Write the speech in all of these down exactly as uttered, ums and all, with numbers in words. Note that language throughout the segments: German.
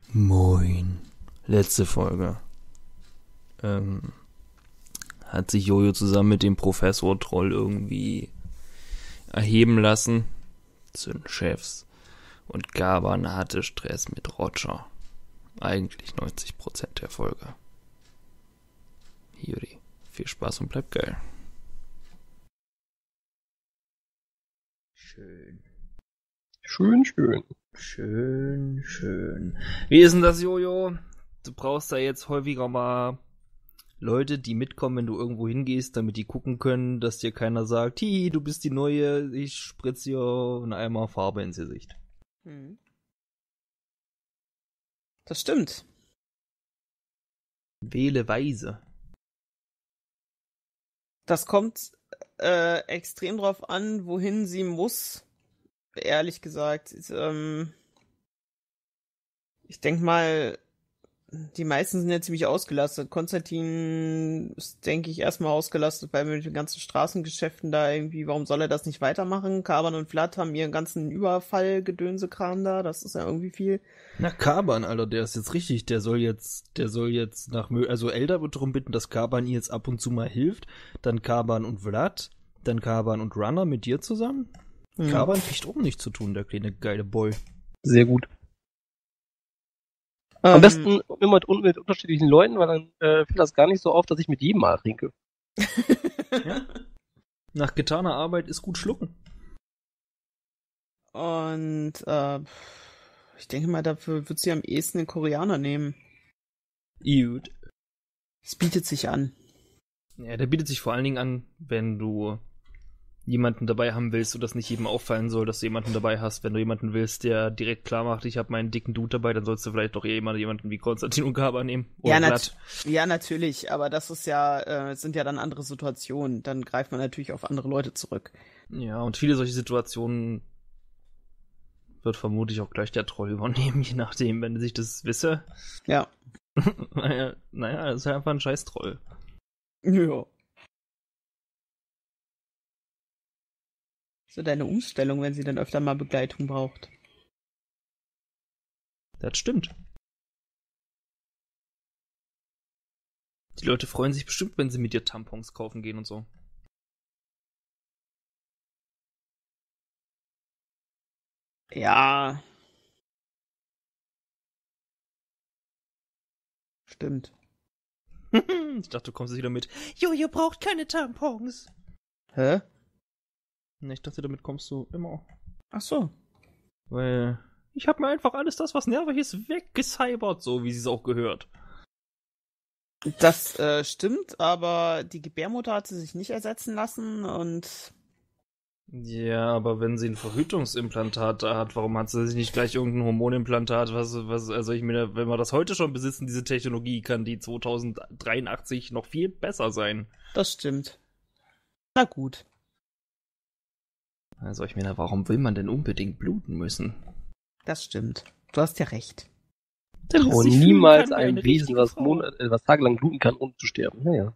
Moin. Letzte Folge. Ähm, hat sich Jojo zusammen mit dem Professor Troll irgendwie erheben lassen zu den Chefs. Und Gaban hatte Stress mit Roger. Eigentlich neunzig Prozent der Folge. Juri, viel Spaß und bleibt geil. Schön. Schön, schön. Schön, schön. Wie ist denn das, Jojo? Du brauchst da jetzt häufiger mal Leute, die mitkommen, wenn du irgendwo hingehst, damit die gucken können, dass dir keiner sagt, hi, du bist die Neue, ich spritze dir einen Eimer Farbe ins Gesicht. Hm. Das stimmt. Wähle weise. Das kommt äh, extrem drauf an, wohin sie muss. Ehrlich gesagt. Ähm, ich denke mal, die meisten sind ja ziemlich ausgelastet. Konstantin ist, denke ich, erstmal ausgelastet, weil mit den ganzen Straßengeschäften da irgendwie, warum soll er das nicht weitermachen? Kaban und Vlad haben ihren ganzen Überfall-Gedönse-Kram da, das ist ja irgendwie viel. Na, Kaban, Alter, der ist jetzt richtig, der soll jetzt, der soll jetzt nach, also Elder wird darum bitten, dass Kaban ihr jetzt ab und zu mal hilft, dann Kaban und Vlad, dann Kaban und Runner mit dir zusammen. Hm. Kaban kriegt auch nichts zu tun, der kleine geile Boy. Sehr gut. Am ähm, besten immer mit, mit unterschiedlichen Leuten, weil dann äh, fällt das gar nicht so auf, dass ich mit jedem mal trinke. Ja. Nach getaner Arbeit ist gut schlucken. Und äh, ich denke mal, dafür wird sie am ehesten den Koreaner nehmen. Gut. Es bietet sich an. Ja, der bietet sich vor allen Dingen an, wenn du jemanden dabei haben willst und das nicht jedem auffallen soll, dass du jemanden dabei hast. Wenn du jemanden willst, der direkt klar macht, ich habe meinen dicken Dude dabei, dann sollst du vielleicht doch eher jemanden wie Konstantin und Gaban nehmen. Oder ja, nat- ja, natürlich, aber das ist ja, äh, sind ja dann andere Situationen. Dann greift man natürlich auf andere Leute zurück. Ja, und viele solche Situationen wird vermutlich auch gleich der Troll übernehmen, je nachdem, wenn sich das wisse. Ja. naja, naja, das ist ja einfach ein scheiß Troll. Ja. So deine Umstellung, wenn sie dann öfter mal Begleitung braucht. Das stimmt. Die Leute freuen sich bestimmt, wenn sie mit dir Tampons kaufen gehen und so. Ja. Stimmt. Ich dachte, du kommst jetzt wieder mit Jojo braucht keine Tampons. Hä? Ne, ich dachte, damit kommst du immer. Ach so. Weil ich habe mir einfach alles das, was nervig ist, weggecybert, so wie sie es auch gehört. Das äh, stimmt, aber die Gebärmutter hat sie sich nicht ersetzen lassen und... Ja, aber wenn sie ein Verhütungsimplantat hat, warum hat sie sich nicht gleich irgendein Hormonimplantat? Was, was, also ich meine, wenn wir das heute schon besitzen, diese Technologie, kann die zweitausenddreiundachtzig noch viel besser sein. Das stimmt. Na gut. Also ich meine, warum will man denn unbedingt bluten müssen? Das stimmt. Du hast ja recht. Und niemals ein Wesen, was, Monat, äh, was tagelang bluten kann, ohne zu sterben. Naja.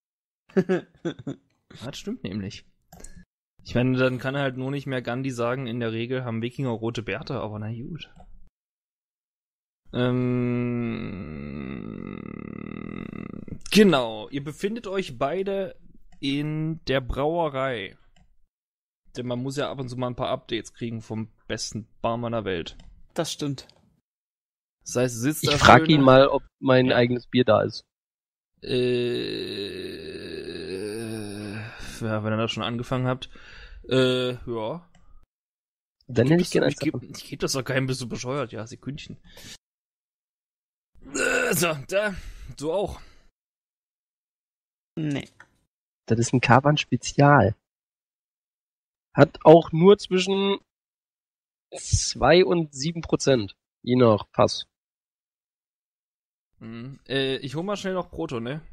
Das stimmt nämlich. Ich meine, dann kann er halt nur nicht mehr Gandhi sagen, in der Regel haben Wikinger rote Bärte, aber na gut. Ähm, genau, ihr befindet euch beide in der Brauerei. Denn man muss ja ab und zu mal ein paar Updates kriegen vom besten Barmann der Welt. Das stimmt. Das heißt, sitzt da Ich frage ihn mal, ob mein ja. eigenes Bier da ist. Äh, ja, wenn ihr das schon angefangen habt. Äh, ja. Dann hätte ich gerne eins Ich gebe geb das doch keinem, bist du bescheuert. Ja, Sekündchen. Äh, so, da. Du auch. Nee. Das ist ein Kaban Spezial. Hat auch nur zwischen zwei und sieben Prozent. Je nach Pass. Hm. Äh, ich hol mal schnell noch Proto, ne?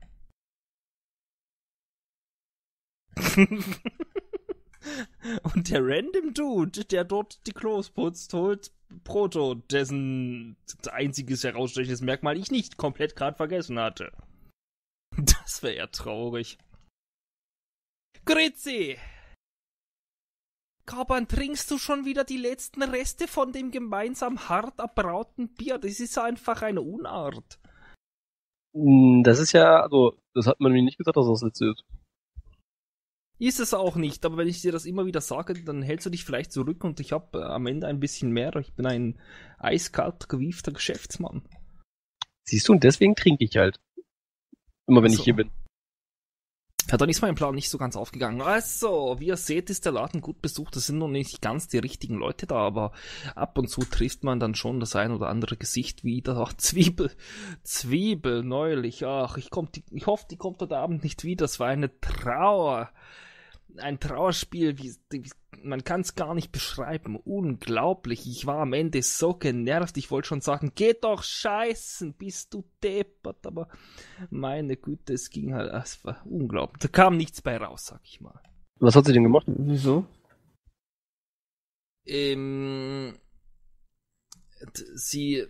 Und der Random Dude, der dort die Klos putzt, holt Proto, dessen einziges herausstechendes Merkmal ich nicht komplett gerade vergessen hatte. Das wäre ja traurig. Grüezi! Kaban, trinkst du schon wieder die letzten Reste von dem gemeinsam hart erbrauten Bier? Das ist einfach eine Unart. Hm, Das ist ja, also, das hat man mir nicht gesagt, dass das letzte ist. Ist es auch nicht, aber wenn ich dir das immer wieder sage, dann hältst du dich vielleicht zurück und ich habe äh, am Ende ein bisschen mehr. Ich bin ein eiskalt gewiefter Geschäftsmann. Siehst du, und deswegen trinke ich halt. Immer wenn So. ich hier bin. Ja, dann ist mein Plan nicht so ganz aufgegangen. Also, wie ihr seht, ist der Laden gut besucht. Es sind noch nicht ganz die richtigen Leute da, aber ab und zu trifft man dann schon das ein oder andere Gesicht wieder. Ach, Zwiebel, Zwiebel, neulich. Ach, ich, komm, die, ich hoffe, die kommt heute Abend nicht wieder. Das war eine Trauer. Ein Trauerspiel, wie, wie, man kann es gar nicht beschreiben. Unglaublich. Ich war am Ende so genervt. Ich wollte schon sagen, geh doch scheißen, bist du deppert. Aber meine Güte, es ging halt, es war unglaublich. Da kam nichts bei raus, sag ich mal. Was hat sie denn gemacht? Wieso? Ähm, sie...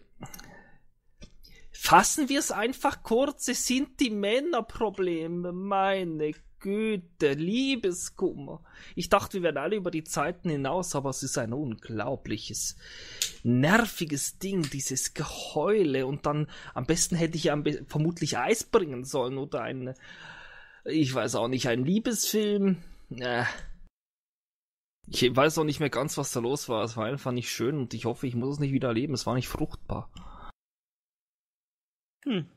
Fassen wir es einfach kurz, es sind die Männerprobleme, meine Güte, Liebeskummer. Ich dachte, wir wären alle über die Zeiten hinaus, aber es ist ein unglaubliches, nerviges Ding, dieses Geheule. Und dann, am besten hätte ich ja vermutlich Eis bringen sollen oder ein, ich weiß auch nicht, ein Liebesfilm. Äh, ich weiß auch nicht mehr ganz, was da los war. Es war einfach nicht schön und ich hoffe, ich muss es nicht wieder erleben. Es war nicht fruchtbar. Hm.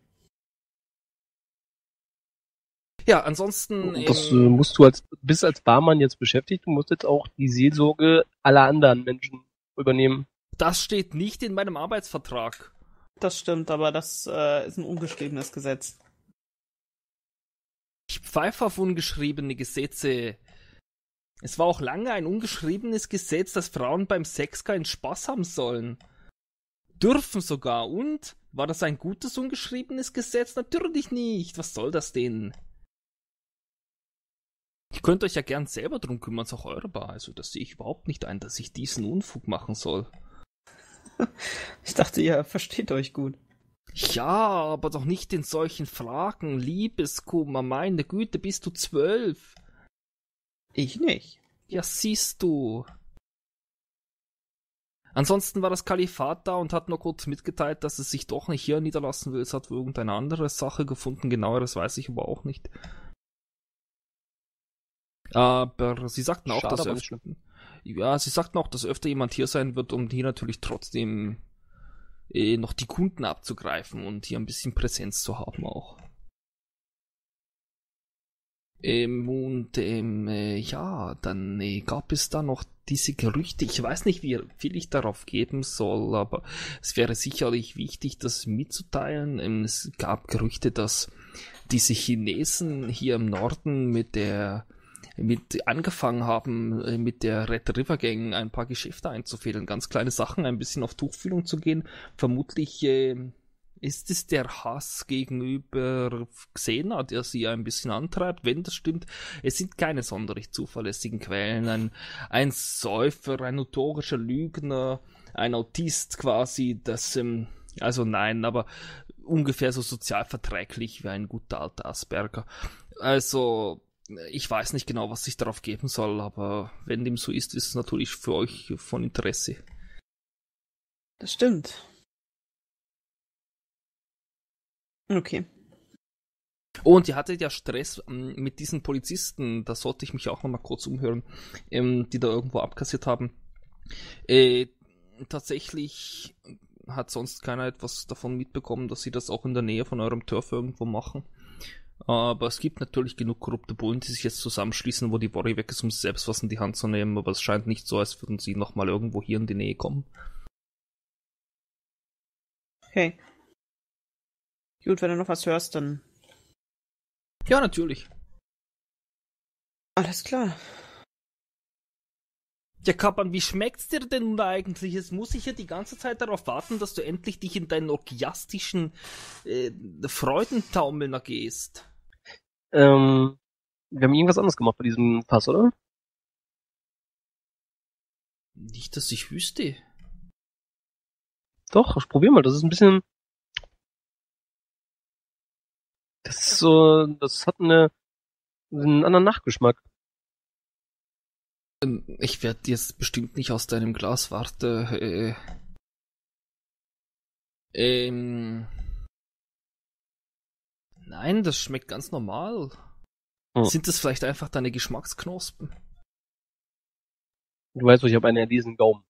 Ja, ansonsten... Das äh, ähm, musst du als, bist als Barmann jetzt beschäftigt, du musst jetzt auch die Seelsorge aller anderen Menschen übernehmen. Das steht nicht in meinem Arbeitsvertrag. Das stimmt, aber das äh, ist ein ungeschriebenes Gesetz. Ich pfeife auf ungeschriebene Gesetze. Es war auch lange ein ungeschriebenes Gesetz, dass Frauen beim Sex keinen Spaß haben sollen. Dürfen sogar. Und? War das ein gutes ungeschriebenes Gesetz? Natürlich nicht. Was soll das denn? Ihr könnt euch ja gern selber drum kümmern, es ist auch eure Bar. Also das sehe ich überhaupt nicht ein, dass ich diesen Unfug machen soll. Ich dachte, ihr versteht euch gut. Ja, aber doch nicht in solchen Fragen. Liebeskummer, meine Güte, bist du zwölf? Ich nicht. Ja, siehst du. Ansonsten war das Kalifat da und hat nur kurz mitgeteilt, dass es sich doch nicht hier niederlassen will. Es hat wohl irgendeine andere Sache gefunden. Genaueres weiß ich aber auch nicht. Aber sie sagten auch, Schade, dass aber öfter, ja, sie sagten auch, dass öfter jemand hier sein wird, um hier natürlich trotzdem eh, noch die Kunden abzugreifen und hier ein bisschen Präsenz zu haben auch. Ähm, und ähm, äh, ja, dann äh, gab es da noch diese Gerüchte. Ich weiß nicht, wie viel ich darauf geben soll, aber es wäre sicherlich wichtig, das mitzuteilen. Ähm, es gab Gerüchte, dass diese Chinesen hier im Norden mit der mit angefangen haben, äh, mit der Red River Gang ein paar Geschäfte einzufädeln, ganz kleine Sachen, ein bisschen auf Tuchfühlung zu gehen. Vermutlich äh, ist es der Hass gegenüber Xena, der sie ein bisschen antreibt, wenn das stimmt. Es sind keine sonderlich zuverlässigen Quellen. Ein, ein Säufer, ein notorischer Lügner, ein Autist quasi, das, ähm, also nein, aber ungefähr so sozialverträglich wie ein guter alter Asperger. Also, ich weiß nicht genau, was ich darauf geben soll, aber wenn dem so ist, ist es natürlich für euch von Interesse. Das stimmt. Okay. Und ihr hattet ja Stress ähm, mit diesen Polizisten, da sollte ich mich auch nochmal kurz umhören, ähm, die da irgendwo abkassiert haben. Äh, tatsächlich hat sonst keiner etwas davon mitbekommen, dass sie das auch in der Nähe von eurem Turf irgendwo machen. Aber es gibt natürlich genug korrupte Bullen, die sich jetzt zusammenschließen, wo die Worry weg ist, um selbst was in die Hand zu nehmen, aber es scheint nicht so, als würden sie nochmal irgendwo hier in die Nähe kommen. Okay. Gut, wenn du noch was hörst, dann... Ja, natürlich. Alles klar. Ja, Kapan, wie schmeckt's dir denn nun eigentlich? Jetzt muss ich ja die ganze Zeit darauf warten, dass du endlich dich in deinen orgiastischen äh, Freudentaumel ergehst. Ähm, wir haben irgendwas anderes gemacht bei diesem Pass, oder? Nicht, dass ich wüsste. Doch, ich probier mal. Das ist ein bisschen... Das ist so... Das hat eine, einen anderen Nachgeschmack. Ich werde jetzt bestimmt nicht aus deinem Glas, warte. Äh, ähm, nein, das schmeckt ganz normal. Hm. Sind das vielleicht einfach deine Geschmacksknospen? Du weißt doch, ich habe einen riesen Gaumen.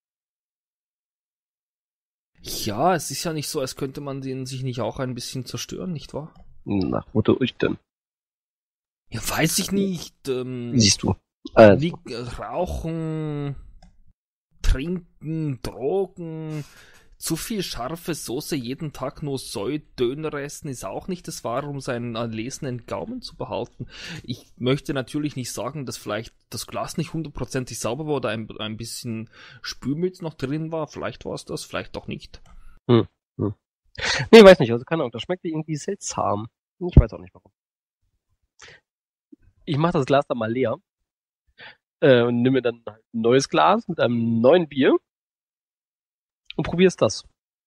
Ja, es ist ja nicht so, als könnte man den sich nicht auch ein bisschen zerstören, nicht wahr? Nach wodurch denn? Ja, weiß ich nicht. Ähm, Siehst du. Also. Li- Rauchen, Trinken, Drogen, zu viel scharfe Soße, jeden Tag nur Säu, Döner essen ist auch nicht das Wahre, um seinen erlesenen Gaumen zu behalten. Ich möchte natürlich nicht sagen, dass vielleicht das Glas nicht hundertprozentig sauber war oder ein, ein bisschen Spülmittel noch drin war. Vielleicht war es das, vielleicht doch nicht. Hm. Hm. Nee, weiß nicht, also keine Ahnung, das schmeckt irgendwie seltsam. Ich weiß auch nicht warum. Ich mache das Glas dann mal leer. Äh, und nimm mir dann halt ein neues Glas mit einem neuen Bier und probierst das.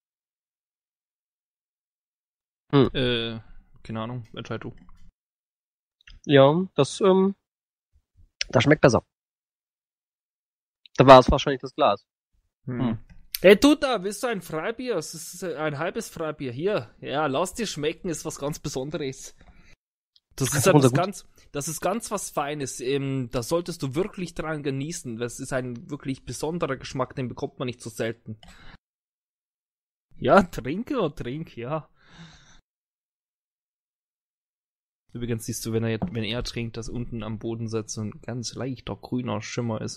Hm. Äh, keine Ahnung, entscheid du. Ja, das, ähm, das schmeckt besser. Da war es wahrscheinlich das Glas. Hm. Hm. Hey, du da, willst du ein Freibier? Es ist ein halbes Freibier. Hier, ja, lass dir schmecken, ist was ganz Besonderes. Das ist etwas ganz, das ist ganz was Feines. Ähm, da solltest du wirklich dran genießen. Das ist ein wirklich besonderer Geschmack, den bekommt man nicht so selten. Ja, trinke und trink, ja. Übrigens siehst du, wenn er, wenn er trinkt, dass unten am Boden so ein ganz leichter grüner Schimmer ist.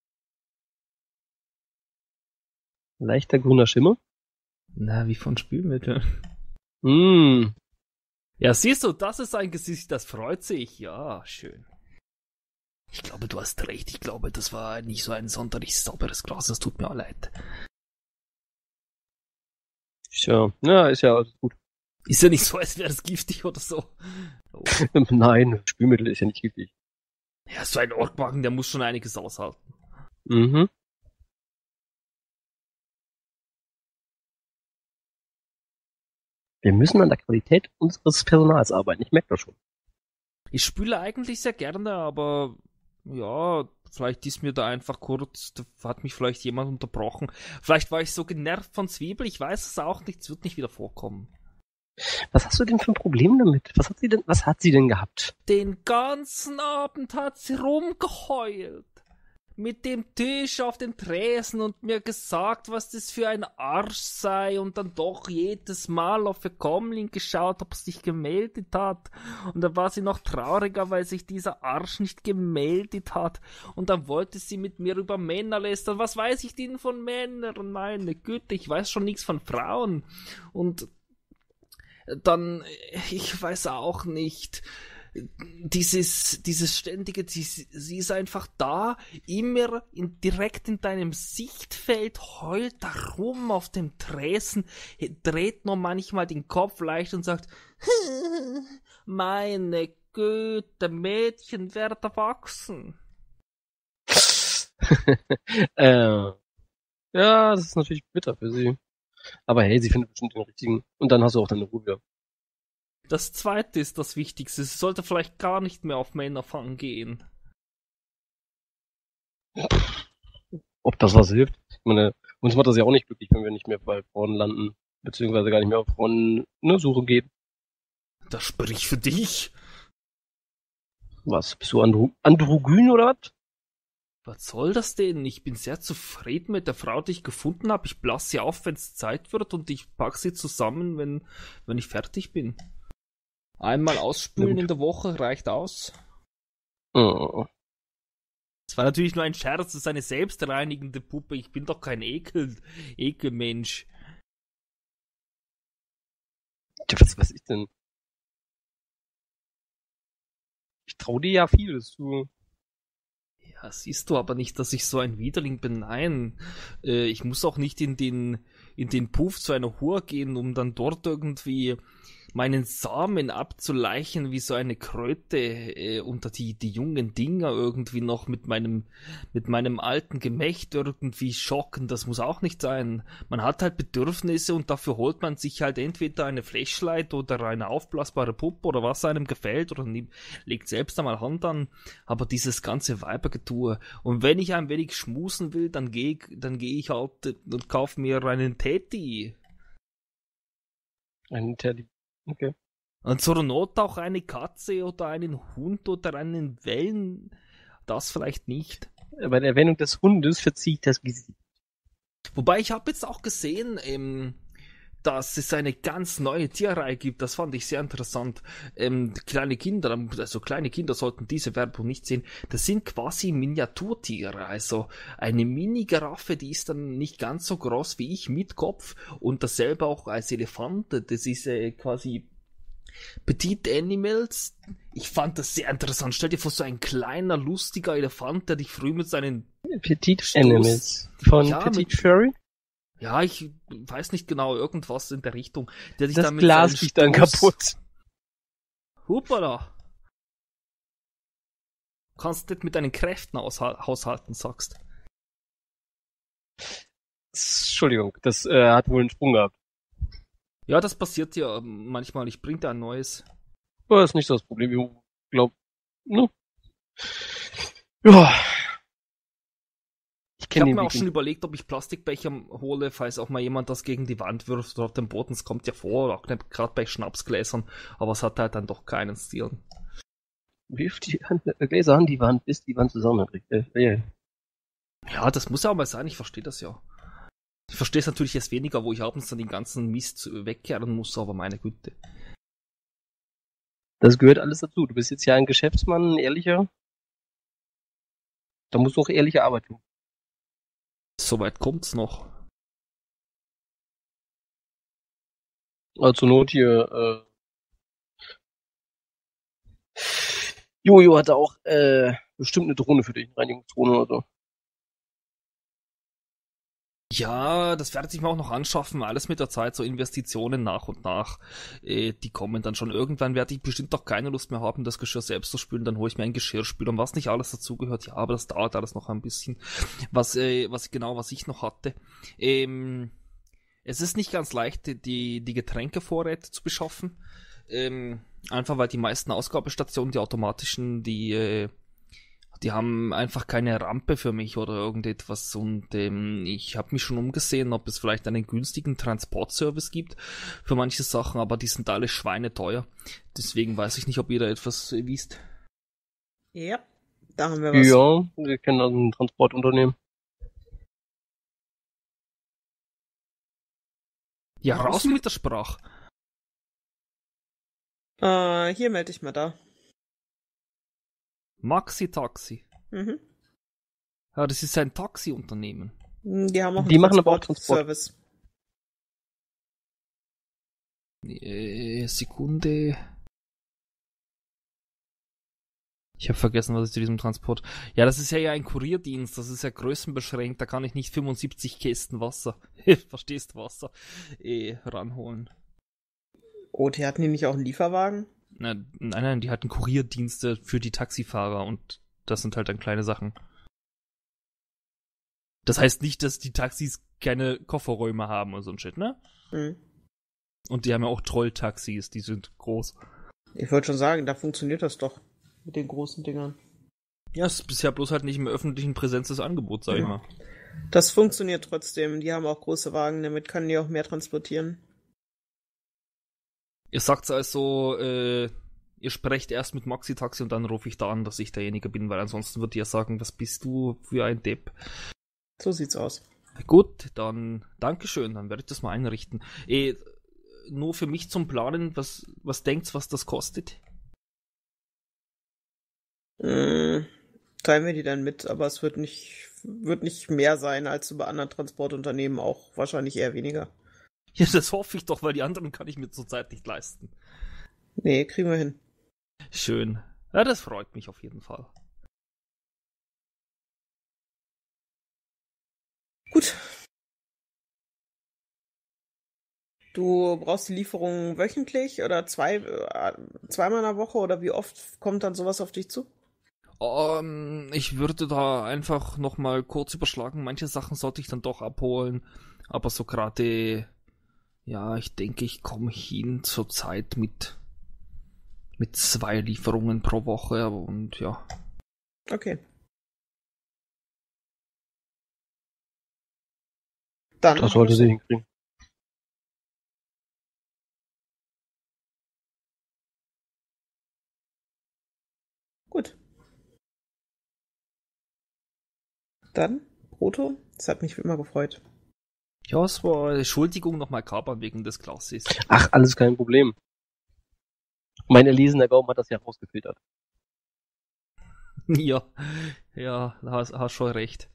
Leichter grüner Schimmer? Na, wie von Spülmittel. Mm. Ja, siehst du, das ist ein Gesicht, das freut sich. Ja, schön. Ich glaube, du hast recht. Ich glaube, das war nicht so ein sonderlich sauberes Glas. Das tut mir auch leid. Tja, ja, ist ja alles gut. Ist ja nicht so, als wäre es giftig oder so. Oh. Nein, Spülmittel ist ja nicht giftig. Ja, so ein Orkmagen, der muss schon einiges aushalten. Mhm. Wir müssen an der Qualität unseres Personals arbeiten. Ich merke das schon. Ich spüle eigentlich sehr gerne, aber ja, vielleicht ist mir da einfach kurz, da hat mich vielleicht jemand unterbrochen. Vielleicht war ich so genervt von Zwiebel, ich weiß es auch nicht, es wird nicht wieder vorkommen. Was hast du denn für ein Problem damit? Was hat sie denn, was hat sie denn gehabt? Den ganzen Abend hat sie rumgeheult. Mit dem Tisch auf dem Tresen und mir gesagt, was das für ein Arsch sei und dann doch jedes Mal auf ihr Comlink geschaut, ob es sich gemeldet hat. Und dann war sie noch trauriger, weil sich dieser Arsch nicht gemeldet hat. Und dann wollte sie mit mir über Männer lästern. Was weiß ich denn von Männern? Meine Güte, ich weiß schon nichts von Frauen. Und dann, ich weiß auch nicht... Dieses, dieses ständige, die, sie ist einfach da, immer in, direkt in deinem Sichtfeld, heult da rum auf dem Tresen, dreht nur manchmal den Kopf leicht und sagt, meine Güte, Mädchen werden erwachsen. äh, ja, das ist natürlich bitter für sie. Aber hey, sie findet bestimmt den richtigen. Und dann hast du auch deine Ruhe. Das zweite ist das Wichtigste. Sie sollte vielleicht gar nicht mehr auf Männerfang gehen. Ob das was hilft? Ich meine, uns macht das ja auch nicht glücklich, wenn wir nicht mehr bei Frauen landen. Beziehungsweise gar nicht mehr auf Frauen ne, Suche gehen. Das spricht für dich. Was? Bist du andro androgyn oder was? Was soll das denn? Ich bin sehr zufrieden mit der Frau, die ich gefunden habe. Ich blasse sie auf, wenn es Zeit wird und ich packe sie zusammen, wenn, wenn ich fertig bin. Einmal ausspülen in der Woche reicht aus. Oh. Das war natürlich nur ein Scherz, das ist eine selbstreinigende Puppe. Ich bin doch kein Ekel, Ekelmensch. Ja, was weiß ich denn? Ich trau dir ja vieles zu. Ja, siehst du aber nicht, dass ich so ein Widerling bin. Nein, äh, ich muss auch nicht in den, in den Puff zu einer Hure gehen, um dann dort irgendwie meinen Samen abzuleichen wie so eine Kröte äh, unter die, die jungen Dinger irgendwie noch mit meinem, mit meinem alten Gemächt irgendwie schocken. Das muss auch nicht sein. Man hat halt Bedürfnisse und dafür holt man sich halt entweder eine Flashlight oder eine aufblasbare Puppe oder was einem gefällt oder nie, legt selbst einmal Hand an. Aber dieses ganze Weibergetue. Und wenn ich ein wenig schmusen will, dann gehe dann geh ich halt und kaufe mir einen Teddy. Ein Teddy. Okay. Und zur Not auch eine Katze oder einen Hund oder einen Wellen. Das vielleicht nicht. Bei der Erwähnung des Hundes verzieht das Gesicht. Wobei ich habe jetzt auch gesehen, ähm, dass es eine ganz neue Tierreihe gibt. Das fand ich sehr interessant. Ähm, kleine Kinder, also kleine Kinder sollten diese Werbung nicht sehen. Das sind quasi Miniaturtiere. Also eine Mini-Giraffe, die ist dann nicht ganz so groß wie ich mit Kopf und dasselbe auch als Elefant. Das ist äh, quasi Petite Animals. Ich fand das sehr interessant. Stell dir vor, so ein kleiner, lustiger Elefant, der dich früh mit seinen Petite Stoß- Animals von Ja, Petite mit- Furry. Ja, ich weiß nicht genau, irgendwas in der Richtung. Der dich Das dann mit Glas seinen fliegt dann Stoß- kaputt. Hoppala. Kannst nicht mit deinen Kräften aushal- haushalten, sagst. Entschuldigung, das äh, hat wohl einen Sprung gehabt. Ja, das passiert ja manchmal. Ich bring dir ein neues. Aber das ist nicht so das Problem. Ich glaub, ne? Ja. Ich Ich kenne habe den mir auch Weg schon nicht. überlegt, ob ich Plastikbecher hole, falls auch mal jemand das gegen die Wand wirft oder auf den Boden. Das kommt ja vor, auch nicht gerade bei Schnapsgläsern. Aber es hat halt dann doch keinen Stil. Wirft die Hand, äh, Gläser an die Wand, bis die Wand zusammenbricht. Äh, äh. Ja, das muss ja auch mal sein. Ich verstehe das ja. Ich verstehe es natürlich erst weniger, wo ich abends dann den ganzen Mist wegkehren muss, aber meine Güte. Das gehört alles dazu. Du bist jetzt ja ein Geschäftsmann, ein ehrlicher. Da musst du auch ehrliche Arbeit tun. Soweit kommt's noch. Also zur Not hier, äh, Jojo hatte auch äh, bestimmt eine Drohne für dich, eine Reinigungsdrohne oder so. Ja, das werde ich mir auch noch anschaffen. Alles mit der Zeit, so Investitionen nach und nach. Äh, die kommen dann schon. Irgendwann werde ich bestimmt auch keine Lust mehr haben, das Geschirr selbst zu spülen. Dann hole ich mir einen Geschirrspüler und was nicht alles dazugehört. Ja, aber das dauert alles noch ein bisschen. Was, äh, was genau, was ich noch hatte. Ähm, es ist nicht ganz leicht, die, die Getränkevorräte zu beschaffen. Ähm, einfach weil die meisten Ausgabestationen, die automatischen, die, äh, die haben einfach keine Rampe für mich oder irgendetwas und ähm, ich habe mich schon umgesehen, ob es vielleicht einen günstigen Transportservice gibt für manche Sachen, aber die sind alle schweineteuer. Deswegen weiß ich nicht, ob ihr da etwas äh, wisst. Ja, da haben wir was. Ja, wir kennen also ein Transportunternehmen. Ja, raus mit der Sprache. Äh, hier melde ich mal da. Maxi Taxi. Mhm. Ja, das ist ein Taxiunternehmen. Die haben auch einen Die machen aber auch Transport. Transportservice. Äh, Sekunde. Ich habe vergessen, was ist zu diesem Transport. Ja, das ist ja, ja ein Kurierdienst, das ist ja größenbeschränkt, da kann ich nicht fünfundsiebzig Kästen Wasser, verstehst Wasser, eh, ranholen. Oh, die hatten die nicht auch einen Lieferwagen? Na, nein, nein, die hatten Kurierdienste für die Taxifahrer und das sind halt dann kleine Sachen. Das heißt nicht, dass die Taxis keine Kofferräume haben und so ein Shit, ne? Hm. Und die haben ja auch Trolltaxis, die sind groß. Ich wollte schon sagen, da funktioniert das doch mit den großen Dingern. Ja, es ist bisher bloß halt nicht im öffentlichen Präsenz des Angebots, sag ich Ja. mal. Das funktioniert trotzdem. Die haben auch große Wagen, damit können die auch mehr transportieren. Ihr sagt's also, äh, ihr sprecht erst mit Maxi Taxi und dann rufe ich da an, dass ich derjenige bin, weil ansonsten wird ihr sagen, was bist du für ein Depp? So sieht's aus. Gut, dann Dankeschön, dann werde ich das mal einrichten. Eh, nur für mich zum Planen, was, was denkt's, was das kostet? Hm, teilen wir die dann mit, aber es wird nicht, wird nicht mehr sein als bei anderen Transportunternehmen, auch wahrscheinlich eher weniger. Ja, das hoffe ich doch, weil die anderen kann ich mir zurzeit nicht leisten. Nee, kriegen wir hin. Schön. Ja, das freut mich auf jeden Fall. Gut. Du brauchst die Lieferung wöchentlich oder zwei, äh, zweimal in der Woche oder wie oft kommt dann sowas auf dich zu? Ähm, ich würde da einfach nochmal kurz überschlagen. Manche Sachen sollte ich dann doch abholen. Aber so gerade, ja, ich denke, ich komme hin zur Zeit mit, mit zwei Lieferungen pro Woche und ja. Okay. Dann Das sollte hast sie du- hinkriegen. Gut. Dann, Proto, das hat mich wie immer gefreut. Ja, es war Entschuldigung nochmal kapern wegen des Klasses. Ach, alles kein Problem. Mein erlesener Gaumen hat das ja rausgefiltert. Ja, ja, da hast, hast schon recht.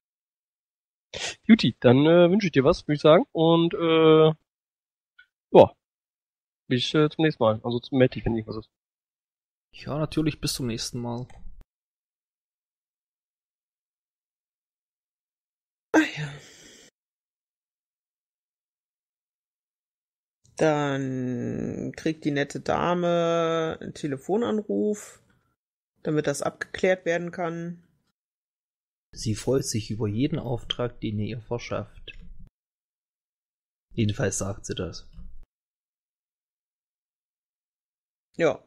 Juti, dann äh, wünsche ich dir was, würde ich sagen. Und äh, ja, bis äh, zum nächsten Mal. Also zum Meld dich, wenn irgendwas ist. Ja, natürlich, bis zum nächsten Mal. Ah ja. Dann kriegt die nette Dame einen Telefonanruf, damit das abgeklärt werden kann. Sie freut sich über jeden Auftrag, den ihr ihr verschafft. Jedenfalls sagt sie das. Ja.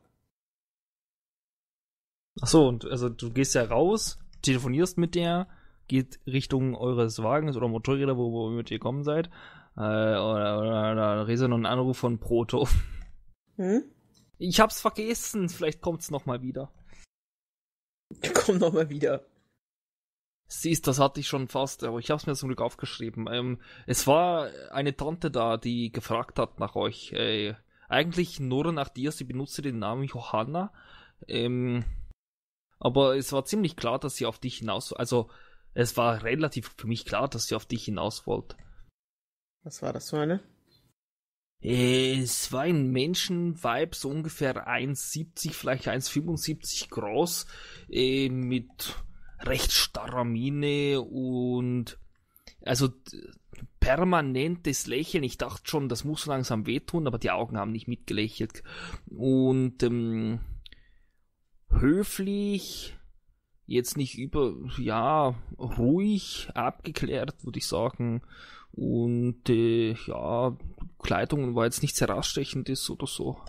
Achso, und also du gehst ja raus, telefonierst mit der, geht Richtung eures Wagens oder Motorräder, wo, wo ihr mit ihr gekommen seid. Äh, oder, oder, oder redest du noch einen Anruf von Proto. Hm? Ich hab's vergessen, vielleicht kommt's nochmal wieder. Komm noch mal wieder. Siehst, das hatte ich schon fast, aber ich hab's mir zum Glück aufgeschrieben. Ähm, es war eine Tante da, die gefragt hat nach euch. Äh, eigentlich nur nach dir, sie benutzte den Namen Johanna. Ähm, aber es war ziemlich klar, dass sie auf dich hinaus... Also, es war relativ für mich klar, dass sie auf dich hinaus wollte. Was war das für eine? Es war ein Menschenvibe, so ungefähr eins siebzig, vielleicht eins fünfundsiebzig groß, äh, mit recht starrer Miene und also d- permanentes Lächeln. Ich dachte schon, das muss so langsam wehtun, aber die Augen haben nicht mitgelächelt. Und ähm, höflich, jetzt nicht über, ja, ruhig, abgeklärt, würde ich sagen. Und äh, ja, Kleidung war jetzt nichts herausstechendes oder so.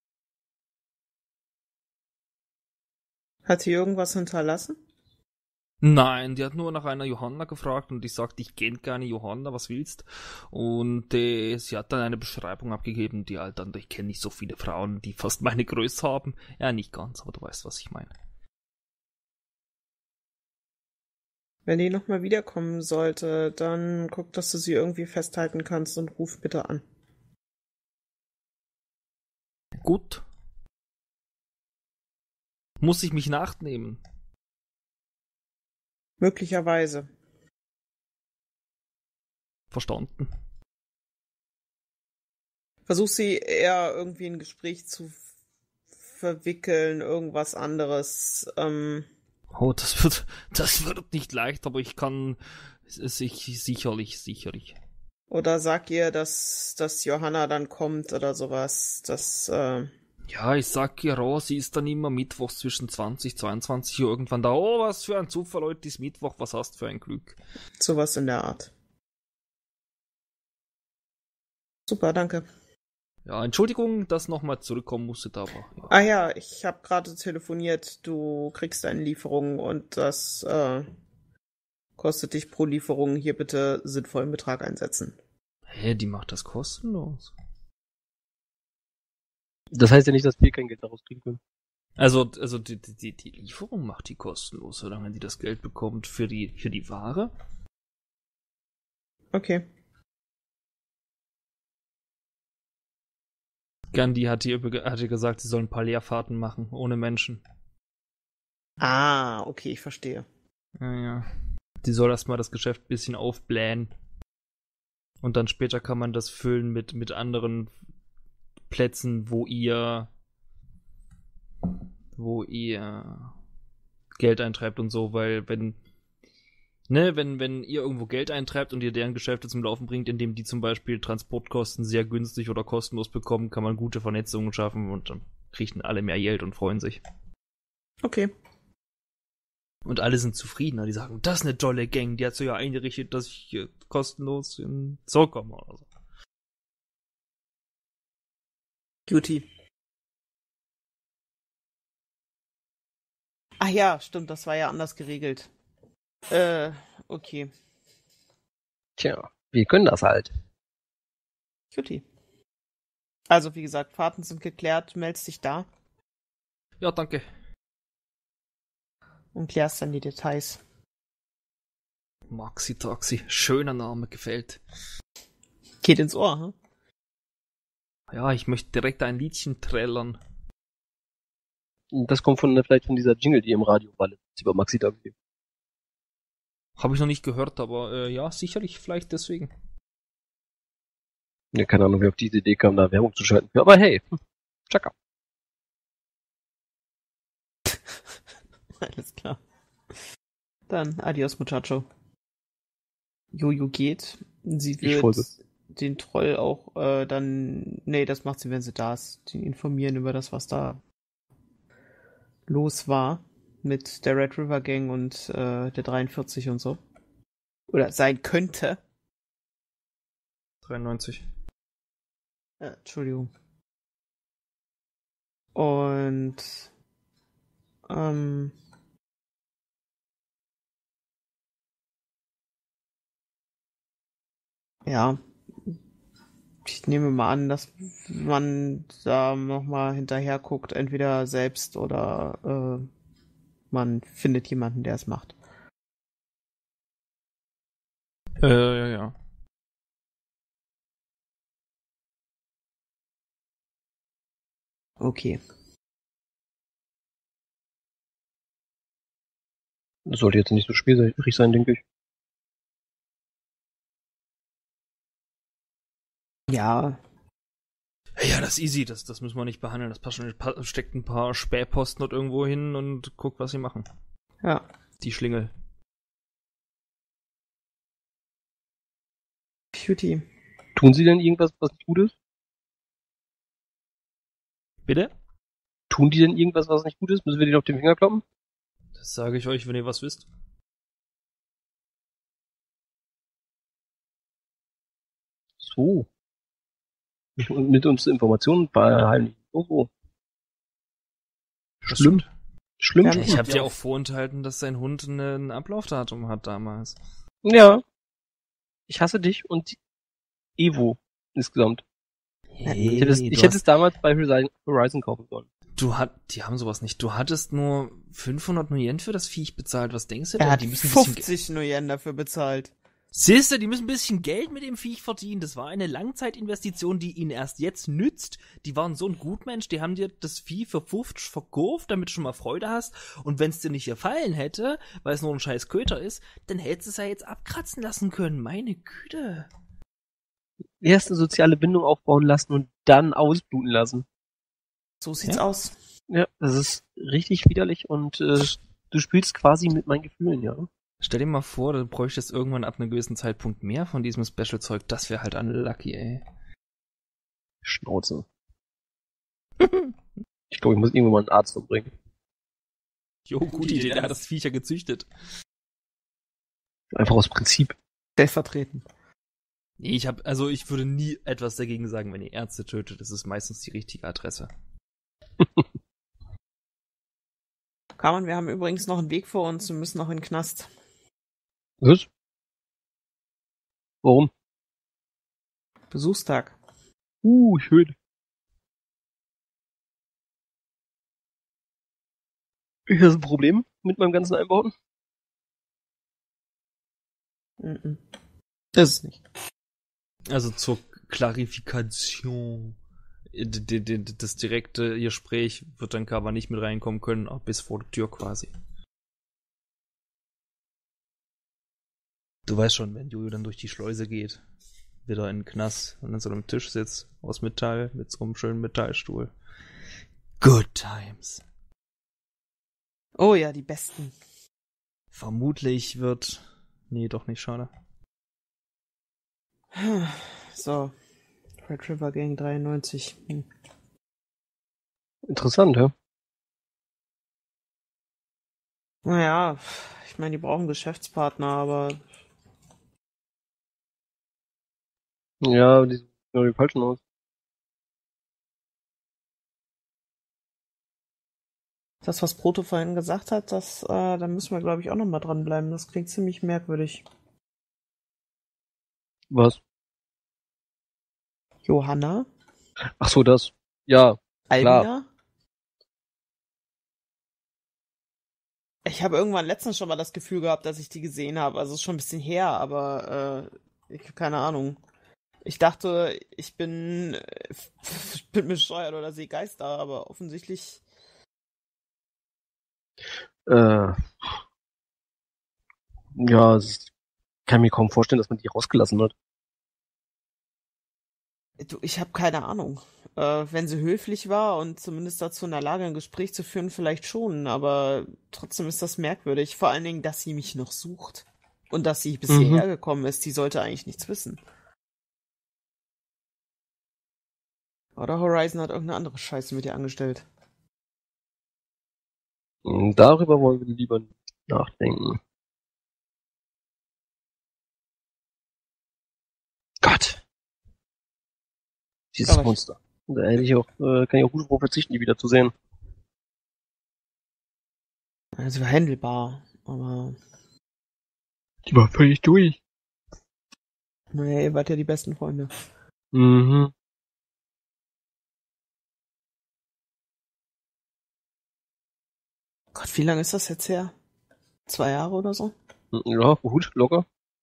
Hat sie irgendwas hinterlassen? Nein, die hat nur nach einer Johanna gefragt und ich sagte, ich kenn keine Johanna, was willst? Und äh, sie hat dann eine Beschreibung abgegeben, die halt dann, ich kenne nicht so viele Frauen, die fast meine Größe haben. Ja, nicht ganz, aber du weißt, was ich meine. Wenn die nochmal wiederkommen sollte, dann guck, dass du sie irgendwie festhalten kannst und ruf bitte an. Gut. Muss ich mich nachnehmen? Möglicherweise. Verstanden. Versuch sie eher irgendwie in ein Gespräch zu verwickeln, irgendwas anderes. Ähm, Oh, das wird, das wird nicht leicht, aber ich kann sich sicherlich, sicherlich. oder sag ihr, dass, dass Johanna dann kommt oder sowas. Das, äh, Ja, ich sag ihr, oh, sie ist dann immer mittwochs zwischen zwanzig, zweiundzwanzig Uhr irgendwann da. Oh, was für ein Zufall, heute ist Mittwoch, was hast für ein Glück. sowas in der Art. Super, danke. Ja, Entschuldigung, dass nochmal zurückkommen musste, aber ja. Ah ja, ich habe gerade telefoniert. Du kriegst eine Lieferung und das äh, kostet dich pro Lieferung. Hier bitte sinnvollen Betrag einsetzen. Hä, die macht das kostenlos? Das heißt ja nicht, dass wir kein Geld daraus kriegen können. Also, also die, die, die Lieferung macht die kostenlos, solange die das Geld bekommt für die, für die Ware. Okay. Gandhi hat ihr hatte gesagt, sie sollen ein paar Leerfahrten machen, ohne Menschen. Ah, okay, ich verstehe. Ja, ja. Die soll erstmal das Geschäft ein bisschen aufblähen. Und dann später kann man das füllen mit, mit anderen Plätzen, wo ihr wo ihr Geld eintreibt und so, weil wenn Ne, wenn, wenn ihr irgendwo Geld eintreibt und ihr deren Geschäfte zum Laufen bringt, indem die zum Beispiel Transportkosten sehr günstig oder kostenlos bekommen, kann man gute Vernetzungen schaffen und dann kriegen alle mehr Geld und freuen sich. Okay. Und alle sind zufriedener, die sagen, das ist eine tolle Gang, die hat so ja eingerichtet, dass ich hier kostenlos in Zoo komme oder so. Guti. Ach ja, stimmt, das war ja anders geregelt. Äh, okay. Tja, wir können das halt. Guti. Also, wie gesagt, Fahrten sind geklärt, meldest dich da Ja, danke. und klärst dann die Details. Maxi Taxi, schöner Name, gefällt. Geht ins Ohr, hm? Ja, ich möchte direkt ein Liedchen trällern. Das kommt von vielleicht von dieser Jingle, die im Radio war, letztens über Maxi Taxi. Habe ich noch nicht gehört, aber äh, ja, sicherlich vielleicht deswegen. Ja, keine Ahnung, wie auf diese Idee kam, da Werbung zu schalten. Ja, aber hey, tschakka. Alles klar. Dann adios, Muchacho. Jojo geht. Sie Ich wird folge. den Troll auch äh, dann... Nee, das macht sie, wenn sie da ist. Den informieren über das, was da los war. Mit der Red River Gang und äh, der dreiundvierzig und so. Oder sein könnte. dreiundneunzig. Äh, Entschuldigung. Und... Ähm... Ja, ich nehme mal an, dass man da nochmal hinterher guckt, entweder selbst oder äh, man findet jemanden, der es macht. Äh, ja, ja. Okay. Das sollte jetzt nicht so schwierig sein, denke ich. Ja, Ja, das ist easy, das, das müssen wir nicht behandeln. Das passt schon. Pa- Steckt ein paar Spähposten dort irgendwo hin und guckt, was sie machen. ja. Die Schlingel. Cutie. Tun sie denn irgendwas, was nicht gut ist? Bitte? Tun die denn irgendwas, was nicht gut ist? Müssen wir denen auf den Finger kloppen? Das sage ich euch, wenn ihr was wisst. So. Und mit uns Informationen verheimlichen. Oh, oh. Das Schlimm. stimmt. Schlimm. Ja, schlimm. Ich habe dir auch vorenthalten, dass sein Hund ein Ablaufdatum hat damals. Ja. Ich hasse dich und Evo insgesamt. Hey, Ich hätte es, du, ich hätte hast, es damals bei Horizon, Horizon kaufen sollen. du hat, die haben sowas nicht. Du hattest nur fünfhundert Nuyen für das Viech bezahlt. Was denkst du Er denn? hat Die müssen ein bisschen Ge- fünfzig Nuyen dafür bezahlt. Siehste, die müssen ein bisschen Geld mit dem Viech verdienen. Das war eine Langzeitinvestition, die ihnen erst jetzt nützt. Die waren so ein Gutmensch, die haben dir das Vieh für fünfzig verkauft, damit du schon mal Freude hast. Und wenn es dir nicht gefallen hätte, weil es nur ein scheiß Köter ist, dann hättest du es ja jetzt abkratzen lassen können. Meine Güte. Erst eine soziale Bindung aufbauen lassen und dann ausbluten lassen. So sieht's Ja. aus. Ja, das ist richtig widerlich und äh, du spielst quasi mit meinen Gefühlen, ja. Stell dir mal vor, du bräuchtest irgendwann ab einem gewissen Zeitpunkt mehr von diesem Special-Zeug. Das wäre halt unlucky, ey. Schnauze. Ich glaube, ich muss irgendwann mal einen Arzt umbringen. Jo, gute Idee, der hat das Viech ja gezüchtet. Einfach aus Prinzip. Stellvertretend. Nee, ich hab, also ich würde nie etwas dagegen sagen, wenn ihr Ärzte tötet. Das ist meistens die richtige Adresse. Carmen, wir haben übrigens noch einen Weg vor uns. Wir müssen noch in den Knast. Was? Warum? Besuchstag. Uh, schön. Ist das ein Problem mit meinem ganzen Einbauen? Mhm. Das ist nicht. Also zur Klarifikation. D- d- d- Das direkte Gespräch wird dann Kava nicht mit reinkommen können, auch bis vor der Tür quasi. Du weißt schon, wenn Jojo dann durch die Schleuse geht, wieder in den Knast und an so einem Tisch sitzt, aus Metall, mit so einem schönen Metallstuhl. Good times. Oh ja, die besten. Vermutlich wird Nee, doch nicht, schade. So. Red River Gang dreiundneunzig. Hm. Interessant, ja? Naja, ich meine, die brauchen Geschäftspartner, aber Ja, die sehen ja die falschen aus. das, was Proto vorhin gesagt hat, das, äh, da müssen wir, glaube ich, auch nochmal dranbleiben. Das klingt ziemlich merkwürdig. Was? Johanna? Ach so, das. Ja, Albina? Ich habe irgendwann letztens schon mal das Gefühl gehabt, dass ich die gesehen habe. Also es ist schon ein bisschen her, aber äh, ich habe keine Ahnung. Ich dachte, ich bin, äh, ich bin bescheuert oder sehe Geister, aber offensichtlich. Äh, ja, es ist, kann mir kaum vorstellen, dass man die rausgelassen hat. Du, ich habe keine Ahnung. Äh, wenn sie höflich war und zumindest dazu in der Lage, ein Gespräch zu führen, vielleicht schon, aber trotzdem ist das merkwürdig. Vor allen Dingen, dass sie mich noch sucht. Und dass sie bis Mhm. hierher gekommen ist, die sollte eigentlich nichts wissen. Oder Horizon hat irgendeine andere Scheiße mit ihr angestellt. Darüber wollen wir lieber nachdenken. Gott. Dieses Aber ich- Monster. Da hätte ich auch, äh, kann ich auch gut drauf verzichten, die wieder zu sehen. Also handelbar, aber Die war völlig durch. naja, ihr wart ja die besten Freunde. Mhm. Gott, wie lange ist das jetzt her? Zwei Jahre oder so? Ja, gut, locker.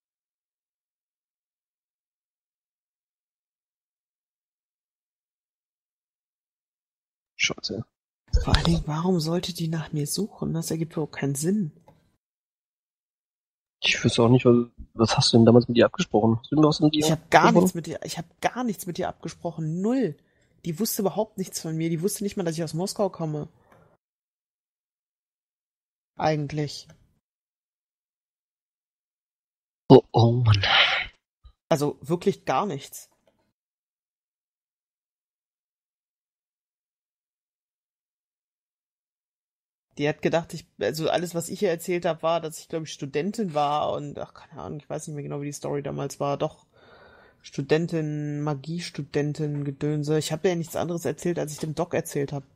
Scheiße. Vor allen Dingen, warum sollte die nach mir suchen? Das ergibt überhaupt keinen Sinn. Ich wüsste auch nicht, was, was hast du denn damals mit ihr abgesprochen? Hast du irgendwas mit ihr Ich habe gar abgesprochen? nichts mit ihr, ich habe gar nichts mit ihr abgesprochen. Null. Die wusste überhaupt nichts von mir. Die wusste nicht mal, dass ich aus Moskau komme. Eigentlich. Oh, oh Mann. Also wirklich gar nichts. Die hat gedacht, ich, also alles, was ich ihr erzählt habe, war, dass ich, glaube ich, Studentin war und, ach, keine Ahnung, ich weiß nicht mehr genau, wie die Story damals war. Doch, Studentin, Magiestudentin, Gedönse. Ich habe ja nichts anderes erzählt, als ich dem Doc erzählt habe.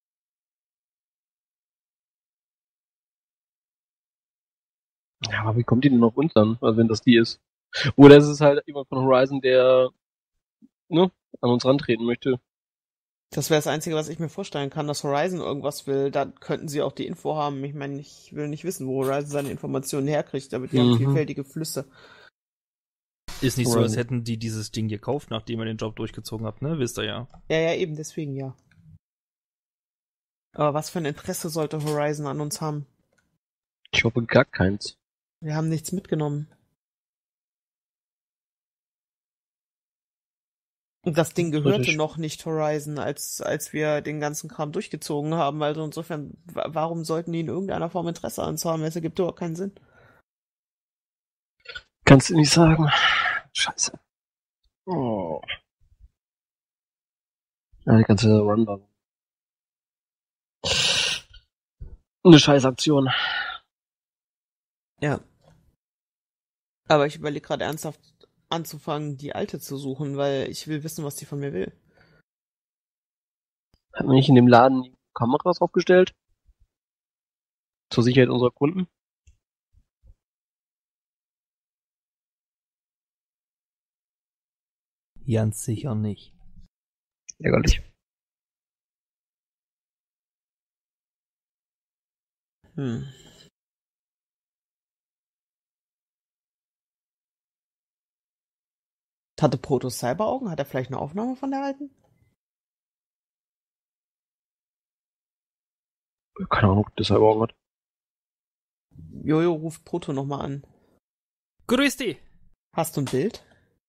Ja, aber wie kommt die denn auf uns dann, also wenn das die ist? Oder ist es halt jemand von Horizon, der, ne, an uns rantreten möchte? Das wäre das Einzige, was ich mir vorstellen kann, dass Horizon irgendwas will. Da könnten sie auch die Info haben. Ich meine, ich will nicht wissen, wo Horizon seine Informationen herkriegt, aber die haben Mhm. vielfältige Flüsse. Ist nicht so, Right. als hätten die dieses Ding gekauft, nachdem ihr den Job durchgezogen habt, ne? Wisst ihr ja. Ja, ja, eben, deswegen ja. Aber was für ein Interesse sollte Horizon an uns haben? Ich hoffe gar keins. Wir haben nichts mitgenommen. Und das Ding gehörte Richtig. noch nicht Horizon, als, als wir den ganzen Kram durchgezogen haben. Also insofern, wa- warum sollten die in irgendeiner Form Interesse an uns haben? Es ergibt überhaupt keinen Sinn. Kannst du nicht sagen. Scheiße. Oh. Ja, die ganze Rundown. Eine Scheißaktion. Ja. Aber ich überlege gerade ernsthaft anzufangen, die alte zu suchen, weil ich will wissen, was die von mir will. Hat man nicht in dem Laden Kameras aufgestellt? Zur Sicherheit unserer Kunden? Ganz sicher nicht. Ärgerlich. Hm. Hatte Protos Cyberaugen? Hat er vielleicht eine Aufnahme von der alten? Keine Ahnung, ob das selber auch hat. Jojo ruft Proto nochmal an. Grüß dich! Hast du ein Bild?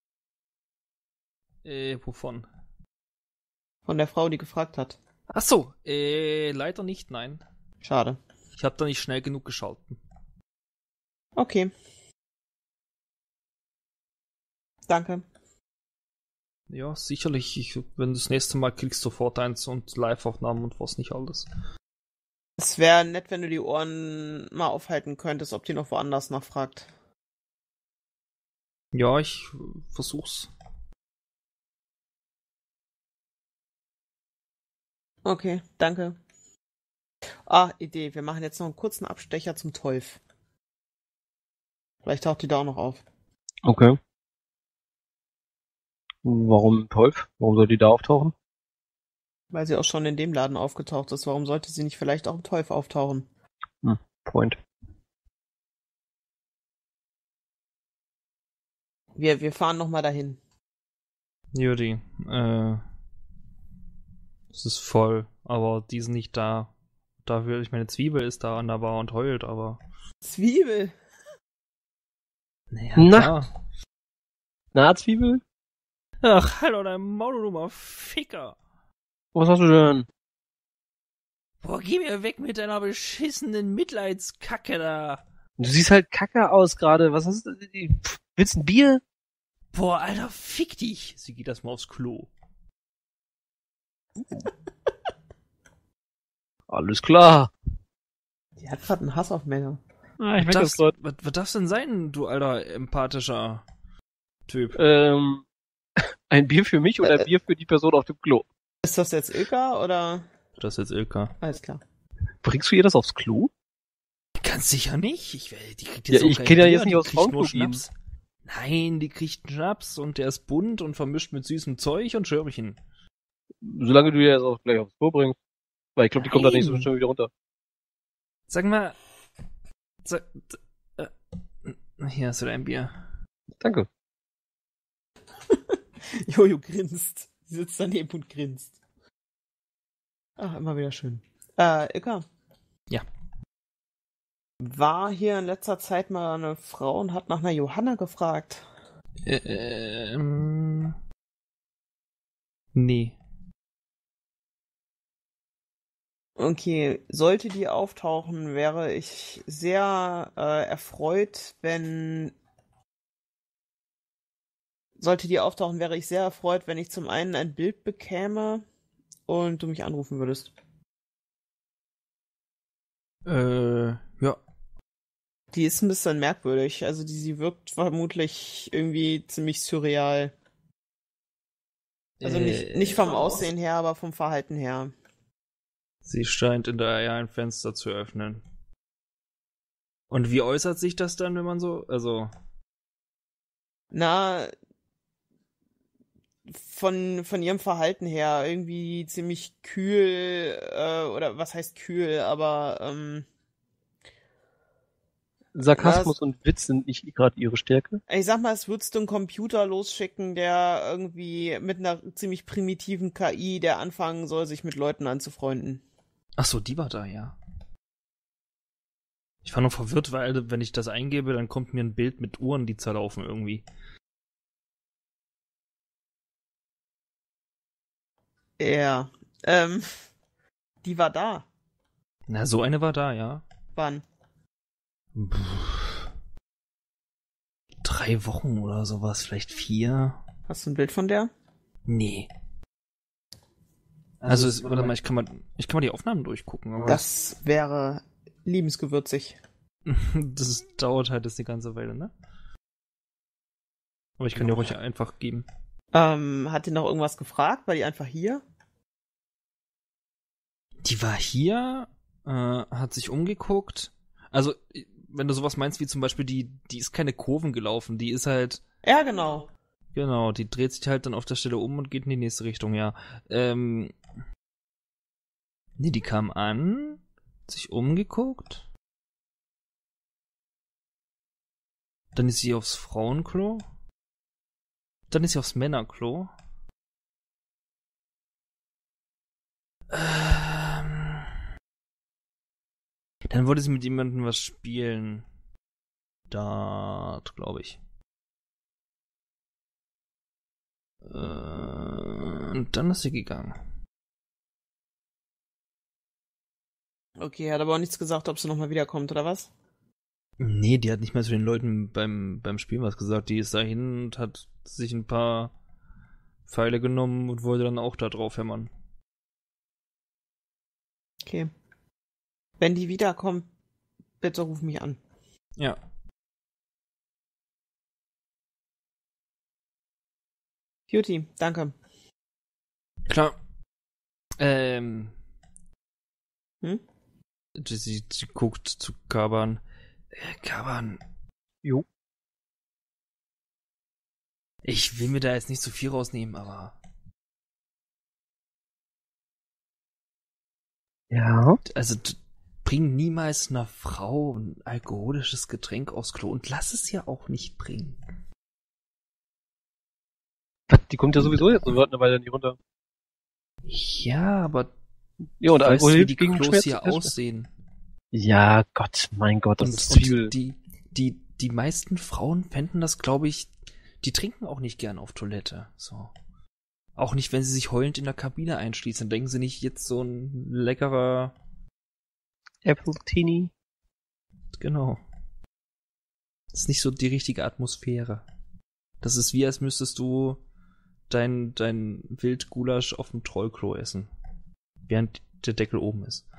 Äh, wovon? Von der Frau, die gefragt hat. Ach so, äh, leider nicht, nein. Schade. Ich habe da nicht schnell genug geschalten. Okay. Danke. Ja, sicherlich. Ich, wenn du das nächste Mal kriegst, sofort eins und Live-Aufnahmen und was nicht alles. Es wäre nett, wenn du die Ohren mal aufhalten könntest, ob die noch woanders nachfragt. Ja, ich äh, versuch's. Okay, danke. Ah, Idee. Wir machen jetzt noch einen kurzen Abstecher zum Teuf. Vielleicht taucht die da auch noch auf. Okay. Warum Teuf? Warum soll die da auftauchen? Weil sie auch schon in dem Laden aufgetaucht ist. Warum sollte sie nicht vielleicht auch im Teuf auftauchen? Hm, Point. Wir, wir fahren nochmal dahin. Judy, äh, es ist voll, aber die sind nicht da. Dafür, ich meine, Zwiebel ist da an der Bar und heult, aber... Zwiebel! Naja, Na. klar. Na, Zwiebel? Ach, hallo, dein Maul, du dummer Ficker. Was hast du denn? Boah, geh mir weg mit deiner beschissenen Mitleidskacke da. Du siehst halt kacke aus gerade. Was hast du? Pff, willst du ein Bier? Boah, Alter, fick dich. Sie geht erstmal aufs Klo. Alles klar. Die hat gerade einen Hass auf Männer. Ah, ich Was merk das darf's, grad. was, was darf's denn sein, du alter empathischer Typ? Ähm, ein Bier für mich oder Äh, ein Bier für die Person auf dem Klo? Ist das jetzt Ilka oder? Das ist jetzt Ilka. Alles klar. Bringst du ihr das aufs Klo? Ganz sicher nicht. Ich, will- die kriegt Ja, jetzt auch ich kein kenn ja Bier, jetzt nicht die aus kriegt nur Frauenklo gehen. Schnaps. Nein, die kriegt einen Schnaps und der ist bunt und vermischt mit süßem Zeug und Schirmchen. Solange du ihr das auch gleich aufs Klo bringst. Weil ich glaube, die kommt da nicht so Nein. schnell wieder runter. Sag mal. Sag, äh, hier hast du dein Bier. Danke. Jojo grinst. Sie sitzt daneben und grinst. Ach, immer wieder schön. Äh, Ilka. Ja. War hier in letzter Zeit mal eine Frau und hat nach einer Johanna gefragt. Äh, ähm. Nee. Okay, sollte die auftauchen, wäre ich sehr äh, erfreut, wenn... Sollte die auftauchen, wäre ich sehr erfreut, wenn ich zum einen ein Bild bekäme und du mich anrufen würdest. Äh, ja. Die ist ein bisschen merkwürdig. Also die, sie wirkt vermutlich irgendwie ziemlich surreal. Also nicht, Äh, nicht vom Aussehen her, aber vom Verhalten her. Sie scheint in der Eier ein Fenster zu öffnen. Und wie äußert sich das dann, wenn man so, also... Na, von, von ihrem Verhalten her irgendwie ziemlich kühl, äh, oder was heißt kühl, aber ähm, Sarkasmus und Witz sind nicht gerade ihre Stärke. ich sag mal, es würdest du einen Computer losschicken, der irgendwie mit einer ziemlich primitiven K I, der anfangen soll, sich mit Leuten anzufreunden. Ach so, die war da, ja. Ich war nur verwirrt, weil wenn ich das eingebe, dann kommt mir ein Bild mit Uhren, die zerlaufen irgendwie. Ja, ähm, die war da. Na, so eine war da, ja. Wann? Puh. Drei Wochen oder sowas, vielleicht vier. Hast du ein Bild von der? Nee. Also, es, warte mal, ich kann mal, ich kann mal die Aufnahmen durchgucken. Aber Das wäre liebensgewürzig. das ist, dauert halt jetzt die ganze Weile, ne? Aber ich kann dir ruhig einfach geben. Ähm, hat die noch irgendwas gefragt? War die einfach hier? Die war hier, äh, hat sich umgeguckt. Also, wenn du sowas meinst wie zum Beispiel, die, die ist keine Kurven gelaufen, die ist halt, Ja, genau. genau, die dreht sich halt dann auf der Stelle um und geht in die nächste Richtung, ja. Ähm, nee, die kam an, hat sich umgeguckt. Dann ist sie aufs Frauenklo. Dann ist sie aufs Männerklo. Ähm, dann wollte sie mit jemandem was spielen. Dart, glaube ich. Äh, und dann ist sie gegangen. Okay, hat aber auch nichts gesagt, ob sie nochmal wiederkommt, oder was? Nee, die hat nicht mehr zu den Leuten beim, beim Spielen was gesagt. Die ist dahin und hat sich ein paar Pfeile genommen und wollte dann auch da drauf hämmern. Okay. Wenn die wiederkommt, bitte ruf mich an. Ja. Cutie, danke. Klar. Ähm. Hm? Sie, sie guckt zu Kaban. Äh, Kaban. Jo. Ich will mir da jetzt nicht zu viel rausnehmen, aber. Ja. Also, d- bring niemals einer Frau ein alkoholisches Getränk aufs Klo und lass es ja auch nicht bringen. Die kommt ja sowieso jetzt eine Weile nicht runter. Ja, aber Ja, und du weißt, Alkohol wie hilft die gegen Klos Schmerz. hier aussehen. Ja, Gott, mein Gott, das Und, ist Zwiebel. und die, die, die meisten Frauen fänden das, glaube ich, die trinken auch nicht gern auf Toilette. So. Auch nicht, wenn sie sich heulend in der Kabine einschließen. Denken sie nicht, jetzt so ein leckerer. Apple Teenie. Genau. Das ist nicht so die richtige Atmosphäre. Das ist wie, als müsstest du dein, dein Wildgulasch auf dem Trollklo essen. Während der Deckel oben ist.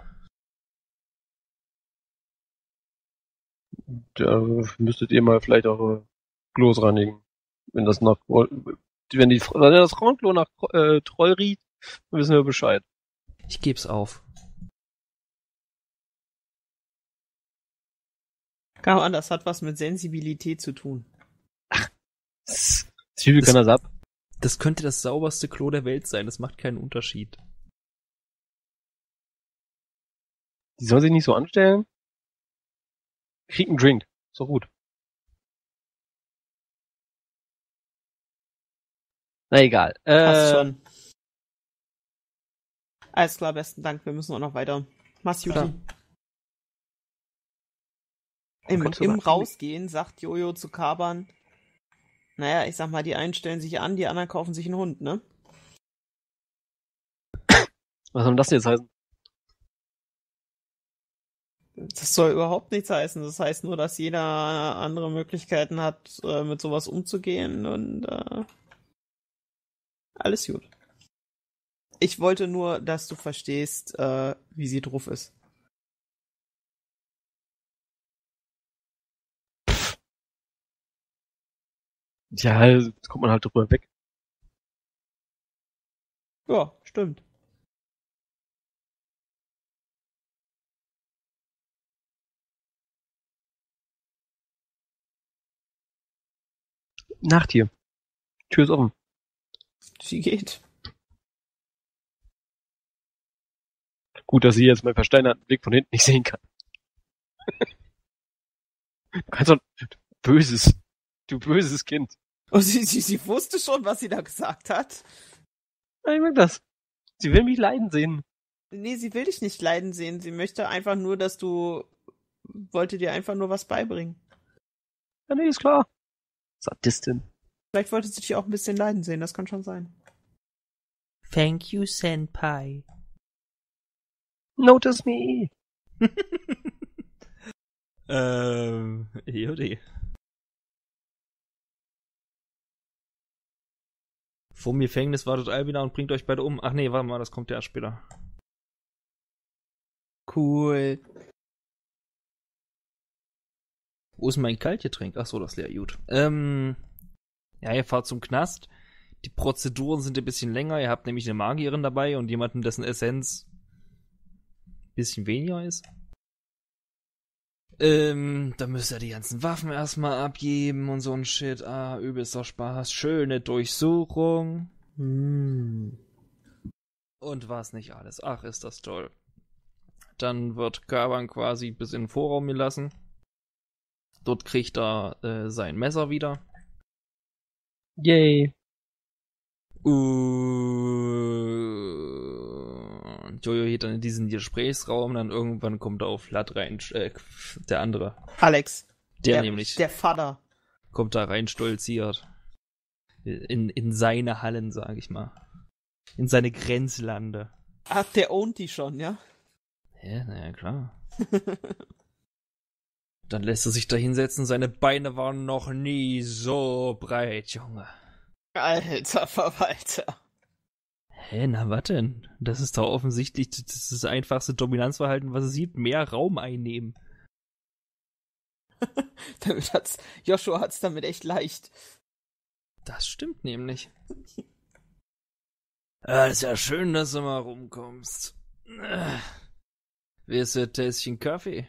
Da müsstet ihr mal vielleicht auch äh, Klos reinigen. Wenn das nach, wenn die, wenn das Frauenklo nach äh, Troll riecht, dann wissen wir Bescheid. Ich geb's auf. Kaban, das hat was mit Sensibilität zu tun. Zwiebel kann das ab. Das könnte das sauberste Klo der Welt sein. Das macht keinen Unterschied. Die soll sich nicht so anstellen. Krieg einen Drink. Ist doch gut. Na egal. Passt Äh, schon. Alles klar, besten Dank. Wir müssen auch noch weiter. Mach's gut. Klar. Im, Kannst du Im mal- Rausgehen sagt Jojo zu Kaban, naja, ich sag mal, die einen stellen sich an, die anderen kaufen sich einen Hund, ne? Was soll denn das jetzt heißen? Das soll überhaupt nichts heißen. Das heißt nur, dass jeder andere Möglichkeiten hat, äh, mit sowas umzugehen und äh, alles gut. Ich wollte nur, dass du verstehst, äh, wie sie drauf ist. Ja, jetzt kommt man halt drüber weg. Ja, stimmt. Nacht hier. Tür ist offen. Sie geht. Gut, dass sie jetzt meinen versteinerten Blick von hinten nicht sehen kann. Du kannst doch... Böses. Du böses Kind. Und sie, sie, sie wusste schon, was sie da gesagt hat. Ja, ich mag das. Sie will mich leiden sehen. Nee, sie will dich nicht leiden sehen. Sie möchte einfach nur, dass du... Wollte dir einfach nur was beibringen. Ja, nee, ist klar. Sadistin. Vielleicht wollte sie dich auch ein bisschen leiden sehen. Das kann schon sein. Thank you, Senpai. Notice me. ähm, Judy. Vor mir Gefängnis wartet Albina und bringt euch beide um. Ach nee, warte mal, das kommt ja erst später. Cool. Wo ist mein Kaltgetränk? Ach so, das ist leer, gut. Ähm, ja, ihr fahrt zum Knast. Die Prozeduren sind ein bisschen länger. Ihr habt nämlich eine Magierin dabei und jemanden, dessen Essenz ein bisschen weniger ist. Ähm, da müsst ihr die ganzen Waffen erstmal abgeben und so ein Shit. Ah, übelster Spaß. Schöne Durchsuchung. Hm. Und was nicht alles. Ach, ist das toll. Dann wird Kaban quasi bis in den Vorraum gelassen. Dort kriegt er äh, sein Messer wieder. Yay. Und Jojo geht dann in diesen Gesprächsraum, dann irgendwann kommt er auf Vlad rein, äh, der andere. Alex. Der, der nämlich Der Vater. kommt da rein stolziert. In, in seine Hallen, sag ich mal. In seine Grenzlande. Ach, der ownt die schon, ja? Ja, naja, klar. Dann lässt er sich da hinsetzen, seine Beine waren noch nie so breit, Junge. Alter Verwalter. Hä, na was denn? Das ist doch offensichtlich das, ist das einfachste Dominanzverhalten, was es gibt. Mehr Raum einnehmen. Damit hat's, Joshua hat's damit echt leicht. Das stimmt nämlich. Ja, ist ja schön, dass du mal rumkommst. Äh, willst du ein Tässchen Kaffee?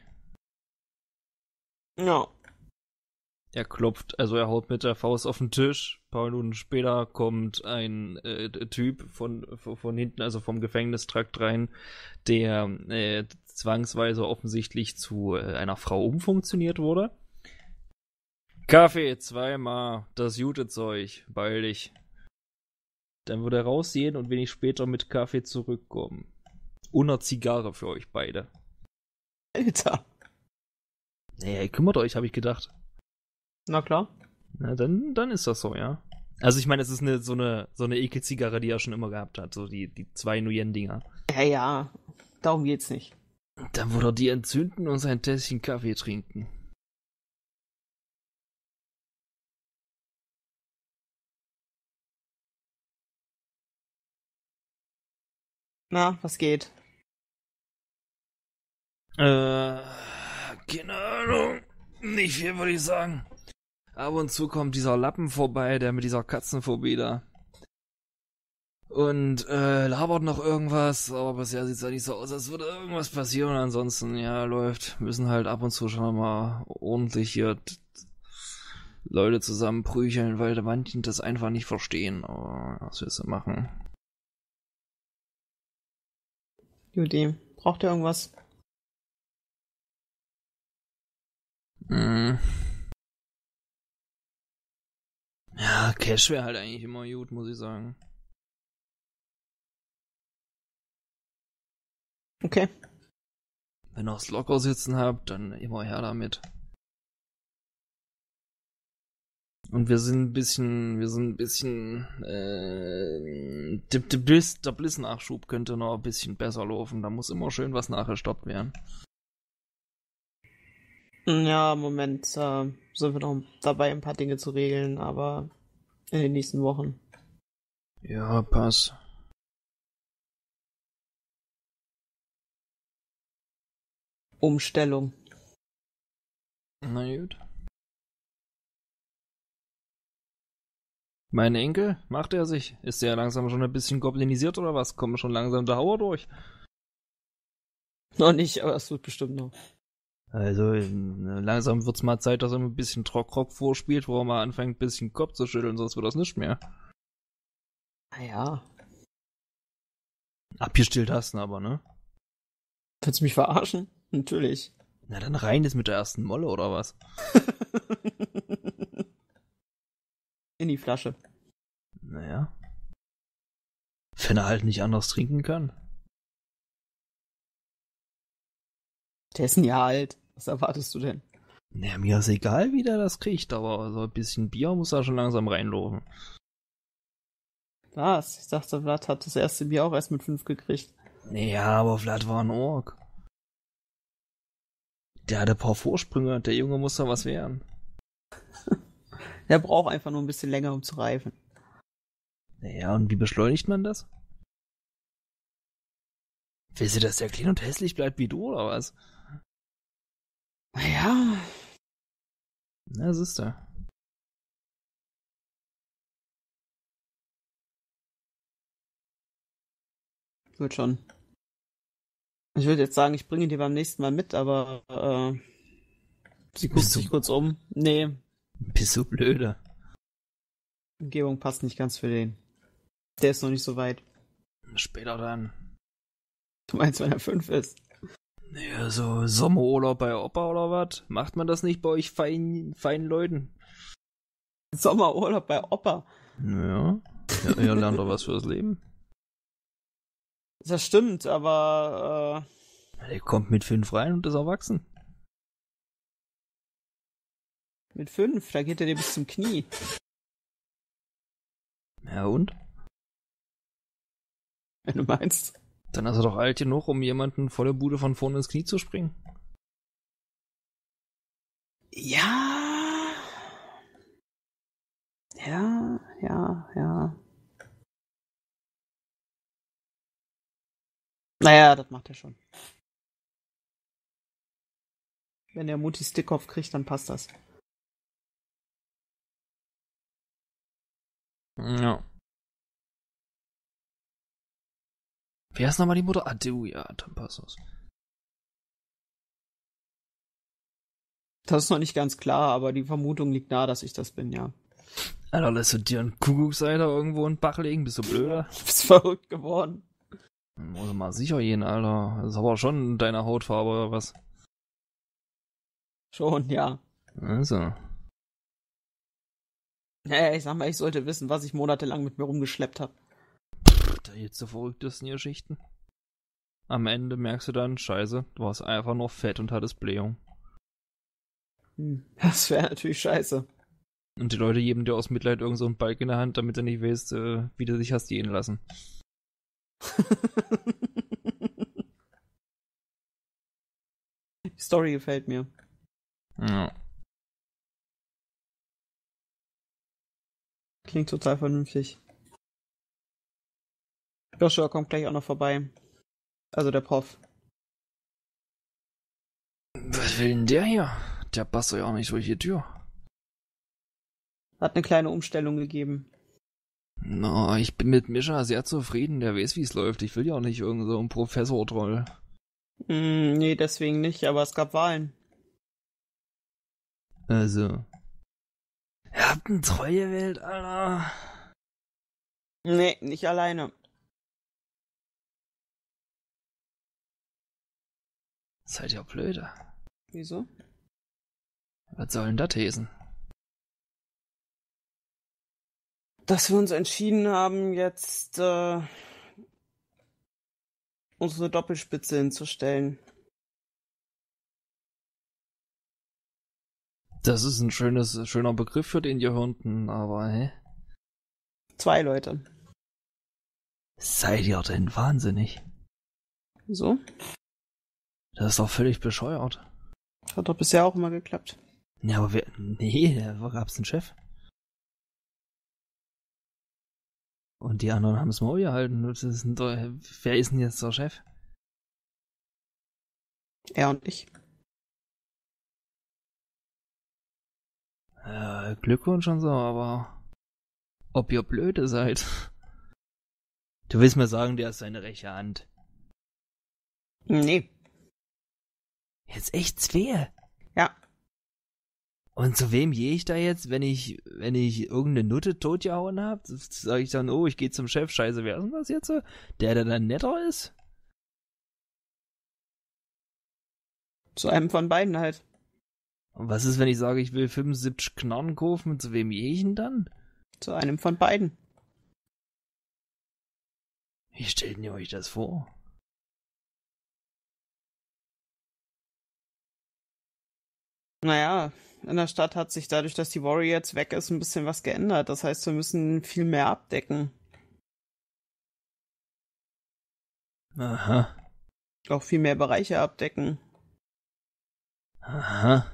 Ja. Er klopft, also er haut mit der Faust auf den Tisch. Ein paar Minuten später kommt ein äh, Typ von, von, von hinten, also vom Gefängnistrakt rein, der äh, zwangsweise offensichtlich zu äh, einer Frau umfunktioniert wurde. Kaffee, zweimal, das gute Zeug, beeil dich. Dann würde er rausgehen und wenig später mit Kaffee zurückkommen. Und einer Zigarre für euch beide. Alter. Naja, ihr kümmert euch, habe ich gedacht. Na klar. Na, dann, dann ist das so, ja. Also ich meine, es ist eine so eine so eine Ekelzigarre, die er schon immer gehabt hat, so die, die zwei Nguyen-Dinger. Ja, ja. Darum geht's nicht. Dann würde er die entzünden und sein Tässchen Kaffee trinken. Na, was geht? Äh, keine Ahnung. Nicht viel, würde ich sagen. Ab und zu kommt dieser Lappen vorbei, der mit dieser Katzenphobie da. Und äh, labert noch irgendwas, aber bisher sieht's ja nicht so aus, als würde irgendwas passieren. Ansonsten, ja, läuft. Müssen halt ab und zu schon mal ordentlich hier t- t- Leute zusammenprügeln, weil manchen das einfach nicht verstehen. Aber was willst du machen? Judy, braucht ihr irgendwas? Mm. Ja, Cash wäre halt eigentlich immer gut, muss ich sagen. Okay. Wenn ihr das locker sitzen habt, dann immer her damit. Und wir sind ein bisschen, wir sind ein bisschen, äh, der, der Bliss, der Bliss-Nachschub könnte noch ein bisschen besser laufen. Da muss immer schön was nachgestoppt werden. Ja, im Moment äh, sind wir noch dabei, ein paar Dinge zu regeln, aber in den nächsten Wochen. Ja, pass. Umstellung. Na gut. Mein Enkel, macht er sich? Ist der langsam schon ein bisschen goblinisiert oder was? Kommt schon langsam der Hauer durch? Noch nicht, aber es wird bestimmt noch. Also langsam wird's mal Zeit, dass er ein bisschen Trockrock vorspielt, wo er mal anfängt, ein bisschen Kopf zu schütteln, sonst wird das nicht mehr. Naja. Abgestillt hast du aber, ne? Willst du mich verarschen? Natürlich. Na dann rein ist mit der ersten Molle, oder was? In die Flasche. Naja. Wenn er halt nicht anders trinken kann. Der ist ein Jahr alt. Was erwartest du denn? Naja, mir ist egal, wie der das kriegt, aber so ein bisschen Bier muss er schon langsam reinlaufen. Was? Ich dachte, Vlad hat das erste Bier auch erst mit fünf gekriegt. Naja, aber Vlad war ein Ork. Der hatte ein paar Vorsprünge, der Junge muss da was werden. Der braucht einfach nur ein bisschen länger, um zu reifen. Naja, und wie beschleunigt man das? Willst du, dass der klein und hässlich bleibt wie du, oder was? Naja. Na, siehst du. Wird schon. Ich würde jetzt sagen, ich bringe die beim nächsten Mal mit, aber äh, sie guckt Bist du- sich kurz um. Nee, Bist du blöde. Umgebung passt nicht ganz für den. Der ist noch nicht so weit. Später dann. Du meinst, wenn er fünf ist? Ja, so Sommerurlaub bei Opa oder was? Macht man das nicht bei euch feinen, feinen Leuten? Sommerurlaub bei Opa. Ja. Ja, ihr lernt doch was fürs Leben. Das stimmt, aber äh, Der kommt mit fünf rein und ist erwachsen. mit fünf, da geht er dir bis zum Knie. Ja und? Wenn du meinst. Dann ist er doch alt genug, um jemanden volle Bude von vorne ins Knie zu springen. Ja. Ja, ja, ja. Naja, das macht er schon. Wenn der Mutti Stickkopf kriegt, dann passt das. Ja. Wer ist nochmal die Mutter? Ah, du, ja, dann passt das. Das ist noch nicht ganz klar, aber die Vermutung liegt nahe, dass ich das bin, ja. Alter, lässt du dir einen Kuckuckseider irgendwo in den Bach legen? Bist du blöder? Du bist verrückt geworden. Muss mal sicher gehen, Alter. Das ist aber schon deine Hautfarbe oder was? Schon, ja. Also. Naja, ich sag mal, ich sollte wissen, was ich monatelang mit mir rumgeschleppt habe. Da jetzt so verrücktesten Geschichten. Am Ende merkst du dann, scheiße, du warst einfach noch fett und hattest Blähung. Hm, das wäre natürlich scheiße. Und die Leute geben dir aus Mitleid irgend so einen Balk in der Hand, damit du nicht weißt, äh, wie du dich hast gehen lassen. Die Story gefällt mir. Ja. Klingt total vernünftig. Joshua kommt gleich auch noch vorbei. Also der Prof. Was will denn der hier? Der passt doch ja auch nicht durch die Tür. Hat eine kleine Umstellung gegeben. Na, ich bin mit Mischa sehr zufrieden. Der weiß, wie es läuft. Ich will ja auch nicht irgend so einen Professor-Troll. Hm, nee, deswegen nicht, aber es gab Wahlen. Also. Ihr habt eine treue Welt, Alter. Nee, nicht alleine. Seid ihr blöde. Wieso? Was soll denn das heißen? Dass wir uns entschieden haben, jetzt äh, unsere Doppelspitze hinzustellen. Das ist ein schönes, schöner Begriff für den Gehirnten, aber hä? Zwei Leute. Seid ihr denn wahnsinnig? Wieso? Das ist doch völlig bescheuert. Hat doch bisher auch immer geklappt. Ja, aber wer. Nee, da gab's einen Chef. Und die anderen haben es Maul gehalten. Das ist ein, wer ist denn jetzt der Chef? Er und ich. Äh, Glückwunsch und so, aber ob ihr blöde seid. Du willst mir sagen, der ist seine rechte Hand. Nee. Jetzt echt zwei? Ja. Und zu wem gehe ich da jetzt, wenn ich, wenn ich irgendeine Nutte totgehauen hab? Sag ich dann, oh, ich gehe zum Chef, scheiße, wer ist denn das jetzt? Der, der dann netter ist? Zu einem von beiden halt. Und was ist, wenn ich sage, ich will fünfundsiebzig Knarren kaufen? Zu wem gehe ich denn dann? Zu einem von beiden. Wie stellt ihr euch das vor? Naja, in der Stadt hat sich dadurch, dass die Warrior jetzt weg ist, ein bisschen was geändert. Das heißt, wir müssen viel mehr abdecken. Aha. Auch viel mehr Bereiche abdecken. Aha.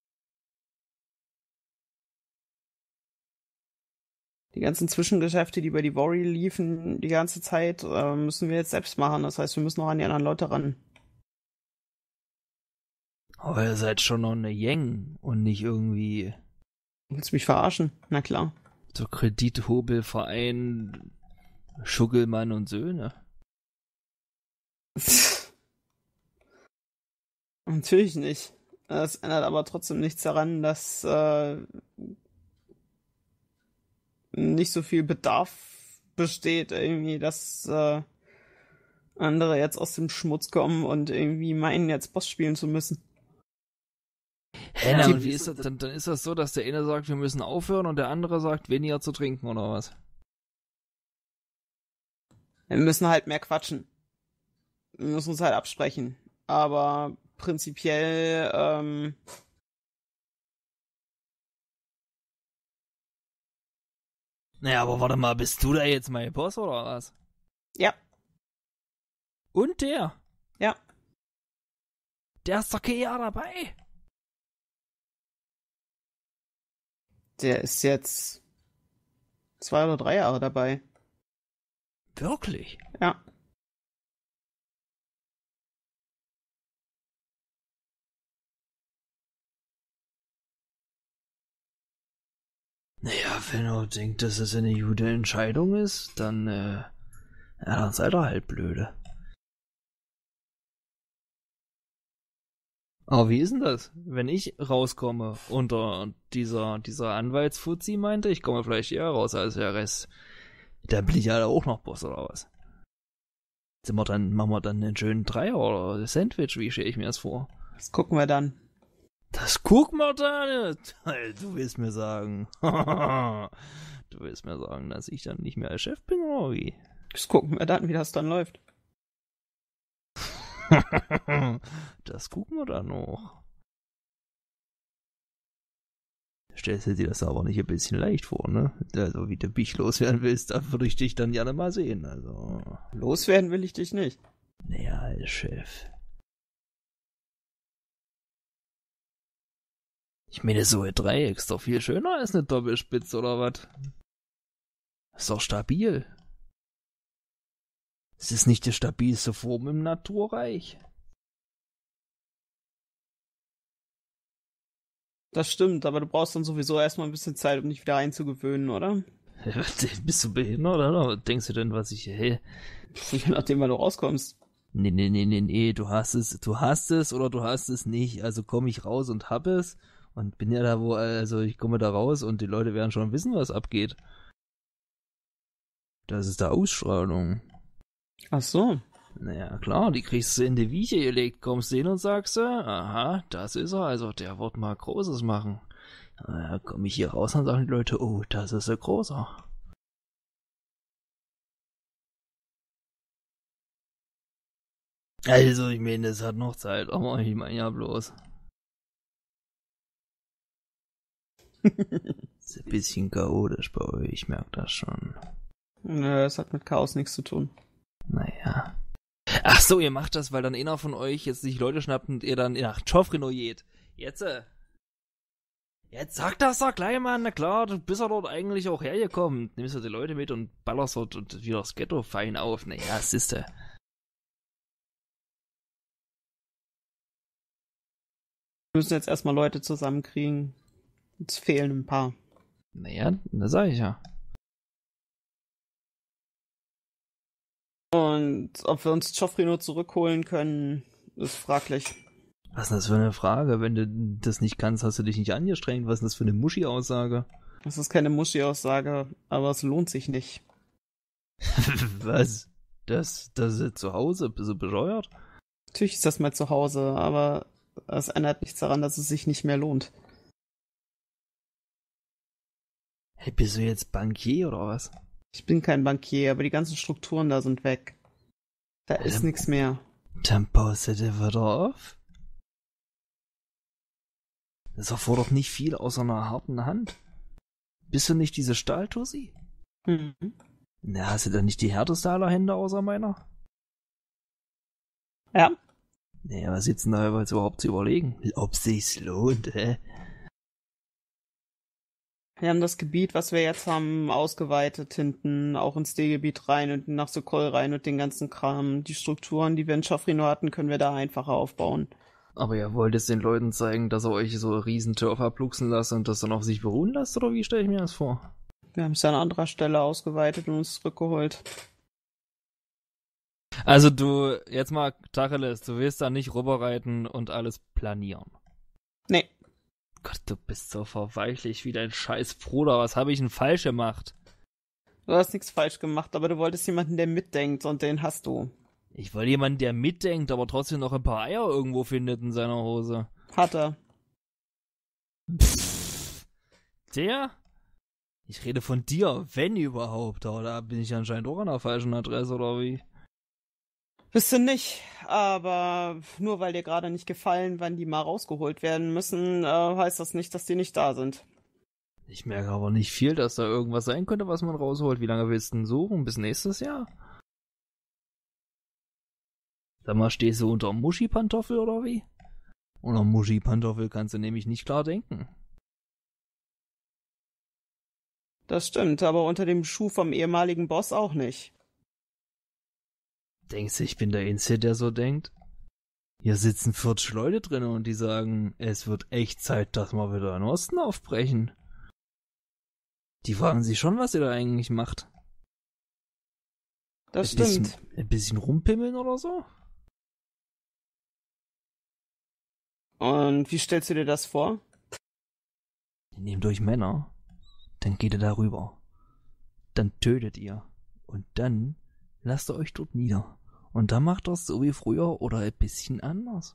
Die ganzen Zwischengeschäfte, die bei die Warrior liefen, die ganze Zeit, äh, müssen wir jetzt selbst machen. Das heißt, wir müssen auch an die anderen Leute ran. Aber ihr seid schon noch eine Gang und nicht irgendwie Willst du mich verarschen? Na klar. so Kredithobelverein Schuggelmann und Söhne. Natürlich nicht. Das ändert aber trotzdem nichts daran, dass äh, nicht so viel Bedarf besteht, irgendwie, dass äh, andere jetzt aus dem Schmutz kommen und irgendwie meinen, jetzt Boss spielen zu müssen. Hä, na, und wie ist das? Dann, dann ist das so, dass der eine sagt, wir müssen aufhören und der andere sagt, weniger zu trinken oder was? Wir müssen halt mehr quatschen. Wir müssen uns halt absprechen. Aber prinzipiell, ähm, Naja, aber warte mal, bist du da jetzt mein Boss oder was? ja, Und der? ja. Der ist doch kein Jahr dabei. Der ist jetzt zwei oder drei Jahre dabei. Wirklich? Ja. Naja, wenn er denkt, dass es eine gute Entscheidung ist, dann, äh, ja, dann seid ihr halt blöde. Aber wie ist denn das, wenn ich rauskomme unter dieser, dieser Anwaltsfuzzi meinte, ich komme vielleicht eher raus als der Rest. Da bin ich ja auch noch Boss oder was? Sind wir dann, machen wir dann einen schönen Dreier oder Sandwich, wie stelle ich mir das vor? Das gucken wir dann. Das gucken wir dann. Du willst mir sagen. Du willst mir sagen, dass ich dann nicht mehr als Chef bin, oder wie? Das gucken wir dann, wie das dann läuft. Das gucken wir dann noch. Stellst du dir das aber nicht ein bisschen leicht vor, ne? Also, wie du mich loswerden willst, da würde ich dich dann gerne mal sehen, also. Loswerden will ich dich nicht. Naja, als Chef. Ich meine, so ein Dreieck ist doch viel schöner als eine Doppelspitze, oder was? Ist doch stabil. Es ist nicht die stabilste Form im Naturreich. Das stimmt, aber du brauchst dann sowieso erstmal ein bisschen Zeit, um dich wieder einzugewöhnen, oder? Bist du behindert, oder? Denkst du denn, was ich, hey? Je nachdem, wann du rauskommst. Nee, nee, nee, nee, nee, du hast es, du hast es oder du hast es nicht. Also komme ich raus und hab es und bin ja da, wo, also ich komme da raus und die Leute werden schon wissen, was abgeht. Das ist der Ausstrahlung. Ach so. Naja, klar, die kriegst du in die Wiege gelegt, kommst hin und sagst du, aha, das ist er, also der wird mal Großes machen. Naja, komm ich hier raus und sagen die Leute, oh, das ist ein Großer. Also, ich meine, es hat noch Zeit, aber ich meine ja bloß. Ist ein bisschen chaotisch bei euch, ich merke das schon. Nö, es hat mit Chaos nichts zu tun. Naja. Ach so, ihr macht das, weil dann einer von euch jetzt sich Leute schnappt und ihr dann nach Joffrino geht. Jetzt, äh. Jetzt sag das doch gleich, Mann. Na klar, du bist ja dort eigentlich auch hergekommen. Nimmst du die Leute mit und ballerst dort und wieder das Ghetto fein auf. Naja, siehste. Wir müssen jetzt erstmal Leute zusammenkriegen. Jetzt fehlen ein paar. Naja, das sag ich ja. Und ob wir uns Joffrino zurückholen können, ist fraglich. Was ist denn das für eine Frage? Wenn du das nicht kannst, hast du dich nicht angestrengt. Was ist denn das für eine Muschi-Aussage? Das ist keine Muschi-Aussage, aber es lohnt sich nicht. Was? Das, das ist zu Hause? Bist du bescheuert? Natürlich ist das mal zu Hause, aber es ändert nichts daran, dass es sich nicht mehr lohnt. Hey, bist du jetzt Bankier oder was? Ich bin kein Bankier, aber die ganzen Strukturen da sind weg. Da ist Ähm, nichts mehr. Dann baust du dir wieder auf? Das erfordert nicht viel außer einer harten Hand. Bist du nicht diese Stahltussi? Mhm. Na, hast du dann nicht die härteste aller Hände außer meiner? Ja. Naja, was sitzt denn da jetzt überhaupt zu überlegen? Ob sich's lohnt, hä? Wir haben das Gebiet, was wir jetzt haben, ausgeweitet hinten, auch ins D-Gebiet rein und nach Sokol rein und den ganzen Kram. Die Strukturen, die wir in Joffrino hatten, können wir da einfacher aufbauen. Aber ihr wollt jetzt den Leuten zeigen, dass ihr euch so riesen Turf abluchsen lasst und das dann auf sich beruhen lasst, oder wie stelle ich mir das vor? Wir haben es an anderer Stelle ausgeweitet und uns zurückgeholt. Also du, jetzt mal Tacheles, du willst da nicht rüberreiten und alles planieren. Nee. Gott, du bist so verweichlich wie dein scheiß Bruder. Was habe ich denn falsch gemacht? Du hast nichts falsch gemacht, aber du wolltest jemanden, der mitdenkt und den hast du. Ich wollte jemanden, der mitdenkt, aber trotzdem noch ein paar Eier irgendwo findet in seiner Hose. Hat er. Pff, der? Ich rede von dir, wenn überhaupt. Aber da bin ich anscheinend auch an der falschen Adresse, oder wie? Bist du nicht, aber nur weil dir gerade nicht gefallen, wann die mal rausgeholt werden müssen, äh, heißt das nicht, dass die nicht da sind. Ich merke aber nicht viel, dass da irgendwas sein könnte, was man rausholt. Wie lange willst du denn suchen? Bis nächstes Jahr? Sag mal, stehst du unter Muschi-Pantoffel oder wie? Unter Muschi-Pantoffel kannst du nämlich nicht klar denken. Das stimmt, aber unter dem Schuh vom ehemaligen Boss auch nicht. Denkst du, ich bin der Einzige, der so denkt? Hier sitzen vierzig Leute drin und die sagen, es wird echt Zeit, dass wir wieder in den Osten aufbrechen. Die fragen sich schon, was ihr da eigentlich macht. Das ein bisschen, stimmt. Ein bisschen rumpimmeln oder so? Und wie stellst du dir das vor? Nehmt euch Männer, dann geht ihr darüber. Dann tötet ihr. Und dann lasst ihr euch dort nieder. Und dann macht das so wie früher oder ein bisschen anders.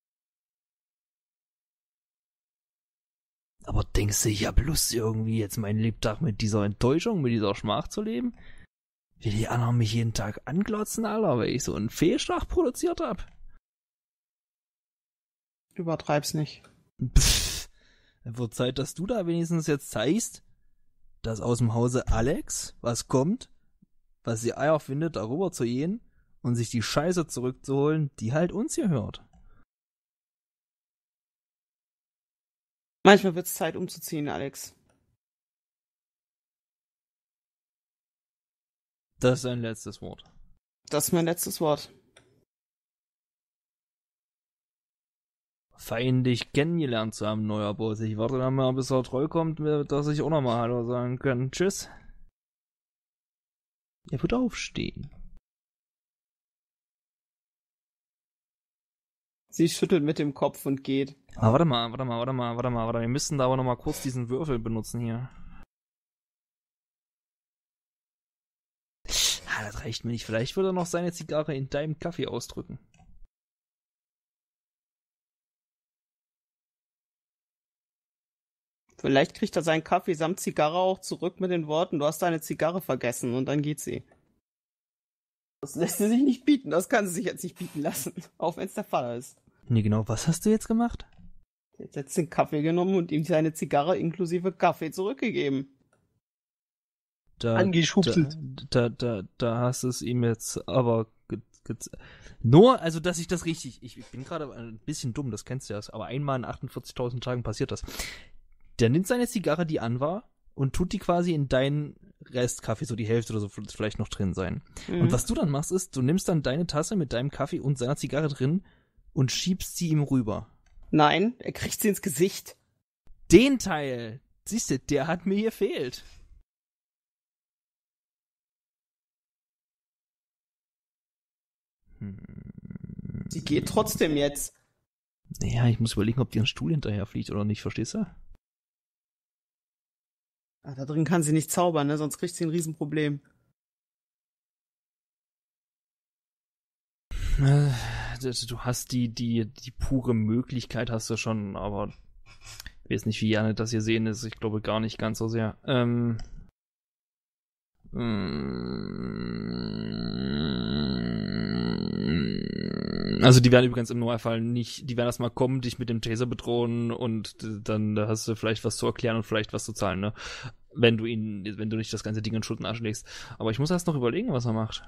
Aber denkst du, ich hab Lust irgendwie jetzt meinen Lebtag mit dieser Enttäuschung, mit dieser Schmach zu leben? Wie die anderen mich jeden Tag anglotzen, Alter, weil ich so einen Fehlschlag produziert hab? Übertreib's nicht. Pff, dann wird Zeit, dass du da wenigstens jetzt zeigst, dass aus dem Hause Alex was kommt, was die Eier findet, darüber zu gehen und sich die Scheiße zurückzuholen, die halt uns hier hört. Manchmal wird's Zeit umzuziehen, Alex. Das ist ein letztes Wort. Das ist mein letztes Wort. Fein, dich kennengelernt zu haben, neuer Boss. Ich warte dann mal, bis er treu kommt, dass ich auch nochmal Hallo sagen kann. Tschüss. Er wird aufstehen. Sie schüttelt mit dem Kopf und geht. Ah, warte mal, warte mal, warte mal, warte mal, warte mal. Wir müssen da aber nochmal kurz diesen Würfel benutzen hier. Ah, das reicht mir nicht. Vielleicht würde er noch seine Zigarre in deinem Kaffee ausdrücken. Vielleicht kriegt er seinen Kaffee samt Zigarre auch zurück mit den Worten, du hast deine Zigarre vergessen, und dann geht sie. Das lässt sie sich nicht bieten, das kann sie sich jetzt nicht bieten lassen, auch wenn es der Fall ist. Nee, genau, was hast du jetzt gemacht? Sie hat jetzt den Kaffee genommen und ihm seine Zigarre inklusive Kaffee zurückgegeben. Da, Angeschubselt. Da, da, da, da hast du es ihm jetzt aber ge, ge, nur, also dass ich das richtig, ich, ich bin gerade ein bisschen dumm, das kennst du ja, aber einmal in achtundvierzigtausend Tagen passiert das. Der nimmt seine Zigarre, die an war, und tut die quasi in deinen Restkaffee, so die Hälfte oder so wird vielleicht noch drin sein. Mhm. Und was du dann machst, ist, du nimmst dann deine Tasse mit deinem Kaffee und seiner Zigarre drin und schiebst sie ihm rüber. Nein, er kriegt sie ins Gesicht. Den Teil, siehst du, der hat mir gefehlt. Hm. Sie geht trotzdem jetzt. Naja, ich muss überlegen, ob dir ein Stuhl hinterher fliegt oder nicht, verstehst du? Ach, da drin kann sie nicht zaubern, ne? Sonst kriegt sie ein Riesenproblem. Äh, Du hast die, die, die pure Möglichkeit hast du schon, aber ich weiß nicht, wie gerne das hier sehen ist. Ich glaube gar nicht ganz so sehr. Ähm, also die werden übrigens im Normalfall nicht, die werden erstmal kommen, dich mit dem Taser bedrohen und dann hast du vielleicht was zu erklären und vielleicht was zu zahlen, ne? Wenn du ihn, wenn du nicht das ganze Ding in Schulden anschlägst. Aber ich muss erst noch überlegen, was er macht.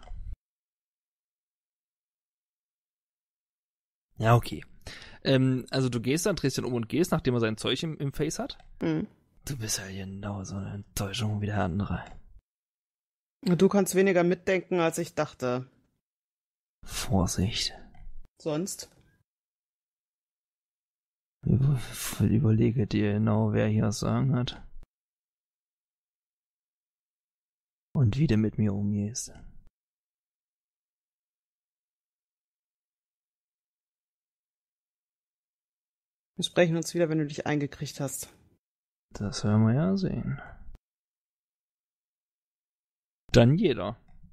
Ja, okay. Ähm, also du gehst dann, drehst ihn um und gehst, nachdem er sein Zeug im, im Face hat. Mhm. Du bist ja genau so eine Enttäuschung wie der andere. Du kannst weniger mitdenken, als ich dachte. Vorsicht. Sonst? Über, überlege dir genau, wer hier was sagen hat. Und wie du mit mir umgehst. Wir sprechen uns wieder, wenn du dich eingekriegt hast. Das werden wir ja sehen. Dann jeder.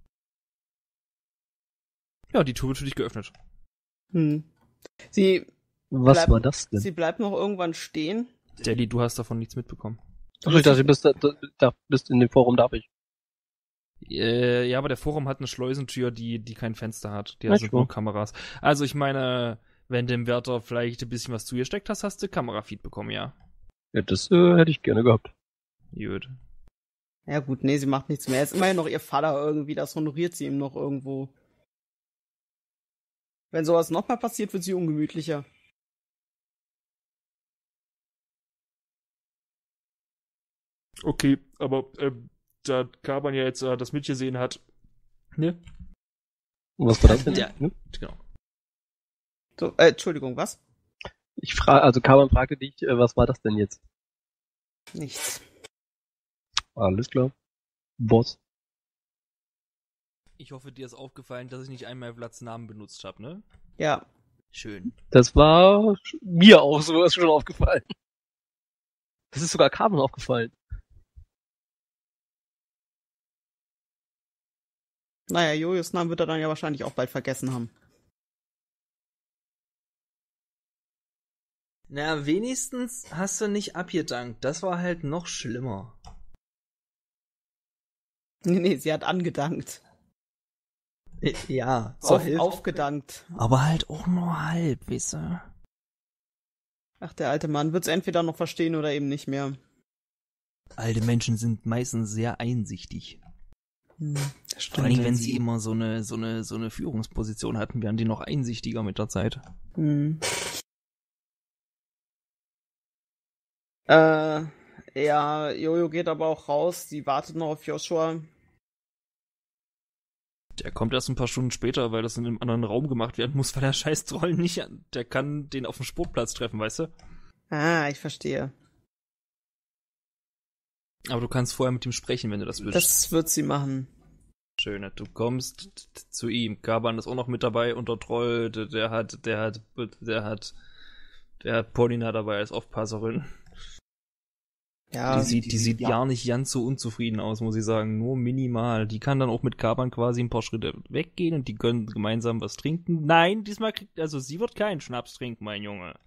Ja, die Tür wird für dich geöffnet. Hm. Sie Was bleibt, war das denn? Sie bleibt noch irgendwann stehen. Daddy, du hast davon nichts mitbekommen. Achso, ich dachte, du bist, da, da, bist in dem Forum, darf ich. Äh, ja, aber der Forum hat eine Schleusentür, die, die kein Fenster hat. Die Na, hat sind nur schon. Kameras. Also ich meine, wenn dem Wärter vielleicht ein bisschen was zugesteckt hast, hast du Kamerafeed bekommen, ja. Ja, das äh, hätte ich gerne gehabt. Gut. Ja gut, nee, sie macht nichts mehr. Er ist immerhin noch ihr Vater irgendwie, das honoriert sie ihm noch irgendwo. Wenn sowas nochmal passiert, wird sie Okay, aber ähm, da Kaban ja jetzt äh, das mitgesehen hat, ne? Was war das denn? Ja. Hm? Genau. So, äh, Entschuldigung, was? Ich frage, also Kaban fragte dich, äh, was war das denn jetzt? Nichts. Alles klar. Boss. Ich hoffe, dir ist aufgefallen, dass ich nicht einmal Vlads Namen benutzt habe, ne? Ja. Schön. Das war mir auch so, ist schon aufgefallen. Das ist sogar Kaban aufgefallen. Naja, Jojos Namen wird er dann ja wahrscheinlich auch bald vergessen haben. Na, wenigstens hast du nicht abgedankt. Das war halt noch schlimmer. Nee, nee, sie hat angedankt. Ja, Auf, aufgedankt. aber halt auch nur halb, weißt du? Ach, der alte Mann wird's entweder noch verstehen oder eben nicht mehr. Alte Menschen sind meistens sehr einsichtig. Hm, das Vor allem, wenn sie immer so eine, so eine, so eine Führungsposition hatten, werden die noch einsichtiger mit der Zeit. Hm. Äh, ja, Jojo geht aber auch raus. Sie wartet noch auf Joshua. Der kommt erst ein paar Stunden später, weil das in einem anderen Raum gemacht werden muss, weil der scheiß Troll nicht, der kann den auf dem Sportplatz treffen, weißt du? Ah, ich verstehe. Aber du kannst vorher mit ihm sprechen, wenn du das willst. Das wird sie machen. Schön, du kommst t- t- zu ihm. Kaban ist auch noch mit dabei und der Troll, der, der hat, der hat, der hat, der hat Polina dabei als Aufpasserin. Ja, Die sieht, die sieht ja nicht ganz so unzufrieden aus, muss ich sagen. Nur minimal. Die kann dann auch mit Kaban quasi ein paar Schritte weggehen und die können gemeinsam was trinken. Nein, diesmal kriegt, also sie wird keinen Schnaps trinken, mein Junge.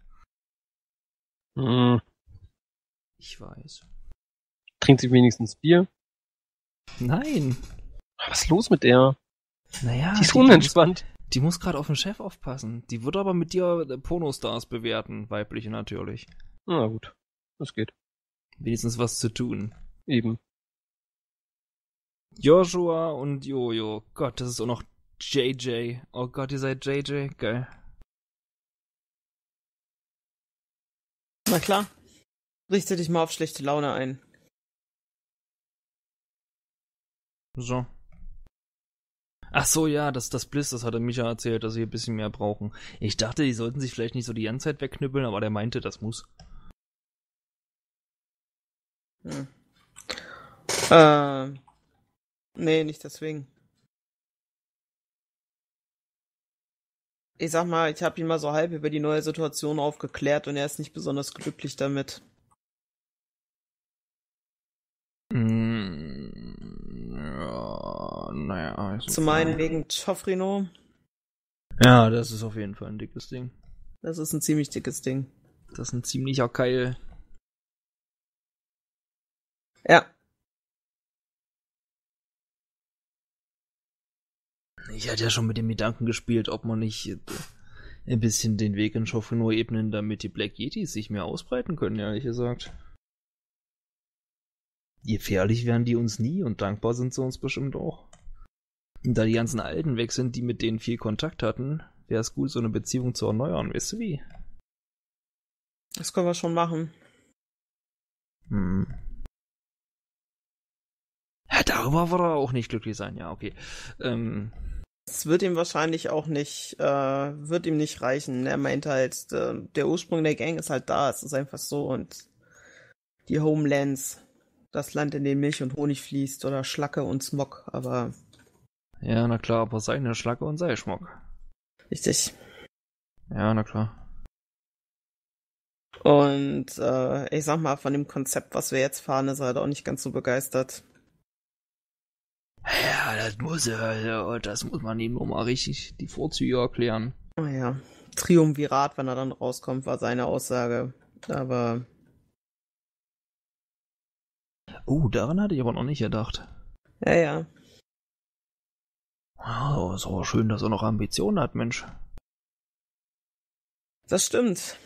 Hm. Ich weiß. Trinkt sie wenigstens Bier? Nein. Was ist los mit der? Naja. Die ist die, unentspannt. Die muss, die muss gerade auf den Chef aufpassen. Die wird aber mit dir Pornostars bewerten, weibliche natürlich. Na gut, das geht. Wenigstens was zu tun. Eben. Joshua und Jojo. Gott, das ist auch noch J J. Oh Gott, ihr seid J J. Geil. na klar. Richte dich mal auf schlechte Laune ein. So. Ach so, ja, das, das Bliss, das hatte Micha erzählt, dass sie ein bisschen mehr brauchen. Ich dachte, die sollten sich vielleicht nicht so die ganze Zeit wegknüppeln, aber der meinte, das muss. Hm. Äh, nee, nicht deswegen. Ich sag mal, ich habe ihn mal so halb über die neue Situation aufgeklärt und er ist nicht besonders glücklich damit. Mm, ja, naja. Zum einen wegen Chofrino. Ja, das ist auf jeden Fall ein dickes Ding. Das ist ein ziemlich dickes Ding. Das ist ein ziemlicher Keil. Ja. Ich hatte ja schon mit dem Gedanken gespielt, ob man nicht ein bisschen den Weg in Chofrino ebnen, damit die Black Yetis sich mehr ausbreiten können, ehrlich gesagt. Gefährlich werden die uns nie und dankbar sind sie uns bestimmt auch. Und da die ganzen Alten weg sind, die mit denen viel Kontakt hatten, wäre es gut, so eine Beziehung zu erneuern, weißt du wie? Das können wir schon machen. Hm. Ja, darüber wird er auch nicht glücklich sein, ja, okay. Ähm, Es wird ihm wahrscheinlich auch nicht, äh, wird ihm nicht reichen. Er meint halt, äh, der Ursprung der Gang ist halt da, es ist einfach so und die Homelands, das Land, in dem Milch und Honig fließt oder Schlacke und Smog, aber ja, na klar, aber seine Schlacke und sei Schmuck. richtig. Ja, na klar. Und äh, ich sag mal, von dem Konzept, was wir jetzt fahren, ist er halt auch nicht ganz so begeistert. Ja, das muss er, das muss man ihm nur mal richtig die Vorzüge erklären. Naja, Triumvirat, wenn er dann rauskommt, war seine Aussage. Aber Oh, daran hatte ich aber noch nicht gedacht. ja, ja. Oh, ist aber schön, dass er noch Ambitionen hat, Mensch. Das stimmt.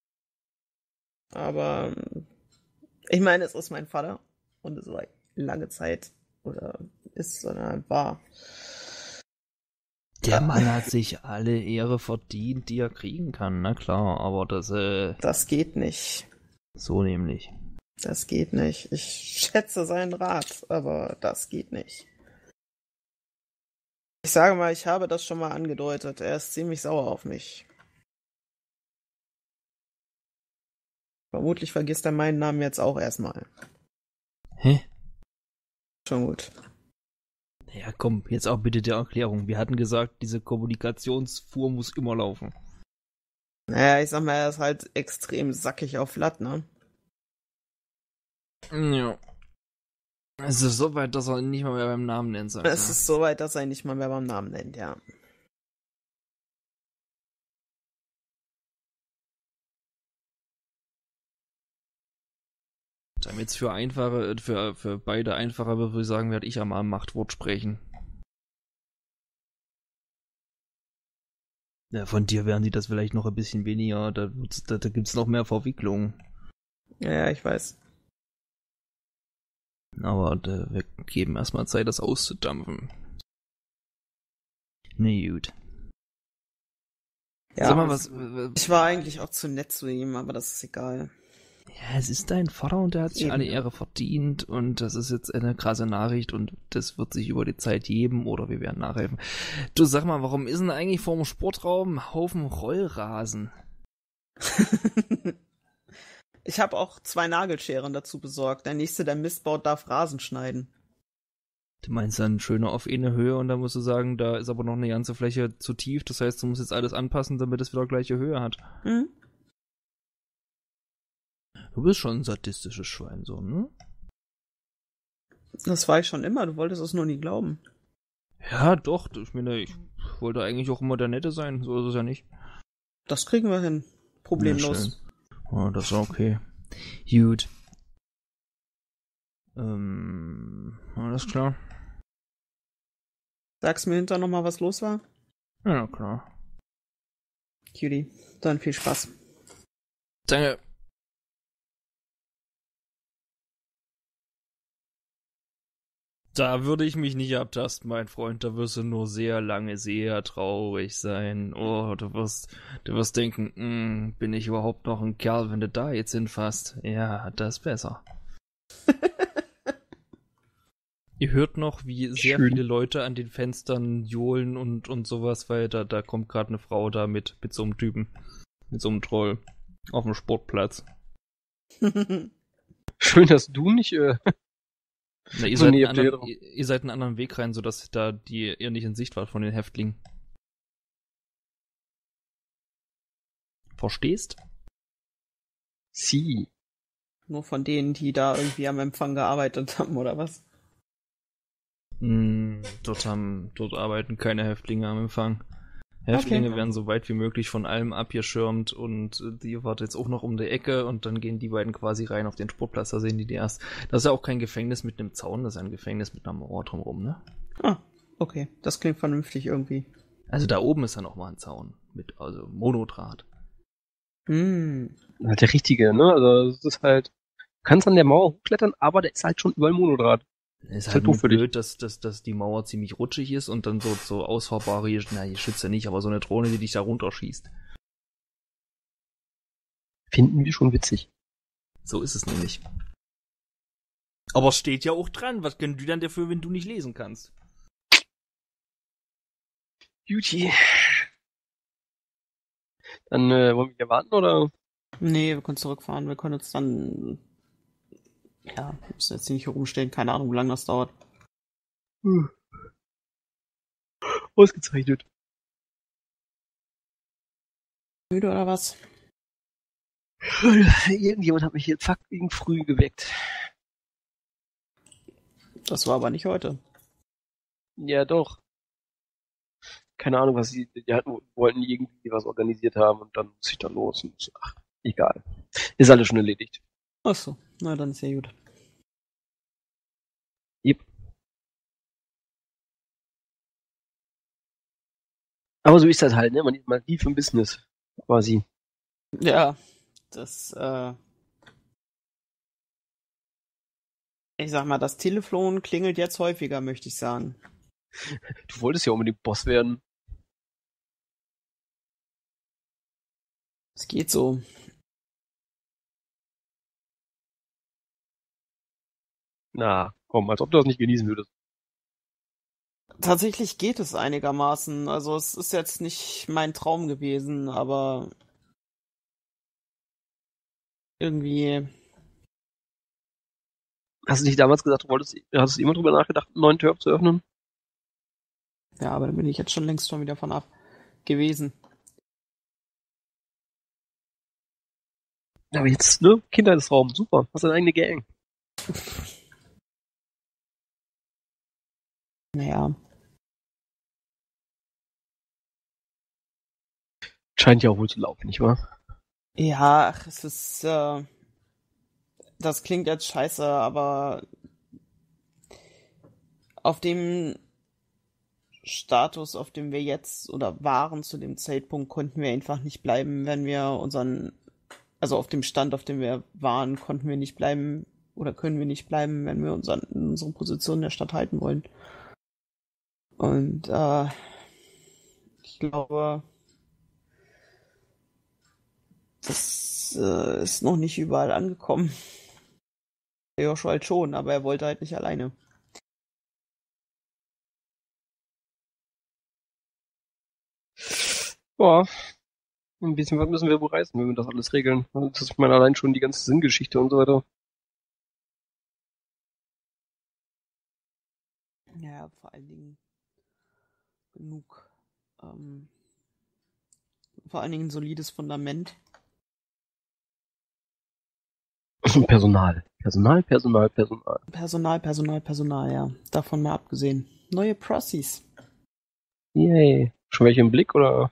Aber ich meine, es ist mein Vater und es war lange Zeit oder ist, sondern war. Der Mann hat sich alle Ehre verdient, die er kriegen kann, na klar, aber das, äh, Das geht nicht. so nämlich. Das geht nicht. Ich schätze seinen Rat, aber das geht nicht. Ich sage mal, ich habe das schon mal angedeutet. Er ist ziemlich sauer auf mich. Vermutlich vergisst er meinen Namen jetzt auch erstmal. Hä? Schon gut. Ja, komm, jetzt auch bitte der Erklärung. Wir hatten gesagt, diese Kommunikationsfuhr muss immer laufen. Naja, ich sag mal, er ist halt extrem sackig auf Latt, ne? Ja. Es ist so weit, dass er ihn nicht mal mehr beim Namen nennt, sagt Es er. ist so weit, dass er ihn nicht mal mehr beim Namen nennt, ja. Damit es für einfache, für, für beide einfacher wird, würde ich sagen, werde ich einmal am Machtwort sprechen. Ja, von dir werden die das vielleicht noch ein bisschen weniger, da, da, da gibt es noch mehr Verwicklungen. Ja, ja, ich weiß. Aber da, wir geben erstmal Zeit, das auszudampfen. Ne, gut. Ja, Sag mal, was, was. Ich war eigentlich auch zu nett zu ihm, aber das ist egal. Ja, es ist dein Vater und der hat sich Eben. alle Ehre verdient und das ist jetzt eine krasse Nachricht und das wird sich über die Zeit geben oder wir werden nachhelfen. Du, sag mal, warum ist denn eigentlich vor dem Sportraum ein Haufen Rollrasen? Ich habe auch zwei Nagelscheren dazu besorgt. Der nächste, der Mist baut, darf Rasen schneiden. Du meinst dann schöner auf eine Höhe und dann musst du sagen, da ist aber noch eine ganze Fläche zu tief, das heißt, du musst jetzt alles anpassen, damit es wieder gleiche Höhe hat. Hm? Du bist schon ein sadistisches Schwein, so, ne? Das war ich schon immer, du wolltest es nur nie glauben. Ja, doch, ich meine, ich wollte eigentlich auch immer der Nette sein, so ist es ja nicht. Das kriegen wir hin. Problemlos. Oh, das ist okay. Gut. Ähm, alles klar. Sagst mir hinterher nochmal, was los war? Ja, klar. Cutie, dann viel Spaß. Danke. Da würde ich mich nicht abtasten, mein Freund. Da wirst du nur sehr lange sehr traurig sein. Oh, du wirst, du wirst denken, mm, bin ich überhaupt noch ein Kerl, wenn du da jetzt hinfasst? Ja, das ist besser. Ihr hört noch, wie sehr Schön. viele Leute an den Fenstern johlen und, und sowas, weil da, da kommt gerade eine Frau da mit, mit so einem Typen, mit so einem Troll auf dem Sportplatz. Schön, dass du nicht, äh, Na, ihr, So seid nee, einen habt ihr anderen, drauf. ihr, ihr seid einen anderen Weg rein, sodass da die ihr nicht in Sicht wart von den Häftlingen. Verstehst? sie. Nur von denen, die da irgendwie am Empfang gearbeitet haben, oder was? Mm, dort haben, dort arbeiten keine Häftlinge am Empfang. Häftlinge Okay. werden so weit wie möglich von allem abgeschirmt und äh, die wartet jetzt auch noch um die Ecke und dann gehen die beiden quasi rein auf den Sportplatz, da sehen die die erst. Das ist ja auch kein Gefängnis mit einem Zaun, das ist ein Gefängnis mit einer Mauer drumherum, ne? Ah, okay. Das klingt vernünftig irgendwie. Also da oben ist ja noch mal ein Zaun mit, also Monodraht. Hm. Halt der richtige, ne? Also, das ist halt, du kannst an der Mauer hochklettern, aber der ist halt schon überall Monodraht. Ist halt halt nur doof für dich. blöd, dass, dass, dass die Mauer ziemlich rutschig ist und dann so, so ausfahrbare, na, die Schütze nicht, aber so eine Drohne, die dich da runterschießt. Finden wir schon witzig. So ist es nämlich. Aber steht ja auch dran. Was können die dann dafür, wenn du nicht lesen kannst? Beauty. Dann, äh, wollen wir hier warten, oder? Nee, wir können zurückfahren. Wir können uns dann. Ja, wir müssen jetzt nicht hier rumstehen. Keine Ahnung, wie lange das dauert. Hm. Ausgezeichnet. Müde oder was? Irgendjemand hat mich hier fucking früh geweckt. Das war aber nicht heute. Ja, doch. Keine Ahnung, was sie, die hatten, wollten irgendwie was organisiert haben und dann muss ich da los. Und so, ach, egal. Ist alles schon erledigt. Ach so, na dann ist ja gut. Yep. Aber so ist das halt, ne? Man ist mal tief im Business. Quasi. Ja, das, äh. Ich sag mal, das Telefon klingelt jetzt häufiger, möchte ich sagen. Du wolltest ja unbedingt Boss werden. Es geht so. Na, komm, als ob du das nicht genießen würdest. Tatsächlich geht es einigermaßen. Also es ist jetzt nicht mein Traum gewesen, aber irgendwie. Hast du nicht damals gesagt, du wolltest, hast du immer drüber nachgedacht, einen neuen Turf zu öffnen? Ja, aber da bin ich jetzt schon längst schon wieder von ab gewesen. Aber jetzt, ne? Kindheitsraum, super. Hast deine eigene Gang. Naja. Scheint ja auch wohl zu laufen, nicht wahr? Ja, ach, es ist, äh, das klingt jetzt scheiße, aber auf dem Status, auf dem wir jetzt oder waren zu dem Zeitpunkt, konnten wir einfach nicht bleiben, wenn wir unseren, also auf dem Stand, auf dem wir waren, konnten wir nicht bleiben oder können wir nicht bleiben, wenn wir unseren, unsere Position in der Stadt halten wollen. Und äh, ich glaube, das äh, ist noch nicht überall angekommen. Der Joshua halt schon, aber er wollte halt nicht alleine. Boah. Ein bisschen was müssen wir wohl reißen, wenn wir das alles regeln. Das ist, ich meine, allein schon die ganze Sinngeschichte und so weiter. Ja, vor allen Dingen genug, ähm, vor allen Dingen ein solides Fundament. Personal. Personal, Personal, Personal. Personal, Personal, Personal, ja. Davon mal abgesehen. Neue Prossies. Yay. Schon welche im Blick, oder?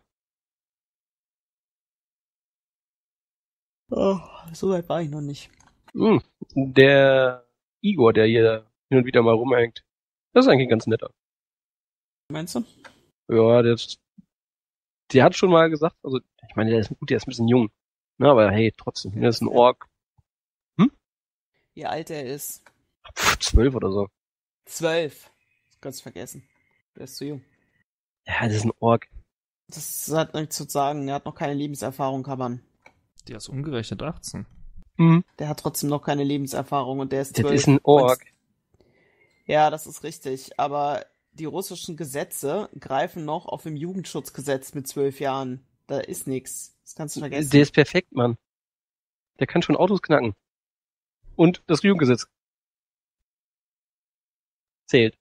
Oh, so weit war ich noch nicht. Hm. Der Igor, der hier hin und wieder mal rumhängt. Das ist eigentlich ein ganz netter. Meinst du? Ja, der, ist, der hat schon mal gesagt, also, ich meine, der ist gut, der ist ein bisschen jung. Ne, aber hey, trotzdem, der ist ein Ork. Wie alt er ist? Pff, zwölf oder so. Zwölf. Ganz vergessen. Der ist zu jung. Ja, das ist ein Ork. Das hat nichts zu sagen. Er hat noch keine Lebenserfahrung, Kaban. Der ist umgerechnet achtzehn. Mhm. Der hat trotzdem noch keine Lebenserfahrung und der ist zwölf. Das ist ein Ork. Ja, das ist richtig. Aber die russischen Gesetze greifen noch auf dem Jugendschutzgesetz mit zwölf Jahren. Da ist nichts. Das kannst du vergessen. Der ist perfekt, Mann. Der kann schon Autos knacken. Und das Jugendgesetz zählt.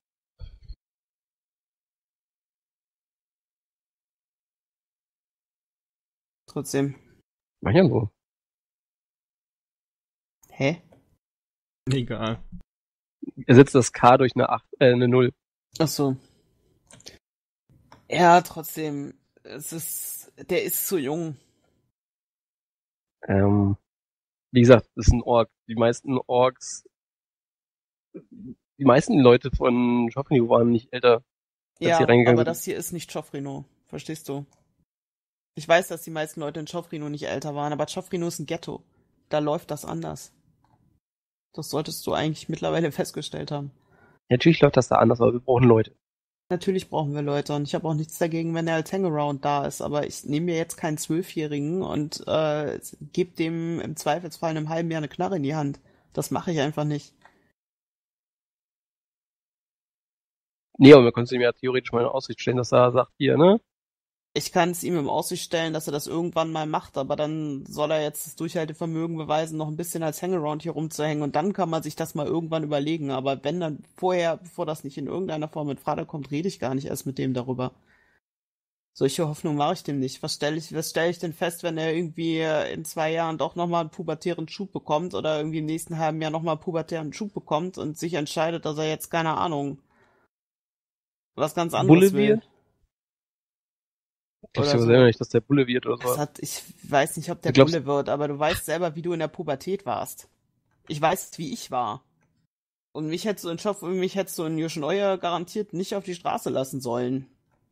Trotzdem. Mach ja so. Hä? Egal. Ersetzt das K durch eine acht, äh, eine null. Ach so. Ja, trotzdem. Es ist, der ist zu jung. Ähm, wie gesagt, das ist ein Ork. Die meisten Orks, die meisten Leute von Joffrey waren nicht älter, als Ja, sie reingegangen aber sind. das hier ist nicht Joffrino. Verstehst du? Ich weiß, dass die meisten Leute in Joffrino nicht älter waren, aber Joffrino ist ein Ghetto. Da läuft das anders. Das solltest du eigentlich mittlerweile festgestellt haben. Natürlich läuft das da anders, aber wir brauchen Leute. Natürlich brauchen wir Leute und ich habe auch nichts dagegen, wenn er als Hangaround da ist, aber ich nehme mir jetzt keinen Zwölfjährigen und äh, gebe dem im Zweifelsfall in einem halben Jahr eine Knarre in die Hand. Das mache ich einfach nicht. Nee, aber wir können es ihm ja theoretisch mal in Aussicht stellen, dass er sagt, hier, ne? Ich kann es ihm im Aussicht stellen, dass er das irgendwann mal macht, aber dann soll er jetzt das Durchhaltevermögen beweisen, noch ein bisschen als Hangaround hier rumzuhängen und dann kann man sich das mal irgendwann überlegen. Aber wenn dann vorher, bevor das nicht in irgendeiner Form in Frage kommt, rede ich gar nicht erst mit dem darüber. Solche Hoffnung mache ich dem nicht. Was stelle ich, was stelle ich denn fest, wenn er irgendwie in zwei Jahren doch nochmal einen pubertären Schub bekommt oder irgendwie im nächsten halben Jahr nochmal einen pubertären Schub bekommt und sich entscheidet, dass er jetzt, keine Ahnung, was ganz anderes Bulle will. wird? Ich glaube Oder so. selber nicht, dass der Bulle wird oder Das so. hat, ich weiß nicht, ob der Du glaubst- Bulle wird, aber du weißt selber, wie du in der Pubertät warst. Ich weiß, wie ich war. Und mich hättest du in Schoff, mich hättest du in Yoshinoya garantiert nicht auf die Straße lassen sollen.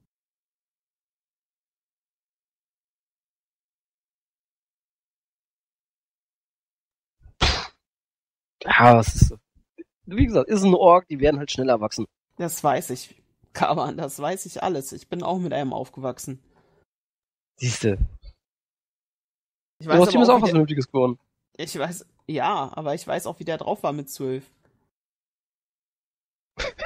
Ja, das ist, wie gesagt, ist ein Ork, die werden halt schneller wachsen. Das weiß ich. Kaban, das weiß ich alles. Ich bin auch mit einem aufgewachsen. Siehste. Ich Du hast ihm aber ist auch wie was der, Vernünftiges geworden. ich weiß, ja, aber ich weiß auch, wie der drauf war mit zwölf.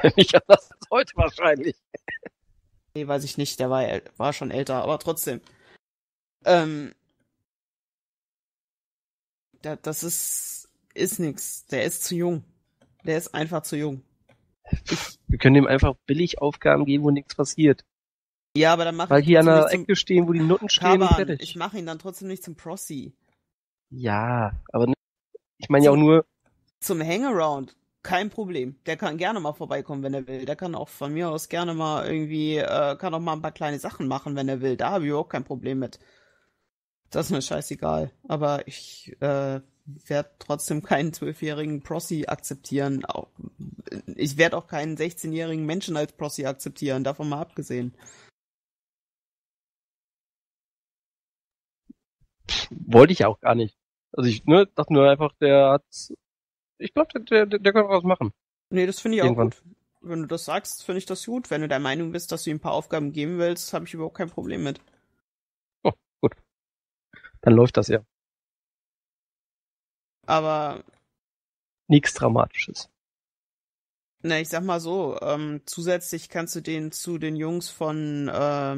Nicht anders als heute wahrscheinlich. Nee, weiß ich nicht, der war, äl- war schon älter, aber trotzdem. Ähm, da, das ist, ist nix. Der ist zu jung. Der ist einfach zu jung. Wir können ihm einfach billig Aufgaben geben, wo nichts passiert. Ja, aber dann mach Weil ich hier an trotzdem der nicht zum Ecke stehen, wo die Noten stehen und Kaban. fertig. Ich mache ihn dann trotzdem nicht zum Prossi. Ja, aber ne- ich meine ja auch Zum- nur, Zum Hangaround. Kein Problem. Der kann gerne mal vorbeikommen, wenn er will. Der kann auch von mir aus gerne mal irgendwie, äh, kann auch mal ein paar kleine Sachen machen, wenn er will. Da habe ich auch kein Problem mit. Das ist mir scheißegal. Aber ich äh, werde trotzdem keinen zwölfjährigen Prossi akzeptieren. Auch, ich werde auch keinen sechzehnjährigen Menschen als Prossi akzeptieren, davon mal abgesehen. wollte ich ja auch gar nicht. Also ich ne, dachte nur einfach, der hat, ich glaube, der, der, der kann was machen. Nee, das finde ich Irgendwann. auch gut. Wenn du das sagst, finde ich das gut. Wenn du der Meinung bist, dass du ihm ein paar Aufgaben geben willst, habe ich überhaupt kein Problem mit. Oh, gut. Dann läuft das ja. Aber, Nichts Dramatisches. na, ich sag mal so, ähm, zusätzlich kannst du den zu den Jungs von, äh,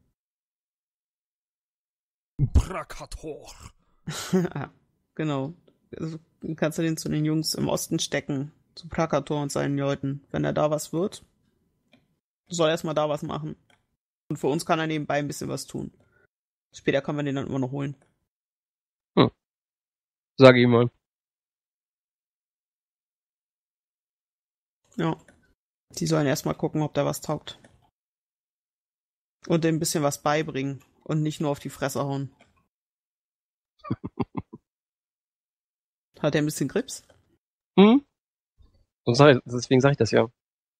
Brakator. genau, also, kannst du den zu den Jungs im Osten stecken, zu Plakator und seinen Leuten. Wenn er da was wird, soll er erstmal da was machen. Und für uns kann er nebenbei ein bisschen was tun. Später können wir den dann immer noch holen. Sage ich mal. Ja. Die sollen erstmal gucken, ob da was taugt. Und dem ein bisschen was beibringen. Und nicht nur auf die Fresse hauen. Hat er ein bisschen Grips? Hm? Sonst sag ich, deswegen sage ich das ja. Hat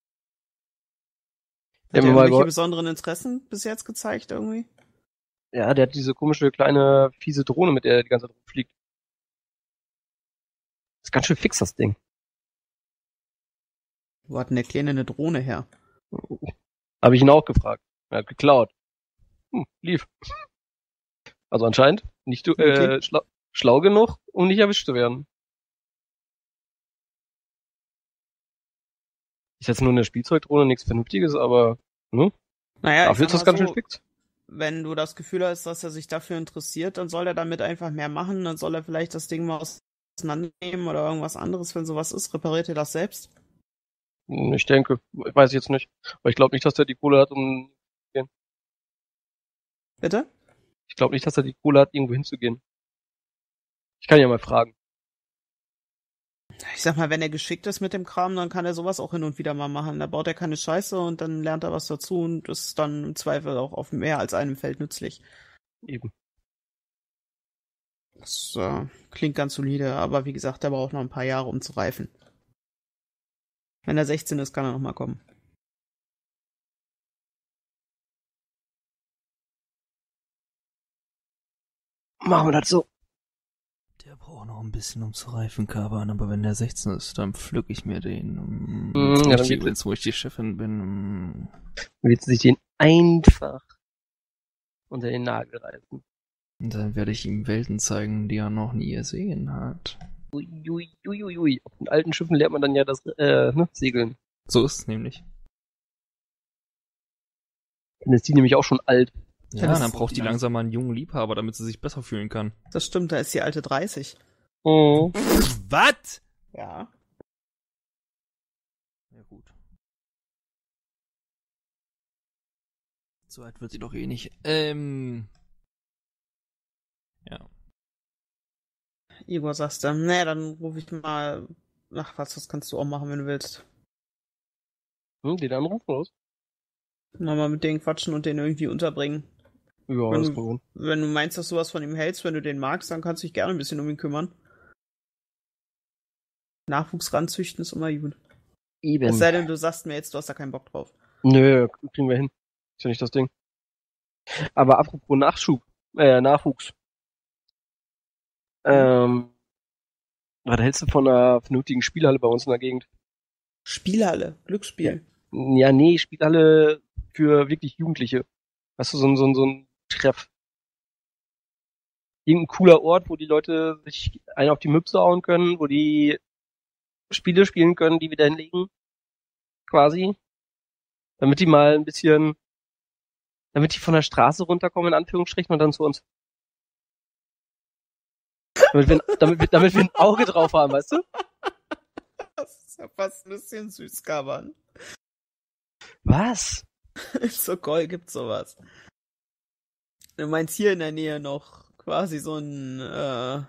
Ja, er mir mal irgendwelche gehol- besonderen Interessen bis jetzt gezeigt irgendwie? Ja, der hat diese komische kleine fiese Drohne, mit der er die ganze Zeit rumfliegt. Ist ganz schön fix, das Ding. Wo hat denn der Kleine eine Drohne her? Habe ich ihn auch gefragt. Er hat geklaut. Hm, lief. Also anscheinend nicht du, Okay. äh, schlau, schlau genug, um nicht erwischt zu werden. Ist jetzt nur eine Spielzeugdrohne, nichts Vernünftiges, aber ne? Naja, Dafür ich ist sag das mal ganz so, schön fix. wenn du das Gefühl hast, dass er sich dafür interessiert, dann soll er damit einfach mehr machen. Dann soll er vielleicht das Ding mal auseinandernehmen oder irgendwas anderes, wenn sowas ist. Repariert er das selbst? Hm, Ich denke, ich weiß jetzt nicht. Aber ich glaube nicht, dass der die Kohle hat, um. Bitte? Ich glaube nicht, dass er die Kohle hat, irgendwo hinzugehen. Ich kann ja mal fragen. Ich sag mal, wenn er geschickt ist mit dem Kram, dann kann er sowas auch hin und wieder mal machen. Da baut er keine Scheiße und dann lernt er was dazu und ist dann im Zweifel auch auf mehr als einem Feld nützlich. Eben. Das äh, klingt ganz solide, aber wie gesagt, der braucht noch ein paar Jahre, um zu reifen. Wenn er sechzehn ist, kann er noch mal kommen. Machen wir das so. Der braucht noch ein bisschen, um zu reifen, Kaban, aber wenn der sechzehn ist, dann pflück ich mir den. Um, Mm, jetzt, wo ja, ich dann die, wird- jetzt, wo ich die Chefin bin. um, Willst du sich den einfach unter den Nagel reißen? Dann werde ich ihm Welten zeigen, die er noch nie gesehen hat. Uiuiuiui. Ui, ui, ui. Auf den alten Schiffen lernt man dann ja das äh, ne, Segeln. So ist es nämlich. Dann ist die nämlich auch schon alt. Ja, das dann ist braucht die langsam. langsam mal einen jungen Liebhaber, damit sie sich besser fühlen kann. Das stimmt, da ist die alte dreißig. Oh. Was? Ja. Ja, gut. So alt wird sie doch eh nicht. Ähm. Ja. Igor sagst du, nee, dann rufe ich mal. Ach was, das kannst du auch machen, wenn du willst. Hm, den Anruf raus? Mal mit denen quatschen und den irgendwie unterbringen. Ja, Wenn das du- kann man. Wenn du meinst, dass du was von ihm hältst, wenn du den magst, dann kannst du dich gerne ein bisschen um ihn kümmern. Nachwuchs ranzüchten ist immer gut. Eben. Es sei denn, du sagst mir jetzt, du hast da keinen Bock drauf. Nö, kriegen wir hin. Ist ja nicht das Ding. Aber apropos Nachschub, äh, Nachwuchs. Ähm, was hältst du von einer vernünftigen Spielhalle bei uns in der Gegend? Spielhalle, Glücksspiel. Ja, nee, Spielhalle für wirklich Jugendliche. Hast du so ein, so ein, so ein Treff? Irgendein cooler Ort, wo die Leute sich einen auf die Mütze hauen können, wo die Spiele spielen können, die wir da hinlegen. quasi, damit die mal ein bisschen, damit die von der Straße runterkommen, in Anführungsstrichen, und dann zu uns. Damit wir, damit wir, damit wir ein Auge drauf haben, weißt du? Das ist ja fast ein bisschen süß, Kaban. Was? In Sokol gibt's sowas. Du meinst hier in der Nähe noch quasi so ein, äh...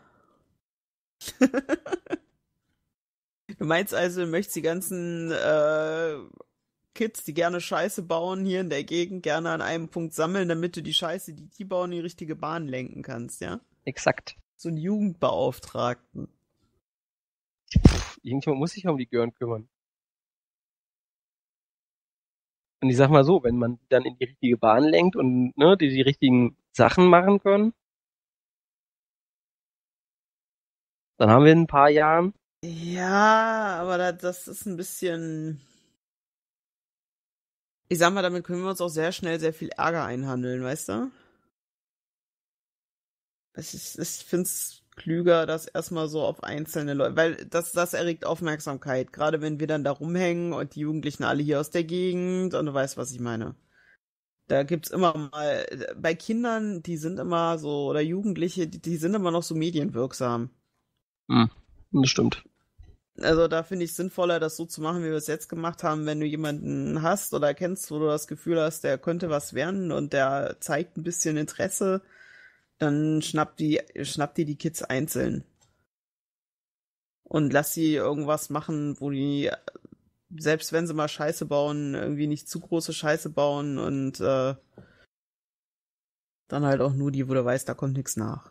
Du meinst also, du möchtest die ganzen, äh, Kids, die gerne Scheiße bauen, hier in der Gegend gerne an einem Punkt sammeln, damit du die Scheiße, die die bauen, in die richtige Bahn lenken kannst, ja? Exakt. So einen Jugendbeauftragten. Pff, irgendjemand muss sich um die Gören kümmern. Und ich sag mal so, wenn man die dann in die richtige Bahn lenkt und ne, die die richtigen Sachen machen können, dann haben wir in ein paar Jahren. Ja, aber da, das ist ein bisschen... Ich sag mal, damit können wir uns auch sehr schnell sehr viel Ärger einhandeln, weißt du? Es ist, ich find's klüger, das erstmal so auf einzelne Leute, weil das, das erregt Aufmerksamkeit, gerade wenn wir dann da rumhängen und die Jugendlichen alle hier aus der Gegend und du weißt, was ich meine. Da gibt's immer mal, bei Kindern, die sind immer so, oder Jugendliche, die, die sind immer noch so medienwirksam. Hm, das stimmt. Also da finde ich sinnvoller, das so zu machen, wie wir es jetzt gemacht haben, wenn du jemanden hast oder kennst, wo du das Gefühl hast, der könnte was werden und der zeigt ein bisschen Interesse, dann schnapp die, schnapp dir die Kids einzeln. Und lass sie irgendwas machen, wo die, selbst wenn sie mal Scheiße bauen, irgendwie nicht zu große Scheiße bauen und äh, dann halt auch nur die, wo du weißt, da kommt nichts nach.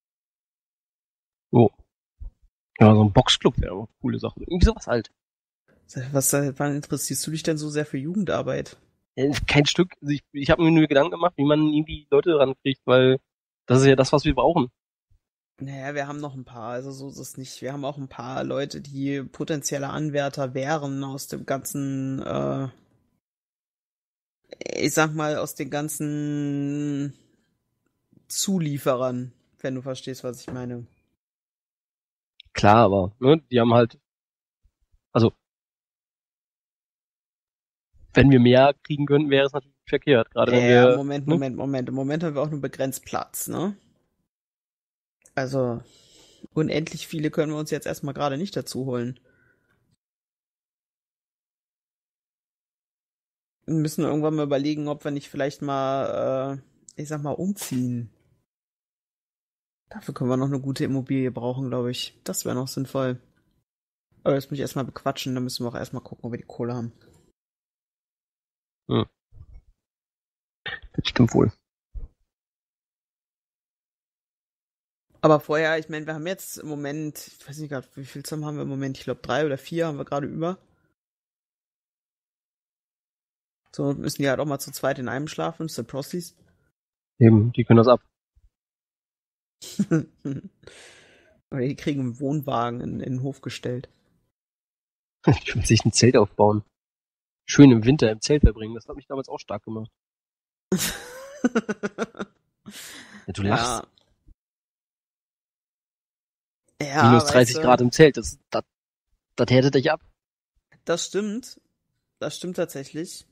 Oh. Ja, so ein Boxclub wäre auch eine coole Sache. Irgendwie sowas halt. Was, wann interessierst du dich denn so sehr für Jugendarbeit? Ja, kein Stück. Also ich ich habe mir nur Gedanken gemacht, wie man irgendwie Leute rankriegt, weil das ist ja das, was wir brauchen. Naja, wir haben noch ein paar, also so ist es nicht. Wir haben auch ein paar Leute, die potenzielle Anwärter wären aus dem ganzen, äh, ich sag mal, aus den ganzen Zulieferern, wenn du verstehst, was ich meine. Klar, aber ne, die haben halt, also wenn wir mehr kriegen könnten, wäre es natürlich verkehrt. Gerade wenn Ja, wir, Moment, ne? Moment, Moment. Im Moment haben wir auch nur begrenzt Platz, ne? Also, unendlich viele können wir uns jetzt erstmal gerade nicht dazu holen. Wir müssen irgendwann mal überlegen, ob wir nicht vielleicht mal, äh, ich sag mal, umziehen. Dafür können wir noch eine gute Immobilie brauchen, glaube ich. Das wäre noch sinnvoll. Aber jetzt muss ich erstmal bequatschen, dann müssen wir auch erstmal gucken, ob wir die Kohle haben. Hm. Das stimmt wohl. Aber vorher, ich meine, wir haben jetzt im Moment, ich weiß nicht gerade, wie viel zusammen haben wir im Moment? Ich glaube, drei oder vier haben wir gerade über. So müssen die halt auch mal zu zweit in einem schlafen, das sind Prossis. Eben, die können das ab. Oder die kriegen einen Wohnwagen in, in den Hof gestellt. Die können sich ein Zelt aufbauen. Schön im Winter im Zelt verbringen. Das hat mich damals auch stark gemacht. Ja, du lachst. Ja, ja Minus dreißig weißt du, Grad im Zelt, das, das, das härtet dich ab. Das stimmt. Das stimmt tatsächlich.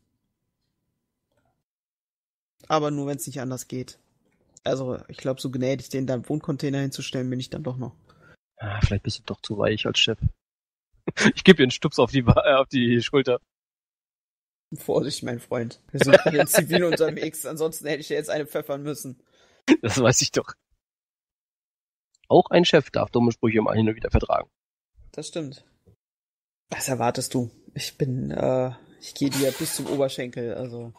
Aber nur, wenn es nicht anders geht. Also, ich glaube, so gnädig, den da im Wohncontainer hinzustellen, bin ich dann doch noch. Ah, vielleicht bist du doch zu weich als Chef. Ich gebe dir einen Stups auf die, äh, auf die Schulter. Vorsicht, mein Freund. Wir sind gerade in Zivil unterwegs, ansonsten hätte ich dir jetzt eine pfeffern müssen. Das weiß ich doch. Auch ein Chef darf dumme Sprüche mal hin und wieder vertragen. Das stimmt. Was erwartest du? Ich bin, äh, ich gehe dir bis zum Oberschenkel, also.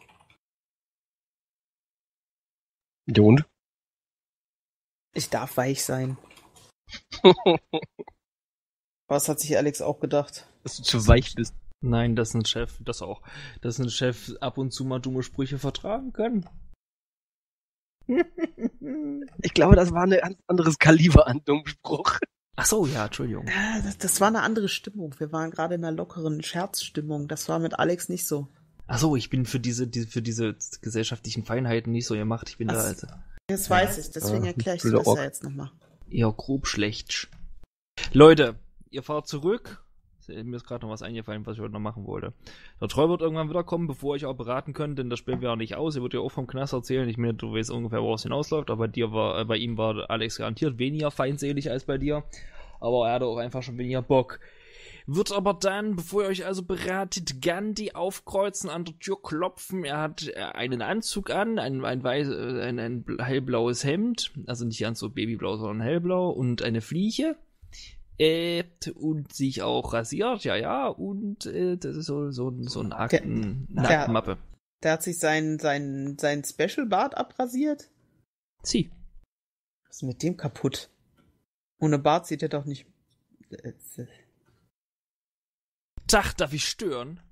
Und? Ich darf weich sein. Was hat sich Alex auch gedacht? Dass du zu weich bist. Nein, dass ein Chef, das auch, dass ein Chef ab und zu mal dumme Sprüche vertragen kann. Ich glaube, das war ein ganz anderes Kaliber an dummen Spruch. Ach so, ja, Entschuldigung. Ja, das, das war eine andere Stimmung. Wir waren gerade in einer lockeren Scherzstimmung. Das war mit Alex nicht so. Ach so, ich bin für diese, die, für diese gesellschaftlichen Feinheiten nicht so gemacht. Ich bin Ach, da also das weiß ich, deswegen Ja, erkläre ich dir blöder das ja Rock. jetzt nochmal. eher grob schlecht. Leute, ihr fahrt zurück Mir ist gerade noch was eingefallen, was ich heute noch machen wollte. Der Troll wird irgendwann wiederkommen, bevor ich auch beraten könnt, denn das spielen wir auch nicht aus. Er wird ja auch vom Knast erzählen. Ich meine, du weißt ungefähr, woraus hinausläuft, aber bei dir war, äh, bei ihm war Alex garantiert weniger feindselig als bei dir. Aber er hatte auch einfach schon weniger Bock. Wird aber dann, bevor ihr euch also beratet, Gandhi aufkreuzen, an der Tür klopfen. Er hat einen Anzug an, ein, ein, weiß, ein, ein hellblaues Hemd, also nicht ganz so babyblau, sondern hellblau, und eine Fliege. Äh, und sich auch rasiert, ja, ja, und äh, das ist so, so, so ein Akten, der, Nacktmappe. Der, der hat sich seinen sein, sein Special-Bart abrasiert? Sie. Was ist mit dem kaputt? Ohne Bart sieht er doch nicht... Tag, darf ich stören?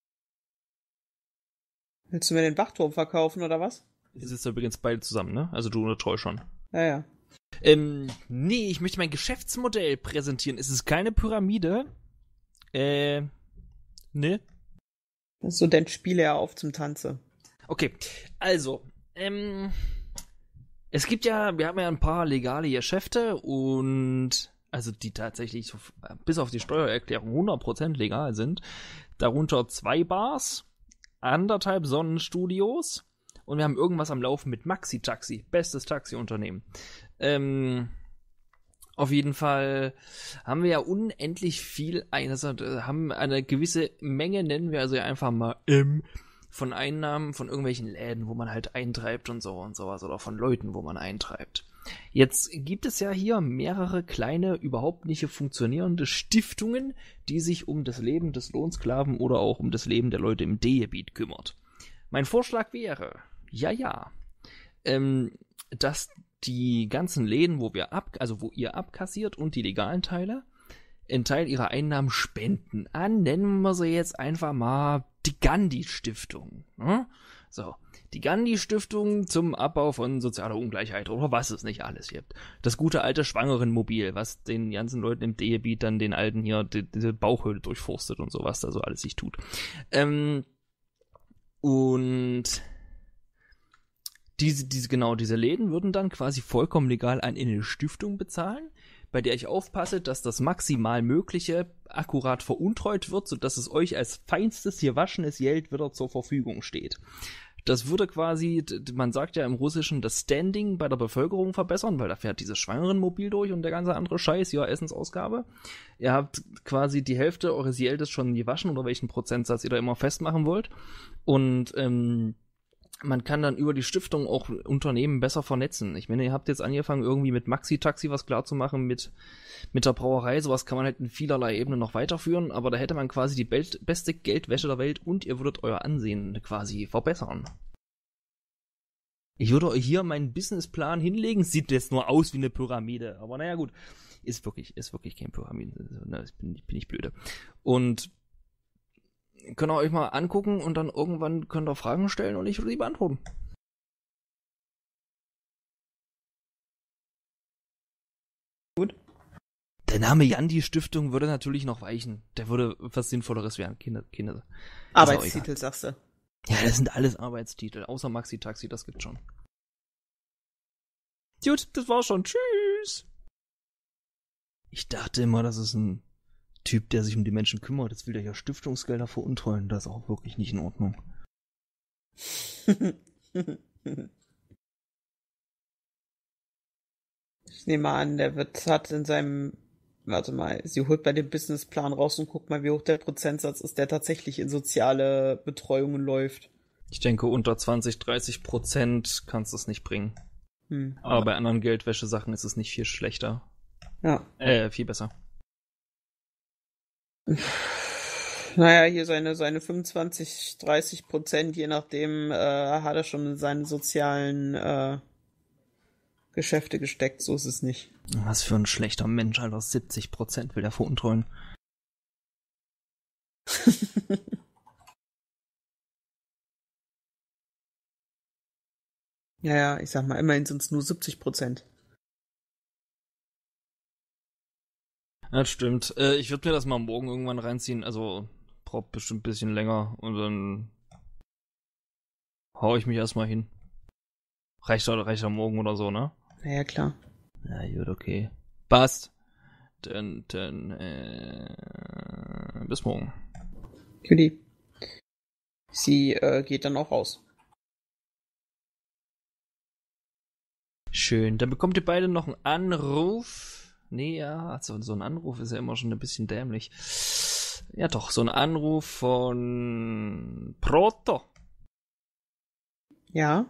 Willst du mir den Wachturm verkaufen, oder was? Ihr sitzt übrigens beide zusammen, ne? Also du und der Troll schon. Ja, ja. Ähm, nee, ich möchte mein Geschäftsmodell präsentieren. Es ist keine Pyramide. Äh, ne? So, dann spiele er auf zum Tanze. Okay, also, ähm, es gibt ja, wir haben ja ein paar legale Geschäfte und, also die tatsächlich so, bis auf die Steuererklärung hundert Prozent legal sind. Darunter zwei Bars, anderthalb Sonnenstudios und wir haben irgendwas am Laufen mit Maxi Taxi, bestes Taxiunternehmen. Ähm, auf jeden Fall haben wir ja unendlich viel, also haben eine gewisse Menge, nennen wir also ja einfach mal M, von Einnahmen von irgendwelchen Läden, wo man halt eintreibt und so und sowas, oder von Leuten, wo man eintreibt. Jetzt gibt es ja hier mehrere kleine, überhaupt nicht funktionierende Stiftungen, die sich um das Leben des Lohnsklaven oder auch um das Leben der Leute im D-Gebiet kümmert. Mein Vorschlag wäre, ja, ja, ähm, dass die ganzen Läden, wo wir ab, also wo ihr abkassiert und die legalen Teile, einen Teil ihrer Einnahmen spenden an, nennen wir sie jetzt einfach mal die Gandhi-Stiftung. Ne? So, die Gandhi-Stiftung zum Abbau von sozialer Ungleichheit oder was es nicht alles gibt. Das gute alte Schwangerenmobil, was den ganzen Leuten im D-Gebiet dann den alten hier die, diese Bauchhöhle durchforstet und so, was da so alles sich tut. Ähm, und diese, diese, genau, diese Läden würden dann quasi vollkommen legal an eine Stiftung bezahlen, bei der ich aufpasse, dass das maximal Mögliche akkurat veruntreut wird, sodass es euch als feinstes gewaschenes Geld wieder zur Verfügung steht. Das würde quasi, man sagt ja im Russischen, das Standing bei der Bevölkerung verbessern, weil da fährt dieses Schwangerenmobil durch und der ganze andere Scheiß, ja, Essensausgabe. Ihr habt quasi die Hälfte eures Geldes schon gewaschen oder welchen Prozentsatz ihr da immer festmachen wollt. Und ähm, man kann dann über die Stiftung auch Unternehmen besser vernetzen. Ich meine, ihr habt jetzt angefangen, irgendwie mit Maxi-Taxi was klar zu machen, mit, mit der Brauerei. Sowas kann man halt in vielerlei Ebenen noch weiterführen, aber da hätte man quasi die be- beste Geldwäsche der Welt und ihr würdet euer Ansehen quasi verbessern. Ich würde euch hier meinen Businessplan hinlegen. Sieht jetzt nur aus wie eine Pyramide, aber naja, gut. Ist wirklich, ist wirklich kein Pyramide. Ich bin, bin ich blöde. Und könnt ihr euch mal angucken und dann irgendwann könnt ihr Fragen stellen und ich würde sie beantworten. Gut. Der Name Gandhi Stiftung würde natürlich noch weichen. Der würde was Sinnvolleres werden. Kinder, Kinder. Arbeitstitel, sagst du. Ja, das sind alles Arbeitstitel. Außer Maxi Taxi, das gibt's schon. Gut, das war's schon. Tschüss. Ich dachte immer, das ist ein Typ, der sich um die Menschen kümmert. Jetzt will der ja Stiftungsgelder veruntreuen. Das ist auch wirklich nicht in Ordnung. Ich nehme an, der wird, hat in seinem, warte mal, sie holt bei dem Businessplan raus und guckt mal, wie hoch der Prozentsatz ist, der tatsächlich in soziale Betreuungen läuft. Ich denke, unter zwanzig, dreißig Prozent kannst du es nicht bringen. Hm. Aber bei anderen Geldwäschesachen ist es nicht viel schlechter. Ja. Äh, viel besser. Naja, hier seine, seine fünfundzwanzig, dreißig Prozent, je nachdem, äh, hat er schon in seine sozialen äh, Geschäfte gesteckt, so ist es nicht. Was für ein schlechter Mensch, Alter. siebzig Prozent will er veruntreuen. Ja, ja, ich sag mal, immerhin sind es nur siebzig Prozent. Das stimmt. Äh, ich würde mir das mal morgen irgendwann reinziehen. Also, braucht bestimmt ein bisschen länger. Und dann hau ich mich erstmal hin. Reicht doch, reicht doch morgen oder so, ne? Ja, ja, klar. Ja, gut, okay. Passt. Dann, dann, äh... bis morgen. Judy. Sie äh, geht dann auch raus. Schön, dann bekommt ihr beide noch einen Anruf. Nee, ja, also so ein Anruf ist ja immer schon ein bisschen dämlich. Ja doch, so ein Anruf von Proto. Ja.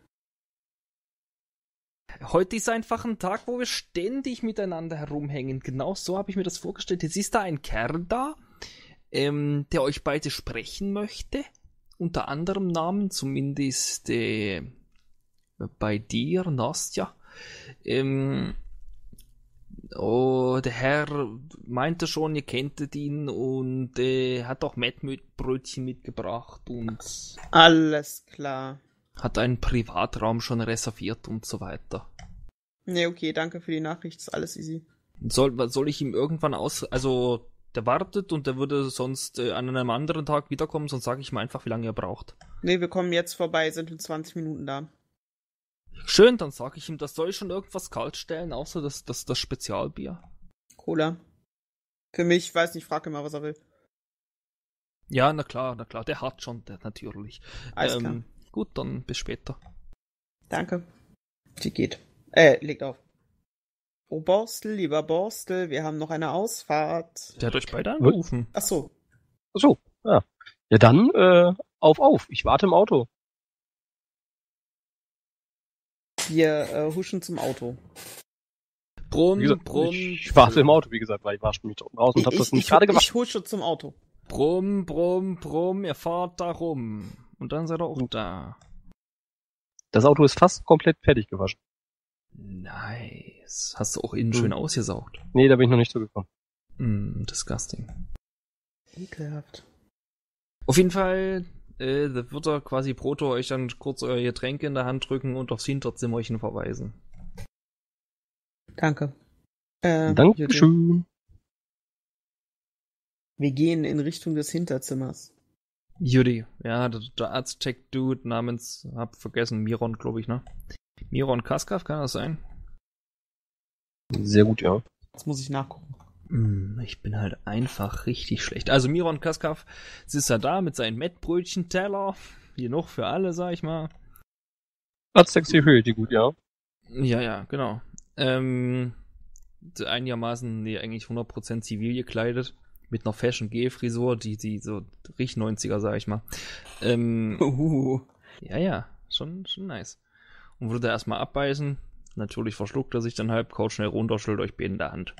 Heute ist einfach ein Tag, wo wir ständig miteinander herumhängen. Genau so habe ich mir das vorgestellt. Jetzt ist da ein Kerl da, ähm, der euch beide sprechen möchte. Unter anderem Namen, zumindest äh, bei dir, Nastja. Ähm, oh, der Herr meinte schon, ihr kenntet ihn und äh, hat auch Mettbrötchen mitgebracht und Alles klar. hat einen Privatraum schon reserviert und so weiter. Nee, okay, danke für die Nachricht. Ist alles easy. Soll, soll ich ihm irgendwann aus... Also, der wartet und der würde sonst äh, an einem anderen Tag wiederkommen, sonst sage ich ihm einfach, wie lange er braucht. Nee, wir kommen jetzt vorbei, sind in zwanzig Minuten da. Schön, dann sage ich ihm, das soll ich schon irgendwas kalt stellen, außer das, das, das Spezialbier. Cola. Für mich, weiß nicht, frag ihn mal, was er will. Ja, na klar, na klar, der hat schon, der natürlich. Alles ähm, klar. Gut, dann bis später. Danke. Sie geht. Äh, legt auf. Oh, Borstel, lieber Borstel, wir haben noch eine Ausfahrt. Der hat euch beide angerufen. Ach so. Ach so, ja. Ja dann, äh, auf, auf. Ich warte im Auto. Wir äh, huschen zum Auto. Brumm, Wie gesagt, brumm. ich warte im Auto, wie gesagt, weil ich war schon mit draußen und hab ich, das ich, nicht gerade ich, gemacht. ich husche zum Auto. Brumm, brumm, brumm, ihr fahrt da rum. Und dann seid ihr auch da. Das Auto ist fast komplett fertig gewaschen. Nice. Hast du auch innen Hm. schön ausgesaugt? Nee, da bin ich noch nicht so gekommen. Mm, disgusting. Ekelhaft. Auf jeden Fall, äh, da wird er quasi Proto euch dann kurz euer Getränk in der Hand drücken und aufs Hinterzimmerchen verweisen. Danke. Äh, Judy. Dankeschön. Wir gehen in Richtung des Hinterzimmers. Judy, ja, der, der Aztec-Dude namens, hab vergessen, Miron, glaube ich, ne? Miron Kaskav, kann das sein? Sehr gut, ja. Jetzt muss ich nachgucken. Mm, ich bin halt einfach richtig schlecht. Also Miron Kaskav sitzt da da mit seinen Mettbrötchen-Teller. Genug für alle, sag ich mal. Aztec Security, gut, ja. Ja, ja, genau. Ähm, einigermaßen, nee, eigentlich hundert Prozent zivil gekleidet. Mit einer Fashion-G-Frisur, die, die so richtig neunziger, sag ich mal. Ähm, Uh. ja, ja, schon, schon nice. Und würde da erstmal abbeißen. Natürlich verschluckt er sich dann halb, kaut schnell runter, schüttelt euch beiden in der Hand.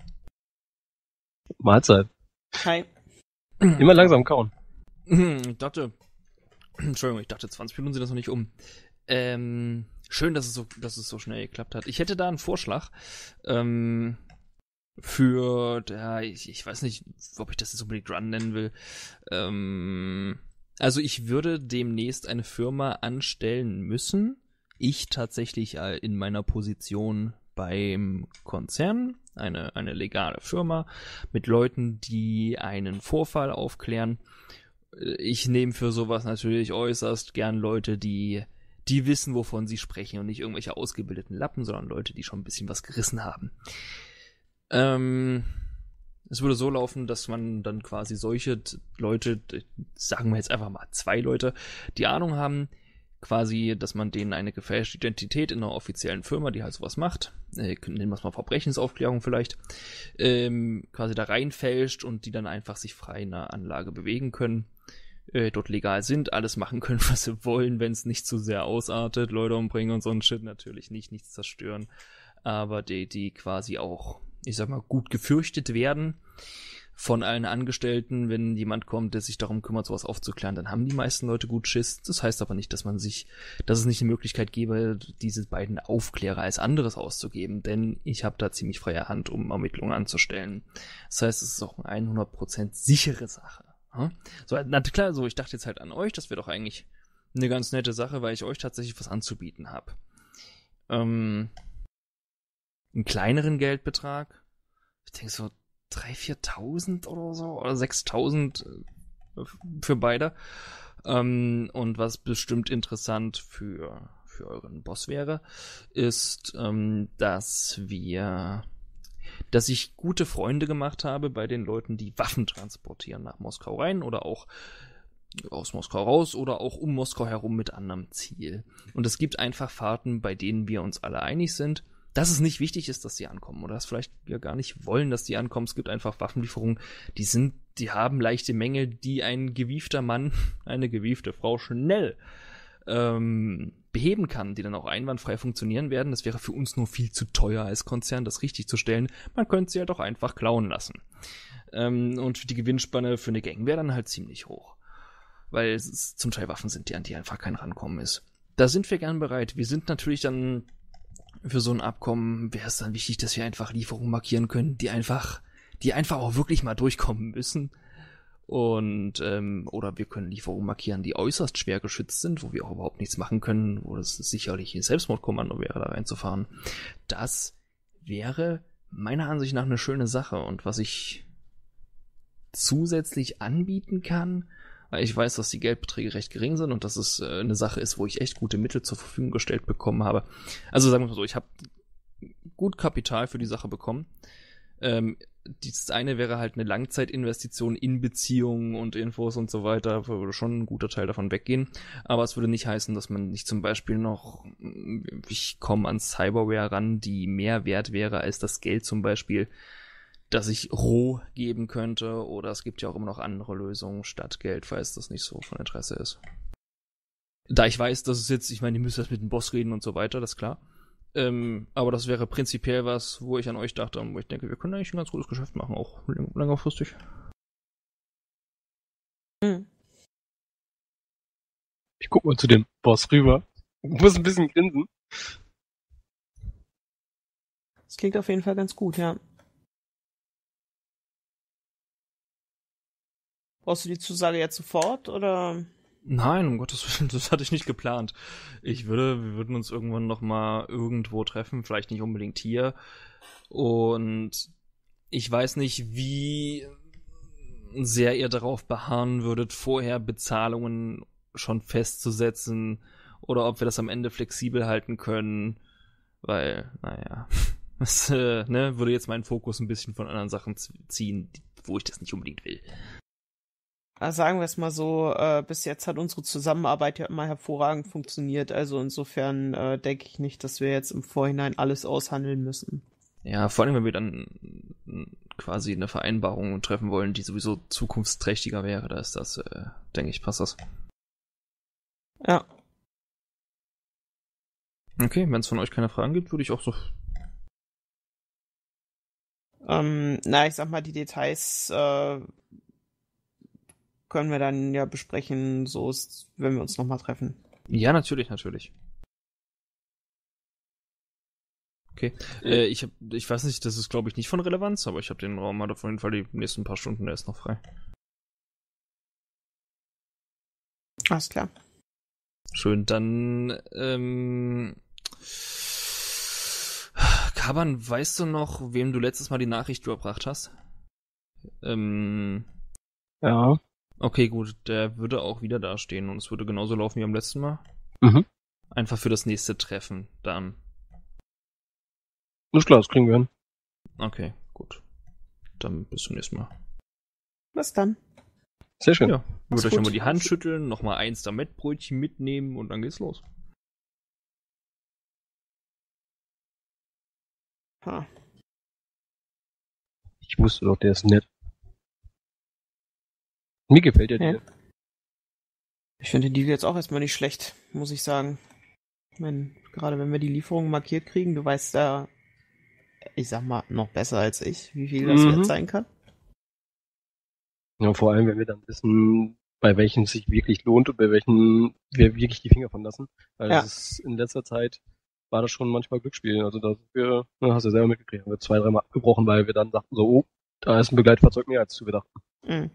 Mahlzeit. Hi. Immer langsam kauen. Ich dachte, Entschuldigung, ich dachte, zwanzig Minuten sind das noch nicht um. Ähm, schön, dass es so, dass es so schnell geklappt hat. Ich hätte da einen Vorschlag. Ähm, für, ja, ich, ich weiß nicht, ob ich das jetzt unbedingt Run nennen will. Ähm, also ich würde demnächst eine Firma anstellen müssen. Ich tatsächlich in meiner Position beim Konzern, eine, eine legale Firma mit Leuten, die einen Vorfall aufklären. Ich nehme für sowas natürlich äußerst gern Leute, die, die wissen, wovon sie sprechen und nicht irgendwelche ausgebildeten Lappen, sondern Leute, die schon ein bisschen was gerissen haben. Ähm, es würde so laufen, dass man dann quasi solche Leute, sagen wir jetzt einfach mal zwei Leute, die Ahnung haben, quasi, dass man denen eine gefälschte Identität in einer offiziellen Firma, die halt sowas macht, äh, nennen wir es mal Verbrechensaufklärung vielleicht, ähm, quasi da reinfälscht und die dann einfach sich frei in einer Anlage bewegen können, äh, dort legal sind, alles machen können, was sie wollen, wenn es nicht zu sehr ausartet, Leute umbringen und so ein Shit, natürlich nicht, nichts zerstören, aber die, die quasi auch, ich sag mal, gut gefürchtet werden von allen Angestellten, wenn jemand kommt, der sich darum kümmert, sowas aufzuklären, dann haben die meisten Leute gut Schiss. Das heißt aber nicht, dass man sich, dass es nicht eine Möglichkeit gäbe, diese beiden Aufklärer als anderes auszugeben, denn ich habe da ziemlich freie Hand, um Ermittlungen anzustellen. Das heißt, es ist auch eine hundert Prozent sichere Sache. So, na klar, so, ich dachte jetzt halt an euch, das wäre doch eigentlich eine ganz nette Sache, weil ich euch tatsächlich was anzubieten habe. Ähm, einen kleineren Geldbetrag, ich denke so dreitausend, viertausend oder so, oder sechstausend für beide. Ähm, und was bestimmt interessant für, für euren Boss wäre, ist, ähm, dass wir dass ich gute Freunde gemacht habe bei den Leuten, die Waffen transportieren nach Moskau rein oder auch aus Moskau raus oder auch um Moskau herum mit anderem Ziel. Und es gibt einfach Fahrten, bei denen wir uns alle einig sind, dass es nicht wichtig ist, dass die ankommen oder dass vielleicht wir gar nicht wollen, dass die ankommen. Es gibt einfach Waffenlieferungen, die sind, die haben leichte Mängel, die ein gewiefter Mann, eine gewiefte Frau schnell ähm, beheben kann, die dann auch einwandfrei funktionieren werden. Das wäre für uns nur viel zu teuer als Konzern, das richtig zu stellen. Man könnte sie halt auch einfach klauen lassen. Ähm, und die Gewinnspanne für eine Gang wäre dann halt ziemlich hoch. Weil es zum Teil Waffen sind, die an die einfach kein Rankommen ist. Da sind wir gern bereit. Wir sind natürlich dann für so ein Abkommen, wäre es dann wichtig, dass wir einfach Lieferungen markieren können, die einfach, die einfach auch wirklich mal durchkommen müssen. Und, ähm, oder wir können Lieferungen markieren, die äußerst schwer geschützt sind, wo wir auch überhaupt nichts machen können, wo das sicherlich ein Selbstmordkommando wäre, da reinzufahren. Das wäre meiner Ansicht nach eine schöne Sache. Und was ich zusätzlich anbieten kann, weil ich weiß, dass die Geldbeträge recht gering sind und dass es äh, eine Sache ist, wo ich echt gute Mittel zur Verfügung gestellt bekommen habe. Also sagen wir mal so, ich habe gut Kapital für die Sache bekommen. Ähm, das eine wäre halt eine Langzeitinvestition in Beziehungen und Infos und so weiter, da würde schon ein guter Teil davon weggehen. Aber es würde nicht heißen, dass man nicht zum Beispiel noch, ich komme an Cyberware ran, die mehr wert wäre als das Geld zum Beispiel, das ich roh geben könnte, oder es gibt ja auch immer noch andere Lösungen statt Geld, falls das nicht so von Interesse ist. Da ich weiß, dass es jetzt, ich meine, ihr müsst das mit dem Boss reden und so weiter, das ist klar. Ähm, aber das wäre prinzipiell was, wo ich an euch dachte und wo ich denke, wir können eigentlich ein ganz gutes Geschäft machen, auch längerfristig. Hm. Ich guck mal zu dem Boss rüber. Ich muss ein bisschen grinsen. Das klingt auf jeden Fall ganz gut, ja. Brauchst du die Zusage jetzt sofort, oder? Nein, um Gottes Willen, das hatte ich nicht geplant. Ich würde, wir würden uns irgendwann noch mal irgendwo treffen, vielleicht nicht unbedingt hier. Und ich weiß nicht, wie sehr ihr darauf beharren würdet, vorher Bezahlungen schon festzusetzen oder ob wir das am Ende flexibel halten können, weil, naja, das äh, ne, würde jetzt meinen Fokus ein bisschen von anderen Sachen ziehen, wo ich das nicht unbedingt will. Also sagen wir es mal so, äh, bis jetzt hat unsere Zusammenarbeit ja immer hervorragend funktioniert, also insofern äh, denke ich nicht, dass wir jetzt im Vorhinein alles aushandeln müssen. Ja, vor allem, wenn wir dann quasi eine Vereinbarung treffen wollen, die sowieso zukunftsträchtiger wäre, da ist das, äh, denke ich, passt das. Ja. Okay, wenn es von euch keine Fragen gibt, würde ich auch so... Ähm, na, ich sag mal, die Details äh, können wir dann ja besprechen, so ist, wenn wir uns nochmal treffen. Ja, natürlich, natürlich. Okay, äh, ich hab, ich weiß nicht, das ist glaube ich nicht von Relevanz, aber ich habe den Raum halt auf jeden Fall die nächsten paar Stunden, der ist noch frei. Alles klar. Schön, dann, ähm... Kaban, weißt du noch, wem du letztes Mal die Nachricht überbracht hast? Ähm... Ja. Okay, gut, der würde auch wieder dastehen und es würde genauso laufen wie am letzten Mal. Mhm. Einfach für das nächste Treffen, dann. Ist klar, das kriegen wir hin. Okay, gut. Dann bis zum nächsten Mal. Bis dann. Sehr schön. Ja, ich würde euch gut. nochmal die Hand schütteln, nochmal eins der Mettbrötchen mitnehmen und dann geht's los. Ha. Ich wusste doch, der ist nett. Mir gefällt der Ja. Deal. Ich finde den Deal jetzt auch erstmal nicht schlecht, muss ich sagen. Ich meine, gerade wenn wir die Lieferungen markiert kriegen, du weißt ja, ich sag mal, noch besser als ich, wie viel das Mhm. wert sein kann. Ja, vor allem, wenn wir dann wissen, bei welchen es sich wirklich lohnt und bei welchen wir wirklich die Finger von lassen. Weil Ja. das ist, in letzter Zeit war das schon manchmal Glücksspiel. Also da sind wir, na, hast du ja selber mitgekriegt, haben wir zwei, dreimal abgebrochen, weil wir dann dachten so, oh, da ist ein Begleitfahrzeug mehr als wir dachten. Mhm.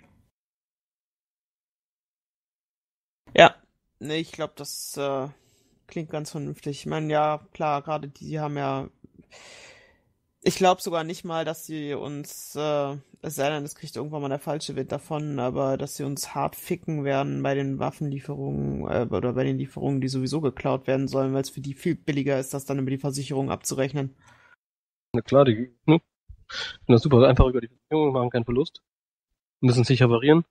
Ja, nee, ich glaube, das äh, klingt ganz vernünftig. Ich meine, ja, klar, gerade die haben ja. Ich glaube sogar nicht mal, dass sie uns, äh, es sei denn, es kriegt irgendwann mal der falsche Wind davon, aber dass sie uns hart ficken werden bei den Waffenlieferungen äh, oder bei den Lieferungen, die sowieso geklaut werden sollen, weil es für die viel billiger ist, das dann über die Versicherung abzurechnen. Na klar, die, ne? Und das ist super einfach über die Versicherung, machen keinen Verlust. Müssen sich reparieren.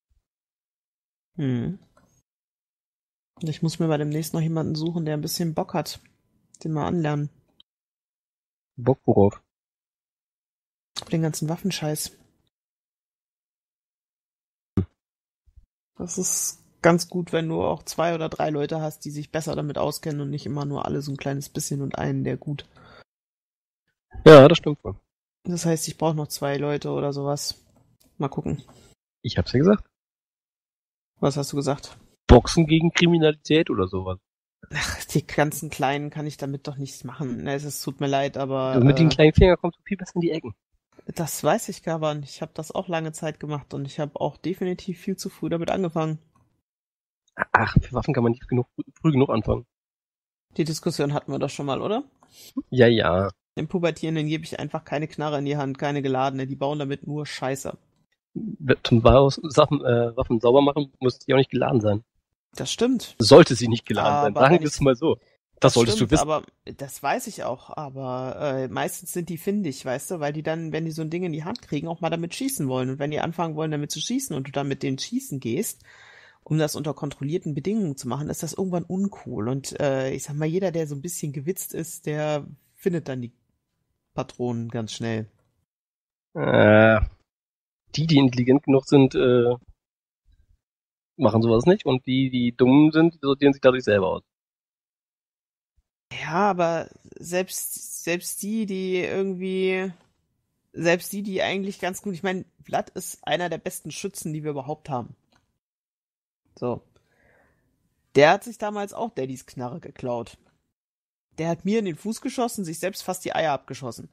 Hm. Ich muss mir bei demnächst noch jemanden suchen, der ein bisschen Bock hat. Den mal anlernen. Bock worauf? Auf den ganzen Waffenscheiß. Das ist ganz gut, wenn du auch zwei oder drei Leute hast, die sich besser damit auskennen und nicht immer nur alle so ein kleines bisschen und einen, der gut. Ja, das stimmt wohl. Das heißt, ich brauche noch zwei Leute oder sowas. Mal gucken. Ich hab's ja gesagt. Was hast du gesagt? Boxen gegen Kriminalität oder sowas. Ach, die ganzen Kleinen kann ich damit doch nichts machen. Es ist, tut mir leid, aber... Also mit äh, den kleinen Fingern kommst du viel besser in die Ecken. Das weiß ich, Gaban. Ich habe das auch lange Zeit gemacht und ich habe auch definitiv viel zu früh damit angefangen. Ach, für Waffen kann man nicht genug, früh genug anfangen. Die Diskussion hatten wir doch schon mal, oder? Ja, ja. Den Pubertierenden gebe ich einfach keine Knarre in die Hand, keine geladene. Die bauen damit nur Scheiße. Zum Baus Waffen, äh, Waffen sauber machen, muss die auch nicht geladen sein. Das stimmt. Sollte sie nicht geladen sein. Aber Sagen wenn wir es ich- mal so. Das solltest stimmt, du wissen. Aber das weiß ich auch. Aber äh, meistens sind die findig, weißt du, weil die dann, wenn die so ein Ding in die Hand kriegen, auch mal damit schießen wollen. Und wenn die anfangen wollen, damit zu schießen und du dann mit denen schießen gehst, um das unter kontrollierten Bedingungen zu machen, ist das irgendwann uncool. Und äh, ich sag mal, jeder, der so ein bisschen gewitzt ist, der findet dann die Patronen ganz schnell. Äh, die, die intelligent genug sind, äh, machen sowas nicht. Und die, die dumm sind, die sortieren sich dadurch selber aus. Ja, aber selbst, selbst die, die irgendwie, selbst die, die eigentlich ganz gut, ich meine, Vlad ist einer der besten Schützen, die wir überhaupt haben. So. Der hat sich damals auch Daddys Knarre geklaut. Der hat mir in den Fuß geschossen, sich selbst fast die Eier abgeschossen.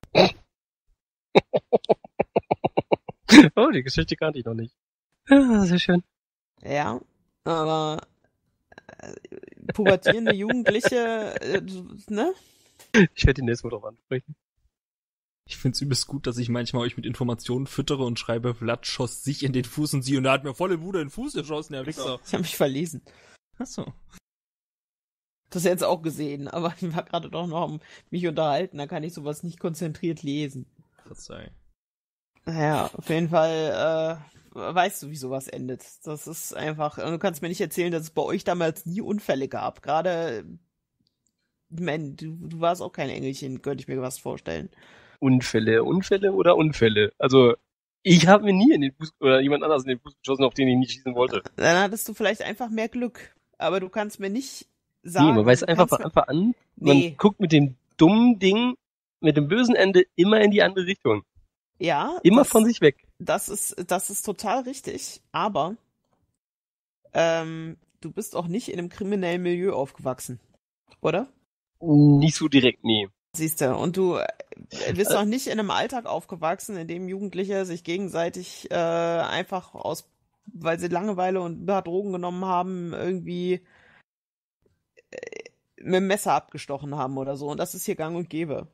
Oh, die Geschichte kannte ich noch nicht. Ah, sehr schön. Ja, aber äh, pubertierende Jugendliche, äh, ne? Ich werde die nächste Mal drauf ansprechen. Ich find's übelst gut, dass ich manchmal euch mit Informationen füttere und schreibe, Vlad schoss sich in den Fuß und sie und er hat mir volle Bude in den Fuß geschossen, der Wichser. Ich habe mich verlesen. Achso. Das jetzt auch gesehen, aber ich war gerade doch noch am mich unterhalten, da kann ich sowas nicht konzentriert lesen. Verzeih. Naja, auf jeden Fall, äh, weißt du, wie sowas endet. Das ist einfach, du kannst mir nicht erzählen, dass es bei euch damals nie Unfälle gab. Gerade, man, du, du warst auch kein Engelchen, könnte ich mir was vorstellen. Unfälle, Unfälle oder Unfälle? Also, ich habe mir nie in den Fuß, oder jemand anders in den Fuß geschossen, auf den ich nicht schießen wollte. Dann hattest du vielleicht einfach mehr Glück. Aber du kannst mir nicht sagen... Nee, man weiß du einfach kannst von Anfang an, Nee. man guckt mit dem dummen Ding, mit dem bösen Ende immer in die andere Richtung. mir, ja, Immer das, von sich weg. Das ist, das ist total richtig, aber ähm, du bist auch nicht in einem kriminellen Milieu aufgewachsen, oder? Nicht so direkt, nee. Siehst du, und du äh, bist auch nicht in einem Alltag aufgewachsen, in dem Jugendliche sich gegenseitig äh, einfach aus, weil sie Langeweile und ein paar Drogen genommen haben, irgendwie äh, mit dem Messer abgestochen haben oder so. Und das ist hier gang und gäbe.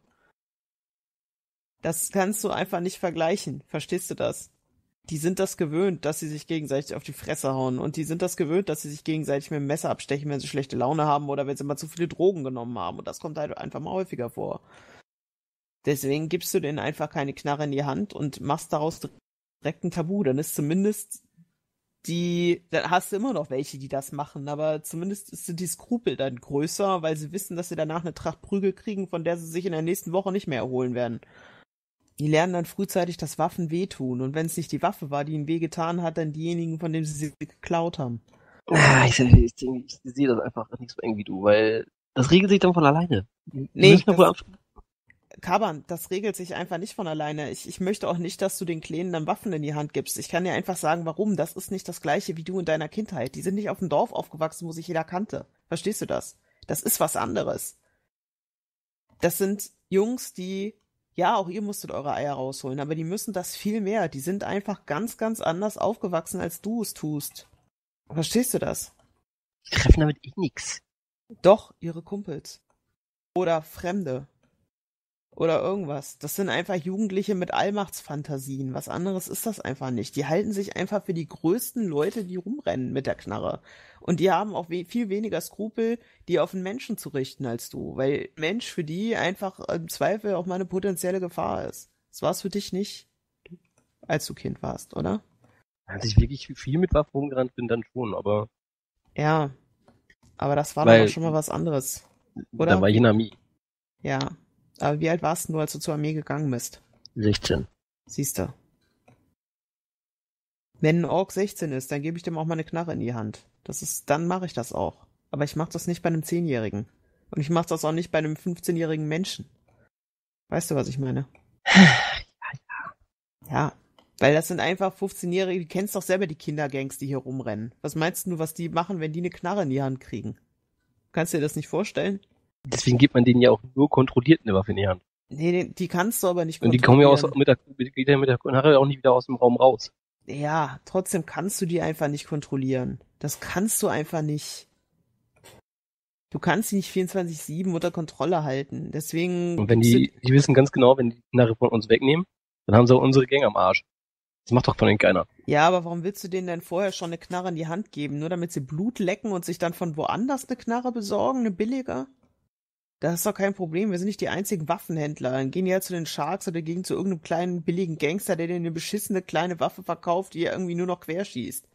Das kannst du einfach nicht vergleichen. Verstehst du das? Die sind das gewöhnt, dass sie sich gegenseitig auf die Fresse hauen. Und die sind das gewöhnt, dass sie sich gegenseitig mit dem Messer abstechen, wenn sie schlechte Laune haben oder wenn sie mal zu viele Drogen genommen haben. Und das kommt halt einfach mal häufiger vor. Deswegen gibst du denen einfach keine Knarre in die Hand und machst daraus direkt ein Tabu. Dann ist zumindest die, dann hast du immer noch welche, die das machen, aber zumindest sind die Skrupel dann größer, weil sie wissen, dass sie danach eine Tracht Prügel kriegen, von der sie sich in der nächsten Woche nicht mehr erholen werden. Die lernen dann frühzeitig, dass Waffen wehtun. Und wenn es nicht die Waffe war, die ihnen wehgetan hat, dann diejenigen, von denen sie sie geklaut haben. Ah, ich, ich, ich, ich sehe das einfach nicht so eng wie du, weil das regelt sich dann von alleine. Die Nee, müssen ja wohl das- am- Kaban, das regelt sich einfach nicht von alleine. Ich, ich möchte auch nicht, dass du den Kleinen dann Waffen in die Hand gibst. Ich kann dir einfach sagen, warum. Das ist nicht das Gleiche wie du in deiner Kindheit. Die sind nicht auf dem Dorf aufgewachsen, wo sich jeder kannte. Verstehst du das? Das ist was anderes. Das sind Jungs, die, ja, auch ihr musstet eure Eier rausholen, aber die müssen das viel mehr. Die sind einfach ganz, ganz anders aufgewachsen, als du es tust. Verstehst du das? Die treffen damit eh nix. Doch, ihre Kumpels. Oder Fremde. Oder irgendwas. Das sind einfach Jugendliche mit Allmachtsfantasien. Was anderes ist das einfach nicht. Die halten sich einfach für die größten Leute, die rumrennen mit der Knarre. Und die haben auch we- viel weniger Skrupel, die auf einen Menschen zu richten als du. Weil Mensch für die einfach im Zweifel auch mal eine potenzielle Gefahr ist. Das war's für dich nicht, als du Kind warst, oder? Als ich wirklich viel mit Waffen rumgerannt bin, dann schon, aber Ja, aber das war Weil- doch auch schon mal was anderes, oder? da war ich in der Armee. Ja, aber wie alt warst du, als du zur Armee gegangen bist? sechzehn. Siehste. Wenn ein Ork sechzehn ist, dann gebe ich dem auch mal eine Knarre in die Hand. Das ist, dann mache ich das auch. Aber ich mache das nicht bei einem zehnjährigen. Und ich mache das auch nicht bei einem fünfzehnjährigen Menschen. Weißt du, was ich meine? Ja, weil das sind einfach fünfzehnjährige, du kennst doch selber die Kindergangs, die hier rumrennen. Was meinst du, was die machen, wenn die eine Knarre in die Hand kriegen? Kannst du dir das nicht vorstellen? Deswegen gibt man denen ja auch nur kontrolliert eine Waffe in die Hand. Nee, die, die kannst du aber nicht Und die kommen ja aus, kontrollieren. mit der, geht ja mit der Knarre auch nicht wieder aus dem Raum raus. Ja, trotzdem kannst du die einfach nicht kontrollieren. Das kannst du einfach nicht. Du kannst sie nicht vierundzwanzig sieben unter Kontrolle halten. Deswegen. Und wenn gibt's die, die wissen ganz genau, wenn die Knarre von uns wegnehmen, dann haben sie auch unsere Gänge am Arsch. Das macht doch von denen keiner. Ja, aber warum willst du denen denn vorher schon eine Knarre in die Hand geben? Nur damit sie Blut lecken und sich dann von woanders eine Knarre besorgen, eine billiger? Das ist doch kein Problem. Wir sind nicht die einzigen Waffenhändler. Dann gehen die ja zu den Sharks oder gehen zu irgendeinem kleinen billigen Gangster, der dir eine beschissene kleine Waffe verkauft, die er irgendwie nur noch querschießt.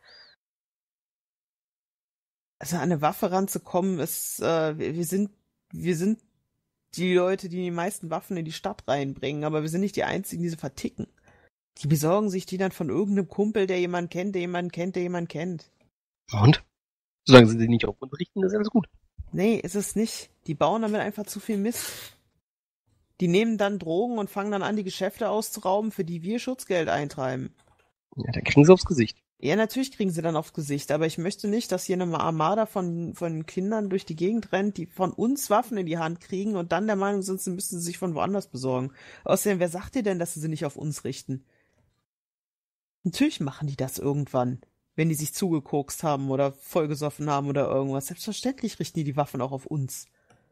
Also an eine Waffe ranzukommen, ist, äh, wir wir sind, wir sind die Leute, die die meisten Waffen in die Stadt reinbringen, aber wir sind nicht die einzigen, die sie verticken. Die besorgen sich die dann von irgendeinem Kumpel, der jemanden kennt, der jemanden kennt, der jemanden kennt. Und? Solange sie die nicht auf uns richten, ist alles gut. Nee, ist es nicht. Die bauen damit einfach zu viel Mist. Die nehmen dann Drogen und fangen dann an, die Geschäfte auszurauben, für die wir Schutzgeld eintreiben. Ja, da kriegen sie aufs Gesicht. Ja, natürlich kriegen sie dann aufs Gesicht, aber ich möchte nicht, dass hier eine Armada von, von Kindern durch die Gegend rennt, die von uns Waffen in die Hand kriegen und dann der Meinung sind, sie müssten sie sich von woanders besorgen. Außerdem, wer sagt dir denn, dass sie sie nicht auf uns richten? Natürlich machen die das irgendwann, wenn die sich zugekokst haben oder vollgesoffen haben oder irgendwas. Selbstverständlich richten die die Waffen auch auf uns.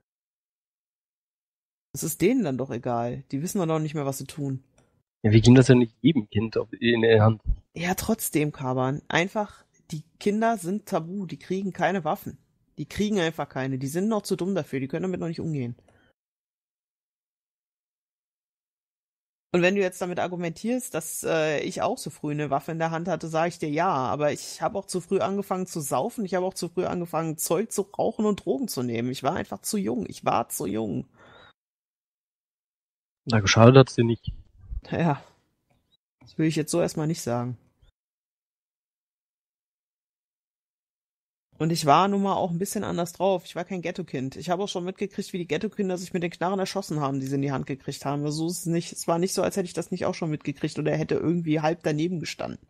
Das ist denen dann doch egal. Die wissen doch noch nicht mehr, was sie tun. Ja, wir geben das ja nicht jedem Kind auf, in der Hand. Ja, trotzdem, Kaban. Einfach, die Kinder sind tabu. Die kriegen keine Waffen. Die kriegen einfach keine. Die sind noch zu dumm dafür. Die können damit noch nicht umgehen. Und wenn du jetzt damit argumentierst, dass äh, ich auch so früh eine Waffe in der Hand hatte, sage ich dir ja. Aber ich habe auch zu früh angefangen zu saufen. Ich habe auch zu früh angefangen, Zeug zu rauchen und Drogen zu nehmen. Ich war einfach zu jung. Ich war zu jung. Na, geschadet hat's dir nicht. Ja, das will ich jetzt so erstmal nicht sagen. Und ich war nun mal auch ein bisschen anders drauf. Ich war kein Ghetto-Kind. Ich habe auch schon mitgekriegt, wie die Ghetto-Kinder sich mit den Knarren erschossen haben, die sie in die Hand gekriegt haben. Also es ist nicht, es war nicht so, als hätte ich das nicht auch schon mitgekriegt oder hätte irgendwie halb daneben gestanden.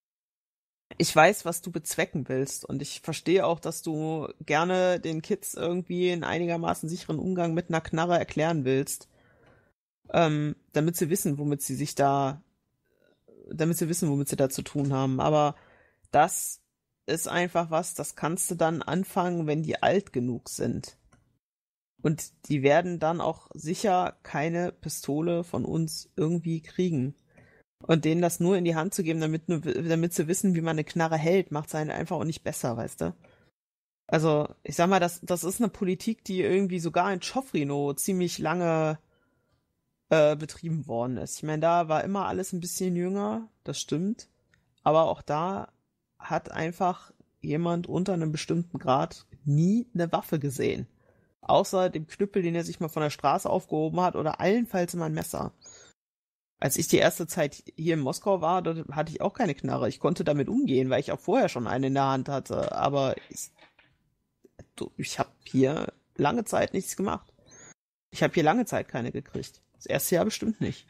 Ich weiß, was du bezwecken willst und ich verstehe auch, dass du gerne den Kids irgendwie einen einigermaßen sicheren Umgang mit einer Knarre erklären willst. Ähm, damit sie wissen, womit sie sich da, damit sie wissen, womit sie da zu tun haben. Aber das ist einfach was, das kannst du dann anfangen, wenn die alt genug sind. Und die werden dann auch sicher keine Pistole von uns irgendwie kriegen. Und denen das nur in die Hand zu geben, damit, nur, damit sie wissen, wie man eine Knarre hält, macht es einen einfach auch nicht besser, weißt du? Also, ich sag mal, das, das ist eine Politik, die irgendwie sogar in Chofrino ziemlich lange Äh, betrieben worden ist. Ich meine, da war immer alles ein bisschen jünger, das stimmt. Aber auch da hat einfach jemand unter einem bestimmten Grad nie eine Waffe gesehen. Außer dem Knüppel, den er sich mal von der Straße aufgehoben hat oder allenfalls immer ein Messer. Als ich die erste Zeit hier in Moskau war, dort hatte ich auch keine Knarre. Ich konnte damit umgehen, weil ich auch vorher schon eine in der Hand hatte. Aber ich, ich habe hier lange Zeit nichts gemacht. Ich habe hier lange Zeit keine gekriegt. Das erste Jahr bestimmt nicht.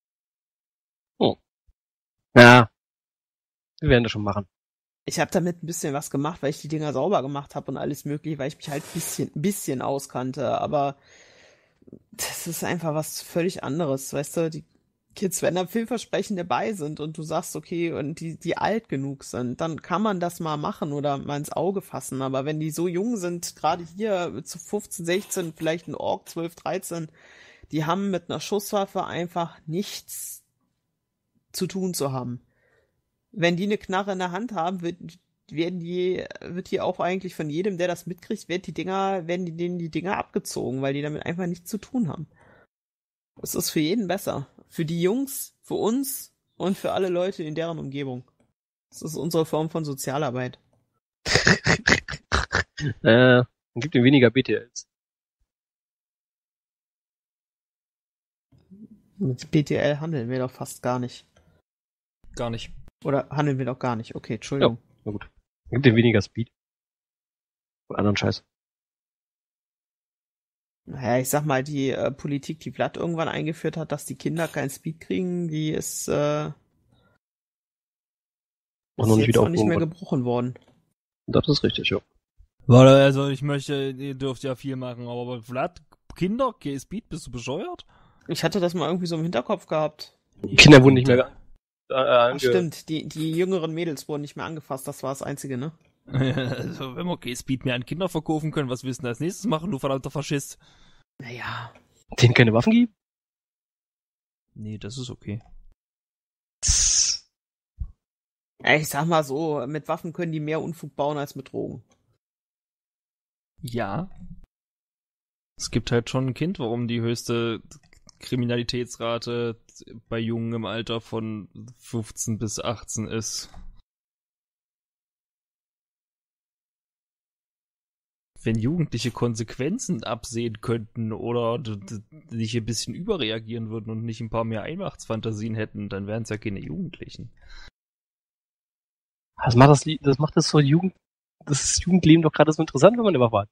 Oh. Ja. Wir werden das schon machen. Ich habe damit ein bisschen was gemacht, weil ich die Dinger sauber gemacht habe und alles mögliche, weil ich mich halt ein bisschen, bisschen auskannte. Aber das ist einfach was völlig anderes. Weißt du, die Kids, wenn da Vielversprechen dabei sind und du sagst, okay, und die, die alt genug sind, dann kann man das mal machen oder mal ins Auge fassen. Aber wenn die so jung sind, gerade hier zu fünfzehn, sechzehn, vielleicht ein Ork, zwölf, dreizehn, die haben mit einer Schusswaffe einfach nichts zu tun zu haben. Wenn die eine Knarre in der Hand haben, wird, werden die, wird die auch eigentlich von jedem, der das mitkriegt, werden die Dinger, werden die denen die Dinger abgezogen, weil die damit einfach nichts zu tun haben. Es ist für jeden besser. Für die Jungs, für uns und für alle Leute in deren Umgebung. Das ist unsere Form von Sozialarbeit. äh, dann gibt ihm weniger B T Ls. Mit B T L handeln wir doch fast gar nicht. Gar nicht. Oder handeln wir doch gar nicht. Okay, Entschuldigung. Ja, na gut. Dann gibt ihm weniger Speed. Und anderen Scheiß. Naja, ich sag mal, die äh, Politik, die Vlad irgendwann eingeführt hat, dass die Kinder kein Speed kriegen, die ist, äh, Und ist noch nicht jetzt wieder auch nicht mehr aufgehoben. gebrochen worden. Das ist richtig, ja. Warte, also ich möchte, ihr dürft ja viel machen, aber Vlad, Kinder, G-Speed, bist du bescheuert? Ich hatte das mal irgendwie so im Hinterkopf gehabt. Kinder wurden nicht mehr ge- äh, Ach, ange- stimmt, die, die jüngeren Mädels wurden nicht mehr angefasst, das war das Einzige, ne? Also, wenn wir G-Speed mehr an Kinder verkaufen können, was willst du denn als nächstes machen, du verdammter Faschist? Naja. denen keine Waffen geben? Nee, das ist okay. Ja, ich sag mal so, mit Waffen können die mehr Unfug bauen als mit Drogen. Ja. Es gibt halt schon ein Kind, warum die höchste Kriminalitätsrate bei Jungen im Alter von fünfzehn bis achtzehn ist. Wenn Jugendliche Konsequenzen absehen könnten oder d- d- nicht ein bisschen überreagieren würden und nicht ein paar mehr Einmachtsfantasien hätten, dann wären es ja keine Jugendlichen. Das macht das, Lie- das macht das so Jugend, das Jugendleben doch gerade so interessant, wenn man eine Waffe hat.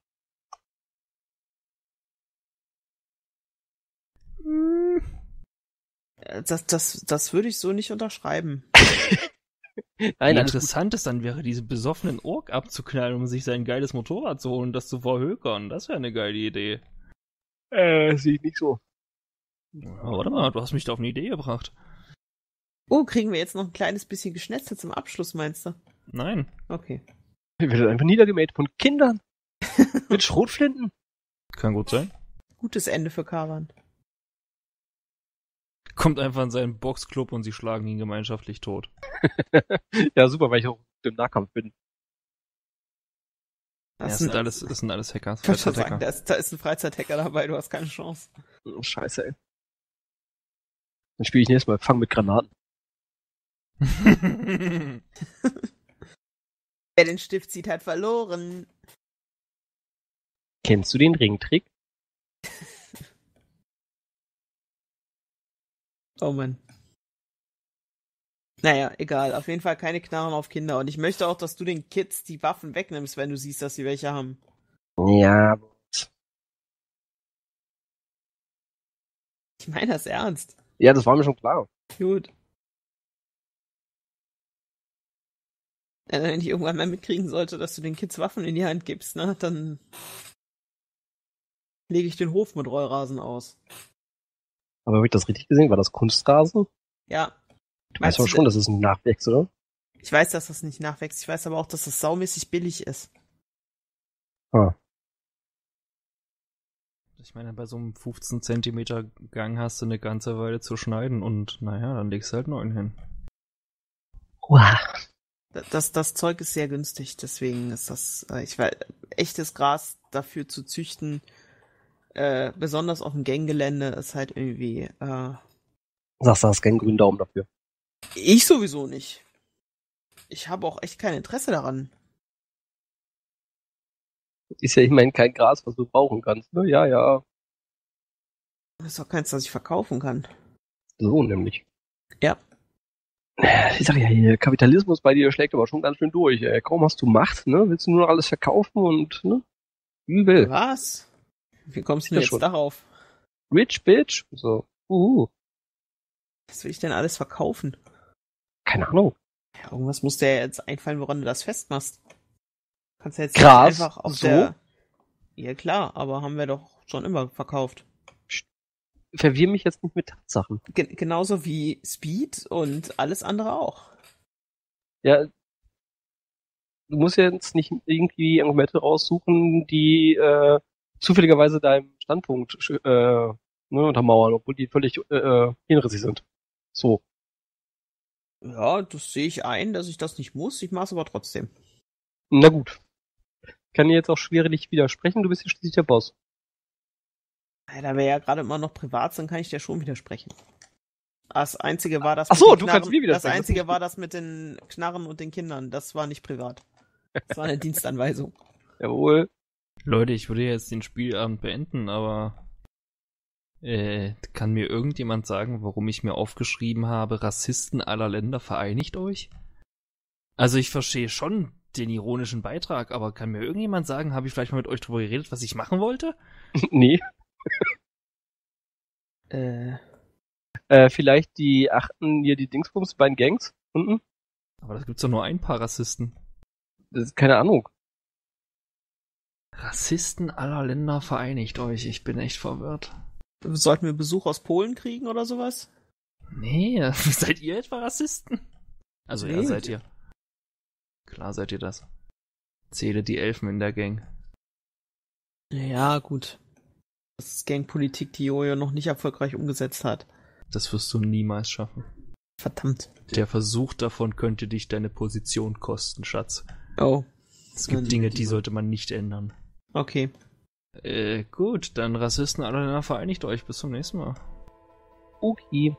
Hm. Das, das, das würde ich so nicht unterschreiben. Nein, Wie alles gut. interessant es dann wäre, diese besoffenen Ork abzuknallen, um sich sein geiles Motorrad zu holen und das zu verhökern. Das wäre eine geile Idee. Äh, sehe ich nicht so. Ja, warte mal, du hast mich da auf eine Idee gebracht. Oh, kriegen wir jetzt noch ein kleines bisschen Geschnetzel zum Abschluss, meinst du? Nein. Okay. Wir werden einfach niedergemäht von Kindern. Mit Schrotflinten. Kann gut sein. Gutes Ende für Kavan. Kommt einfach in seinen Boxclub und sie schlagen ihn gemeinschaftlich tot. Ja, super, weil ich auch im Nahkampf bin. Ja, Das das, sind sind alles, das sind alles Hackers. Ich wollte schon sagen, Freizeithacker. da ist, da ist ein Freizeithacker dabei, du hast keine Chance. Oh, scheiße, ey. Dann spiele ich nächstes Mal Fang mit Granaten. Wer den Stift zieht, hat verloren. Kennst du den Ringtrick? Oh Mann. Naja, egal. Auf jeden Fall keine Knarren auf Kinder. Und ich möchte auch, dass du den Kids die Waffen wegnimmst, wenn du siehst, dass sie welche haben. Ja. Ich meine das ernst. Ja, das war mir schon klar. Gut. Ja, wenn ich irgendwann mal mitkriegen sollte, dass du den Kids Waffen in die Hand gibst, ne, dann lege ich den Hof mit Rollrasen aus. Aber habe ich das richtig gesehen? War das Kunstrasen? Ja. Du weißt Meinst doch du schon, denn- das ist ein Nachwächs, oder? Ich weiß, dass das nicht nachwächst. Ich weiß aber auch, dass das saumäßig billig ist. Ah. Ich meine, bei so einem fünfzehn Zentimeter Gang hast du eine ganze Weile zu schneiden und naja, dann legst du halt neun hin. Wow. Das, das Zeug ist sehr günstig, deswegen ist das, äh, ich weiß, echtes Gras dafür zu züchten, äh, besonders auf dem Ganggelände, ist halt irgendwie, äh, Sagst du, hast keinen grünen Daumen dafür. ich sowieso nicht. Ich habe auch echt kein Interesse daran. Ist ja immerhin kein Gras, was du brauchen kannst, ne? Ja, ja. Das ist auch keins, das ich verkaufen kann. So nämlich. Ja. Ich sag ja hier, Kapitalismus bei dir schlägt aber schon ganz schön durch. Ey. Kaum hast du Macht, ne? Willst du nur noch alles verkaufen und, ne? Übel. Was? Wie kommst du Ja, denn jetzt schon. darauf? Rich Bitch. So. Uh. Was will ich denn alles verkaufen? Keine Ahnung. Ja, irgendwas muss dir ja jetzt einfallen, woran du das festmachst. Kannst ja jetzt Gras, nicht einfach auf so? der... Ja klar, aber haben wir doch schon immer verkauft. Verwirr mich jetzt nicht mit Tatsachen. Gen- genauso wie Speed und alles andere auch. Ja. Du musst ja jetzt nicht irgendwie Argumente raussuchen, die äh, zufälligerweise deinem Standpunkt äh, ne, untermauern, obwohl die völlig äh, hinrissig sind. So. Ja, das sehe ich ein, dass ich das nicht muss. Ich mache es aber trotzdem. Na gut. Kann dir jetzt auch schwerlich widersprechen, du bist ja schließlich der Boss. Ja, da wir ja gerade immer noch privat sind, kann ich dir schon widersprechen. Das Einzige war das Ach so, mit den du Knarren. kannst mir wieder Das sagen, das Einzige ist war das mit den Knarren und den Kindern. Das war nicht privat. Das war eine Dienstanweisung. Jawohl. Leute, ich würde jetzt den Spielabend beenden, aber äh, kann mir irgendjemand sagen, warum ich mir aufgeschrieben habe, Rassisten aller Länder vereinigt euch? Also ich verstehe schon den ironischen Beitrag, aber kann mir irgendjemand sagen, habe ich vielleicht mal mit euch drüber geredet, was ich machen wollte? Nee. Äh, Äh, vielleicht die achten hier die Dingsbums bei den Gangs unten? Aber da gibt's doch nur ein paar Rassisten. Das ist keine Ahnung. Rassisten aller Länder vereinigt euch. Ich bin echt verwirrt. sollten wir Besuch aus Polen kriegen oder sowas? Nee, seid ihr etwa Rassisten? Also ja, Nee. seid ihr. Klar seid ihr das. Zähle die Elfen in der Gang. Ja, gut. Das ist Gangpolitik, die Jojo noch nicht erfolgreich umgesetzt hat. Das wirst du niemals schaffen. Verdammt. Der Versuch davon könnte dich deine Position kosten, Schatz. Oh. Es gibt Ja, Dinge, die- die sollte man nicht ändern. Okay. Äh, gut, dann Rassisten aller Länder vereinigt euch. Bis zum nächsten Mal. Okay.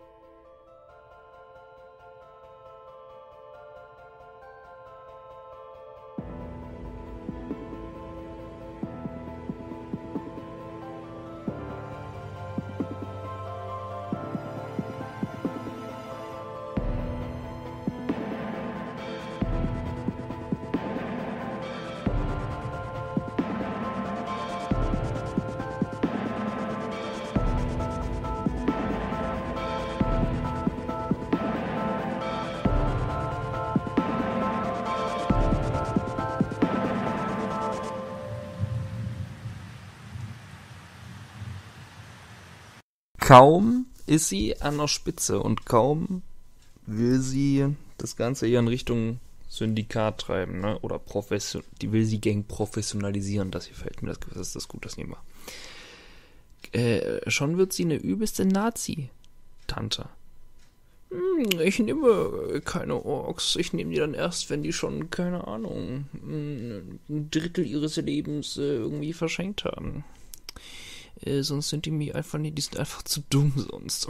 Kaum ist sie an der Spitze und kaum will sie das Ganze eher in Richtung Syndikat treiben, ne? Oder Profession, die will sie Gang professionalisieren. Das gefällt mir, das, das ist das gut, das nehmen wir. Äh, schon wird sie eine übelste Nazi-Tante. Hm, ich nehme keine Orks, ich nehme die dann erst, wenn die schon, keine Ahnung, ein Drittel ihres Lebens äh, irgendwie verschenkt haben. Äh, sonst sind die mir einfach nicht, die sind einfach zu dumm sonst.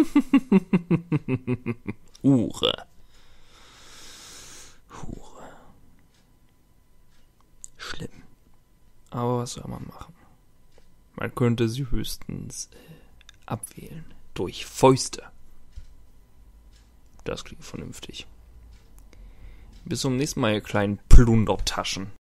Hure. Hure. Schlimm. Aber was soll man machen? Man könnte sie höchstens äh, abwählen. Durch Fäuste. Das klingt vernünftig. Bis zum nächsten Mal, ihr kleinen Plundertaschen.